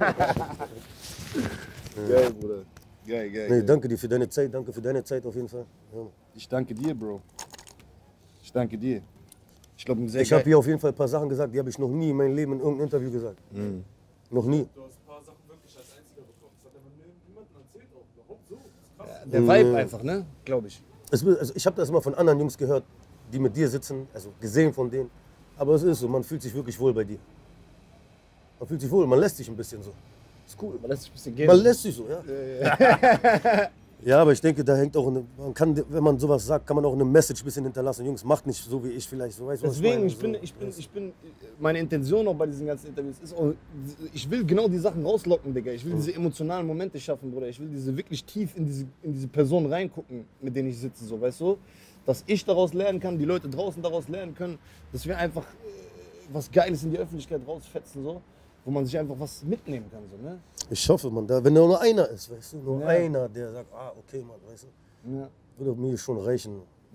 Geil, Bruder. Geil, geil. Nee, geil. danke dir für deine Zeit, danke für deine Zeit auf jeden Fall. Ja. Ich danke dir, Bro. Ich danke dir. Ich glaube, ein sehr Ich habe geil. hier auf jeden Fall ein paar Sachen gesagt, die habe ich noch nie in meinem Leben in irgendeinem Interview gesagt. Noch nie. Du hast ein paar Sachen wirklich als Einziger bekommen. Das hat aber niemandem erzählt auch. Überhaupt so. Das ist krass. Der Vibe einfach, ne? Glaube ich. Es, will- also ich habe das immer von anderen Jungs gehört, die mit dir sitzen, also gesehen von denen. Aber es ist so, man fühlt sich wirklich wohl bei dir. Man fühlt sich wohl, man lässt sich ein bisschen so. Ist cool. Man lässt sich ein bisschen gehen. Man lässt sich so, ja. Ja, aber ich denke, da hängt auch eine, man kann, wenn man sowas sagt, kann man auch eine Message ein bisschen hinterlassen. Jungs, macht nicht so wie ich vielleicht, so weißt du, was Deswegen, meine? ich bin, So. ich bin, ich bin, meine Intention auch bei diesen ganzen Interviews ist auch, ich will genau die Sachen rauslocken, Digga. Ich will diese emotionalen Momente schaffen, Bruder. Ich will diese wirklich tief in diese, in diese Person reingucken, mit denen ich sitze, so, weißt du? Dass ich daraus lernen kann, die Leute draußen daraus lernen können, dass wir einfach äh, was Geiles in die Öffentlichkeit rausfetzen, so, wo man sich einfach was mitnehmen kann, so, ne? Ich hoffe, man, da, wenn da nur einer ist, weißt du, nur Ja. einer, der sagt, ah, okay, Mann, weißt du, Ja. würde mir schon reichen.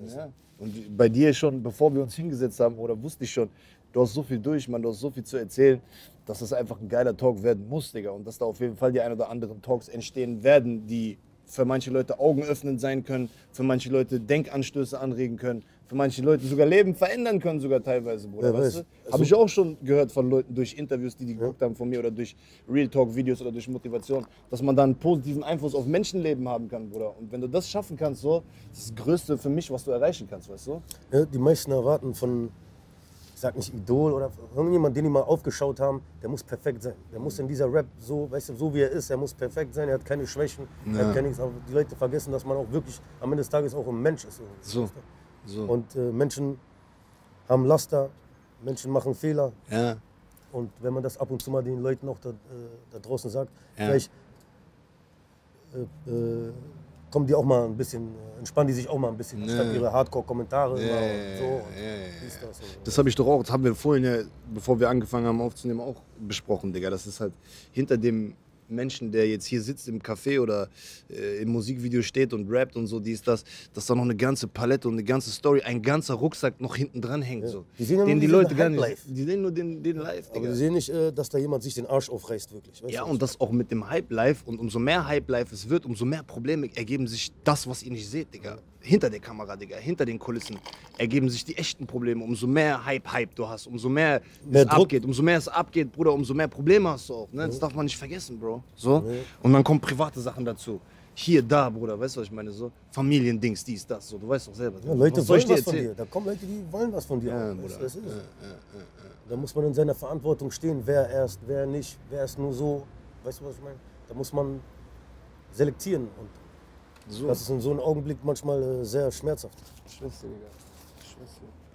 Ja. Und bei dir schon, bevor wir uns hingesetzt haben, oder wusste ich schon, du hast so viel durch, man, du hast so viel zu erzählen, dass das einfach ein geiler Talk werden muss, Digga. Und dass da auf jeden Fall die ein oder anderen Talks entstehen werden, die für manche Leute augenöffnend sein können, für manche Leute Denkanstöße anregen können, für manche Leute sogar Leben verändern können, sogar teilweise, Bruder. Ja, Weißt weiß. du? Habe ich auch schon gehört von Leuten durch Interviews, die die geguckt haben von mir oder durch Real Talk Videos oder durch Motivation, dass man da einen positiven Einfluss auf Menschenleben haben kann, Bruder. Und wenn du das schaffen kannst, so, das ist das Größte für mich, was du erreichen kannst, weißt du? Ja, die meisten erwarten von, ich sag nicht Idol oder irgendjemand, den die mal aufgeschaut haben, der muss perfekt sein. Der muss in dieser Rap so, weißt du, so wie er ist, er muss perfekt sein, er hat keine Schwächen, er hat keine nichts. Aber die Leute vergessen, dass man auch wirklich am Ende des Tages auch ein Mensch ist. So. weißt du? So. Und äh, Menschen haben Laster, Menschen machen Fehler. Ja. Und wenn man das ab und zu mal den Leuten auch da, äh, da draußen sagt, Ja. vielleicht äh, äh, kommen die auch mal ein bisschen, äh, entspannen die sich auch mal ein bisschen, anstatt ihre Hardcore-Kommentare immer und so. Und dies, das und so. Das habe ich doch auch, das haben wir vorhin ja, bevor wir angefangen haben aufzunehmen, auch besprochen, Digga. Das ist halt hinter dem Menschen, der jetzt hier sitzt im Café oder äh, im Musikvideo steht und rappt und so, dies, das, dass da noch eine ganze Palette und eine ganze Story, ein ganzer Rucksack noch hinten dran hängt. So. Die sehen ja den nur die diesen Leute gar nicht, Hype-Life. die sehen nur den, den Live, Aber Digga. die sehen nicht, äh, dass da jemand sich den Arsch aufreißt, wirklich. Weißt Ja, du? und das auch mit dem Hype-Life. Und umso mehr Hype-Life es wird, umso mehr Probleme ergeben sich das, was ihr nicht seht, Digga. Hinter der Kamera, Digga, hinter den Kulissen ergeben sich die echten Probleme. Umso mehr Hype-Hype du hast, umso mehr, Mehr es Druck. abgeht, umso mehr es abgeht, Bruder, umso mehr Probleme hast du auch. Ne? Das darf man nicht vergessen, Bro. So? Und dann kommen private Sachen dazu. Hier, da, Bruder, weißt du, was ich meine? So Familiendings, dies, das, so. Du weißt doch selber. Ja, Leute was soll ich wollen dir was von erzählen? dir. Da kommen Leute, die wollen was von dir. Ja, auch, weißt Bruder. du, das ist. Da muss man in seiner Verantwortung stehen, wer erst, wer nicht, wer ist nur so. Weißt du, was ich meine? Da muss man selektieren. Und So. das ist in so einem Augenblick manchmal äh, sehr schmerzhaft. Schwester, Digga. Schwester.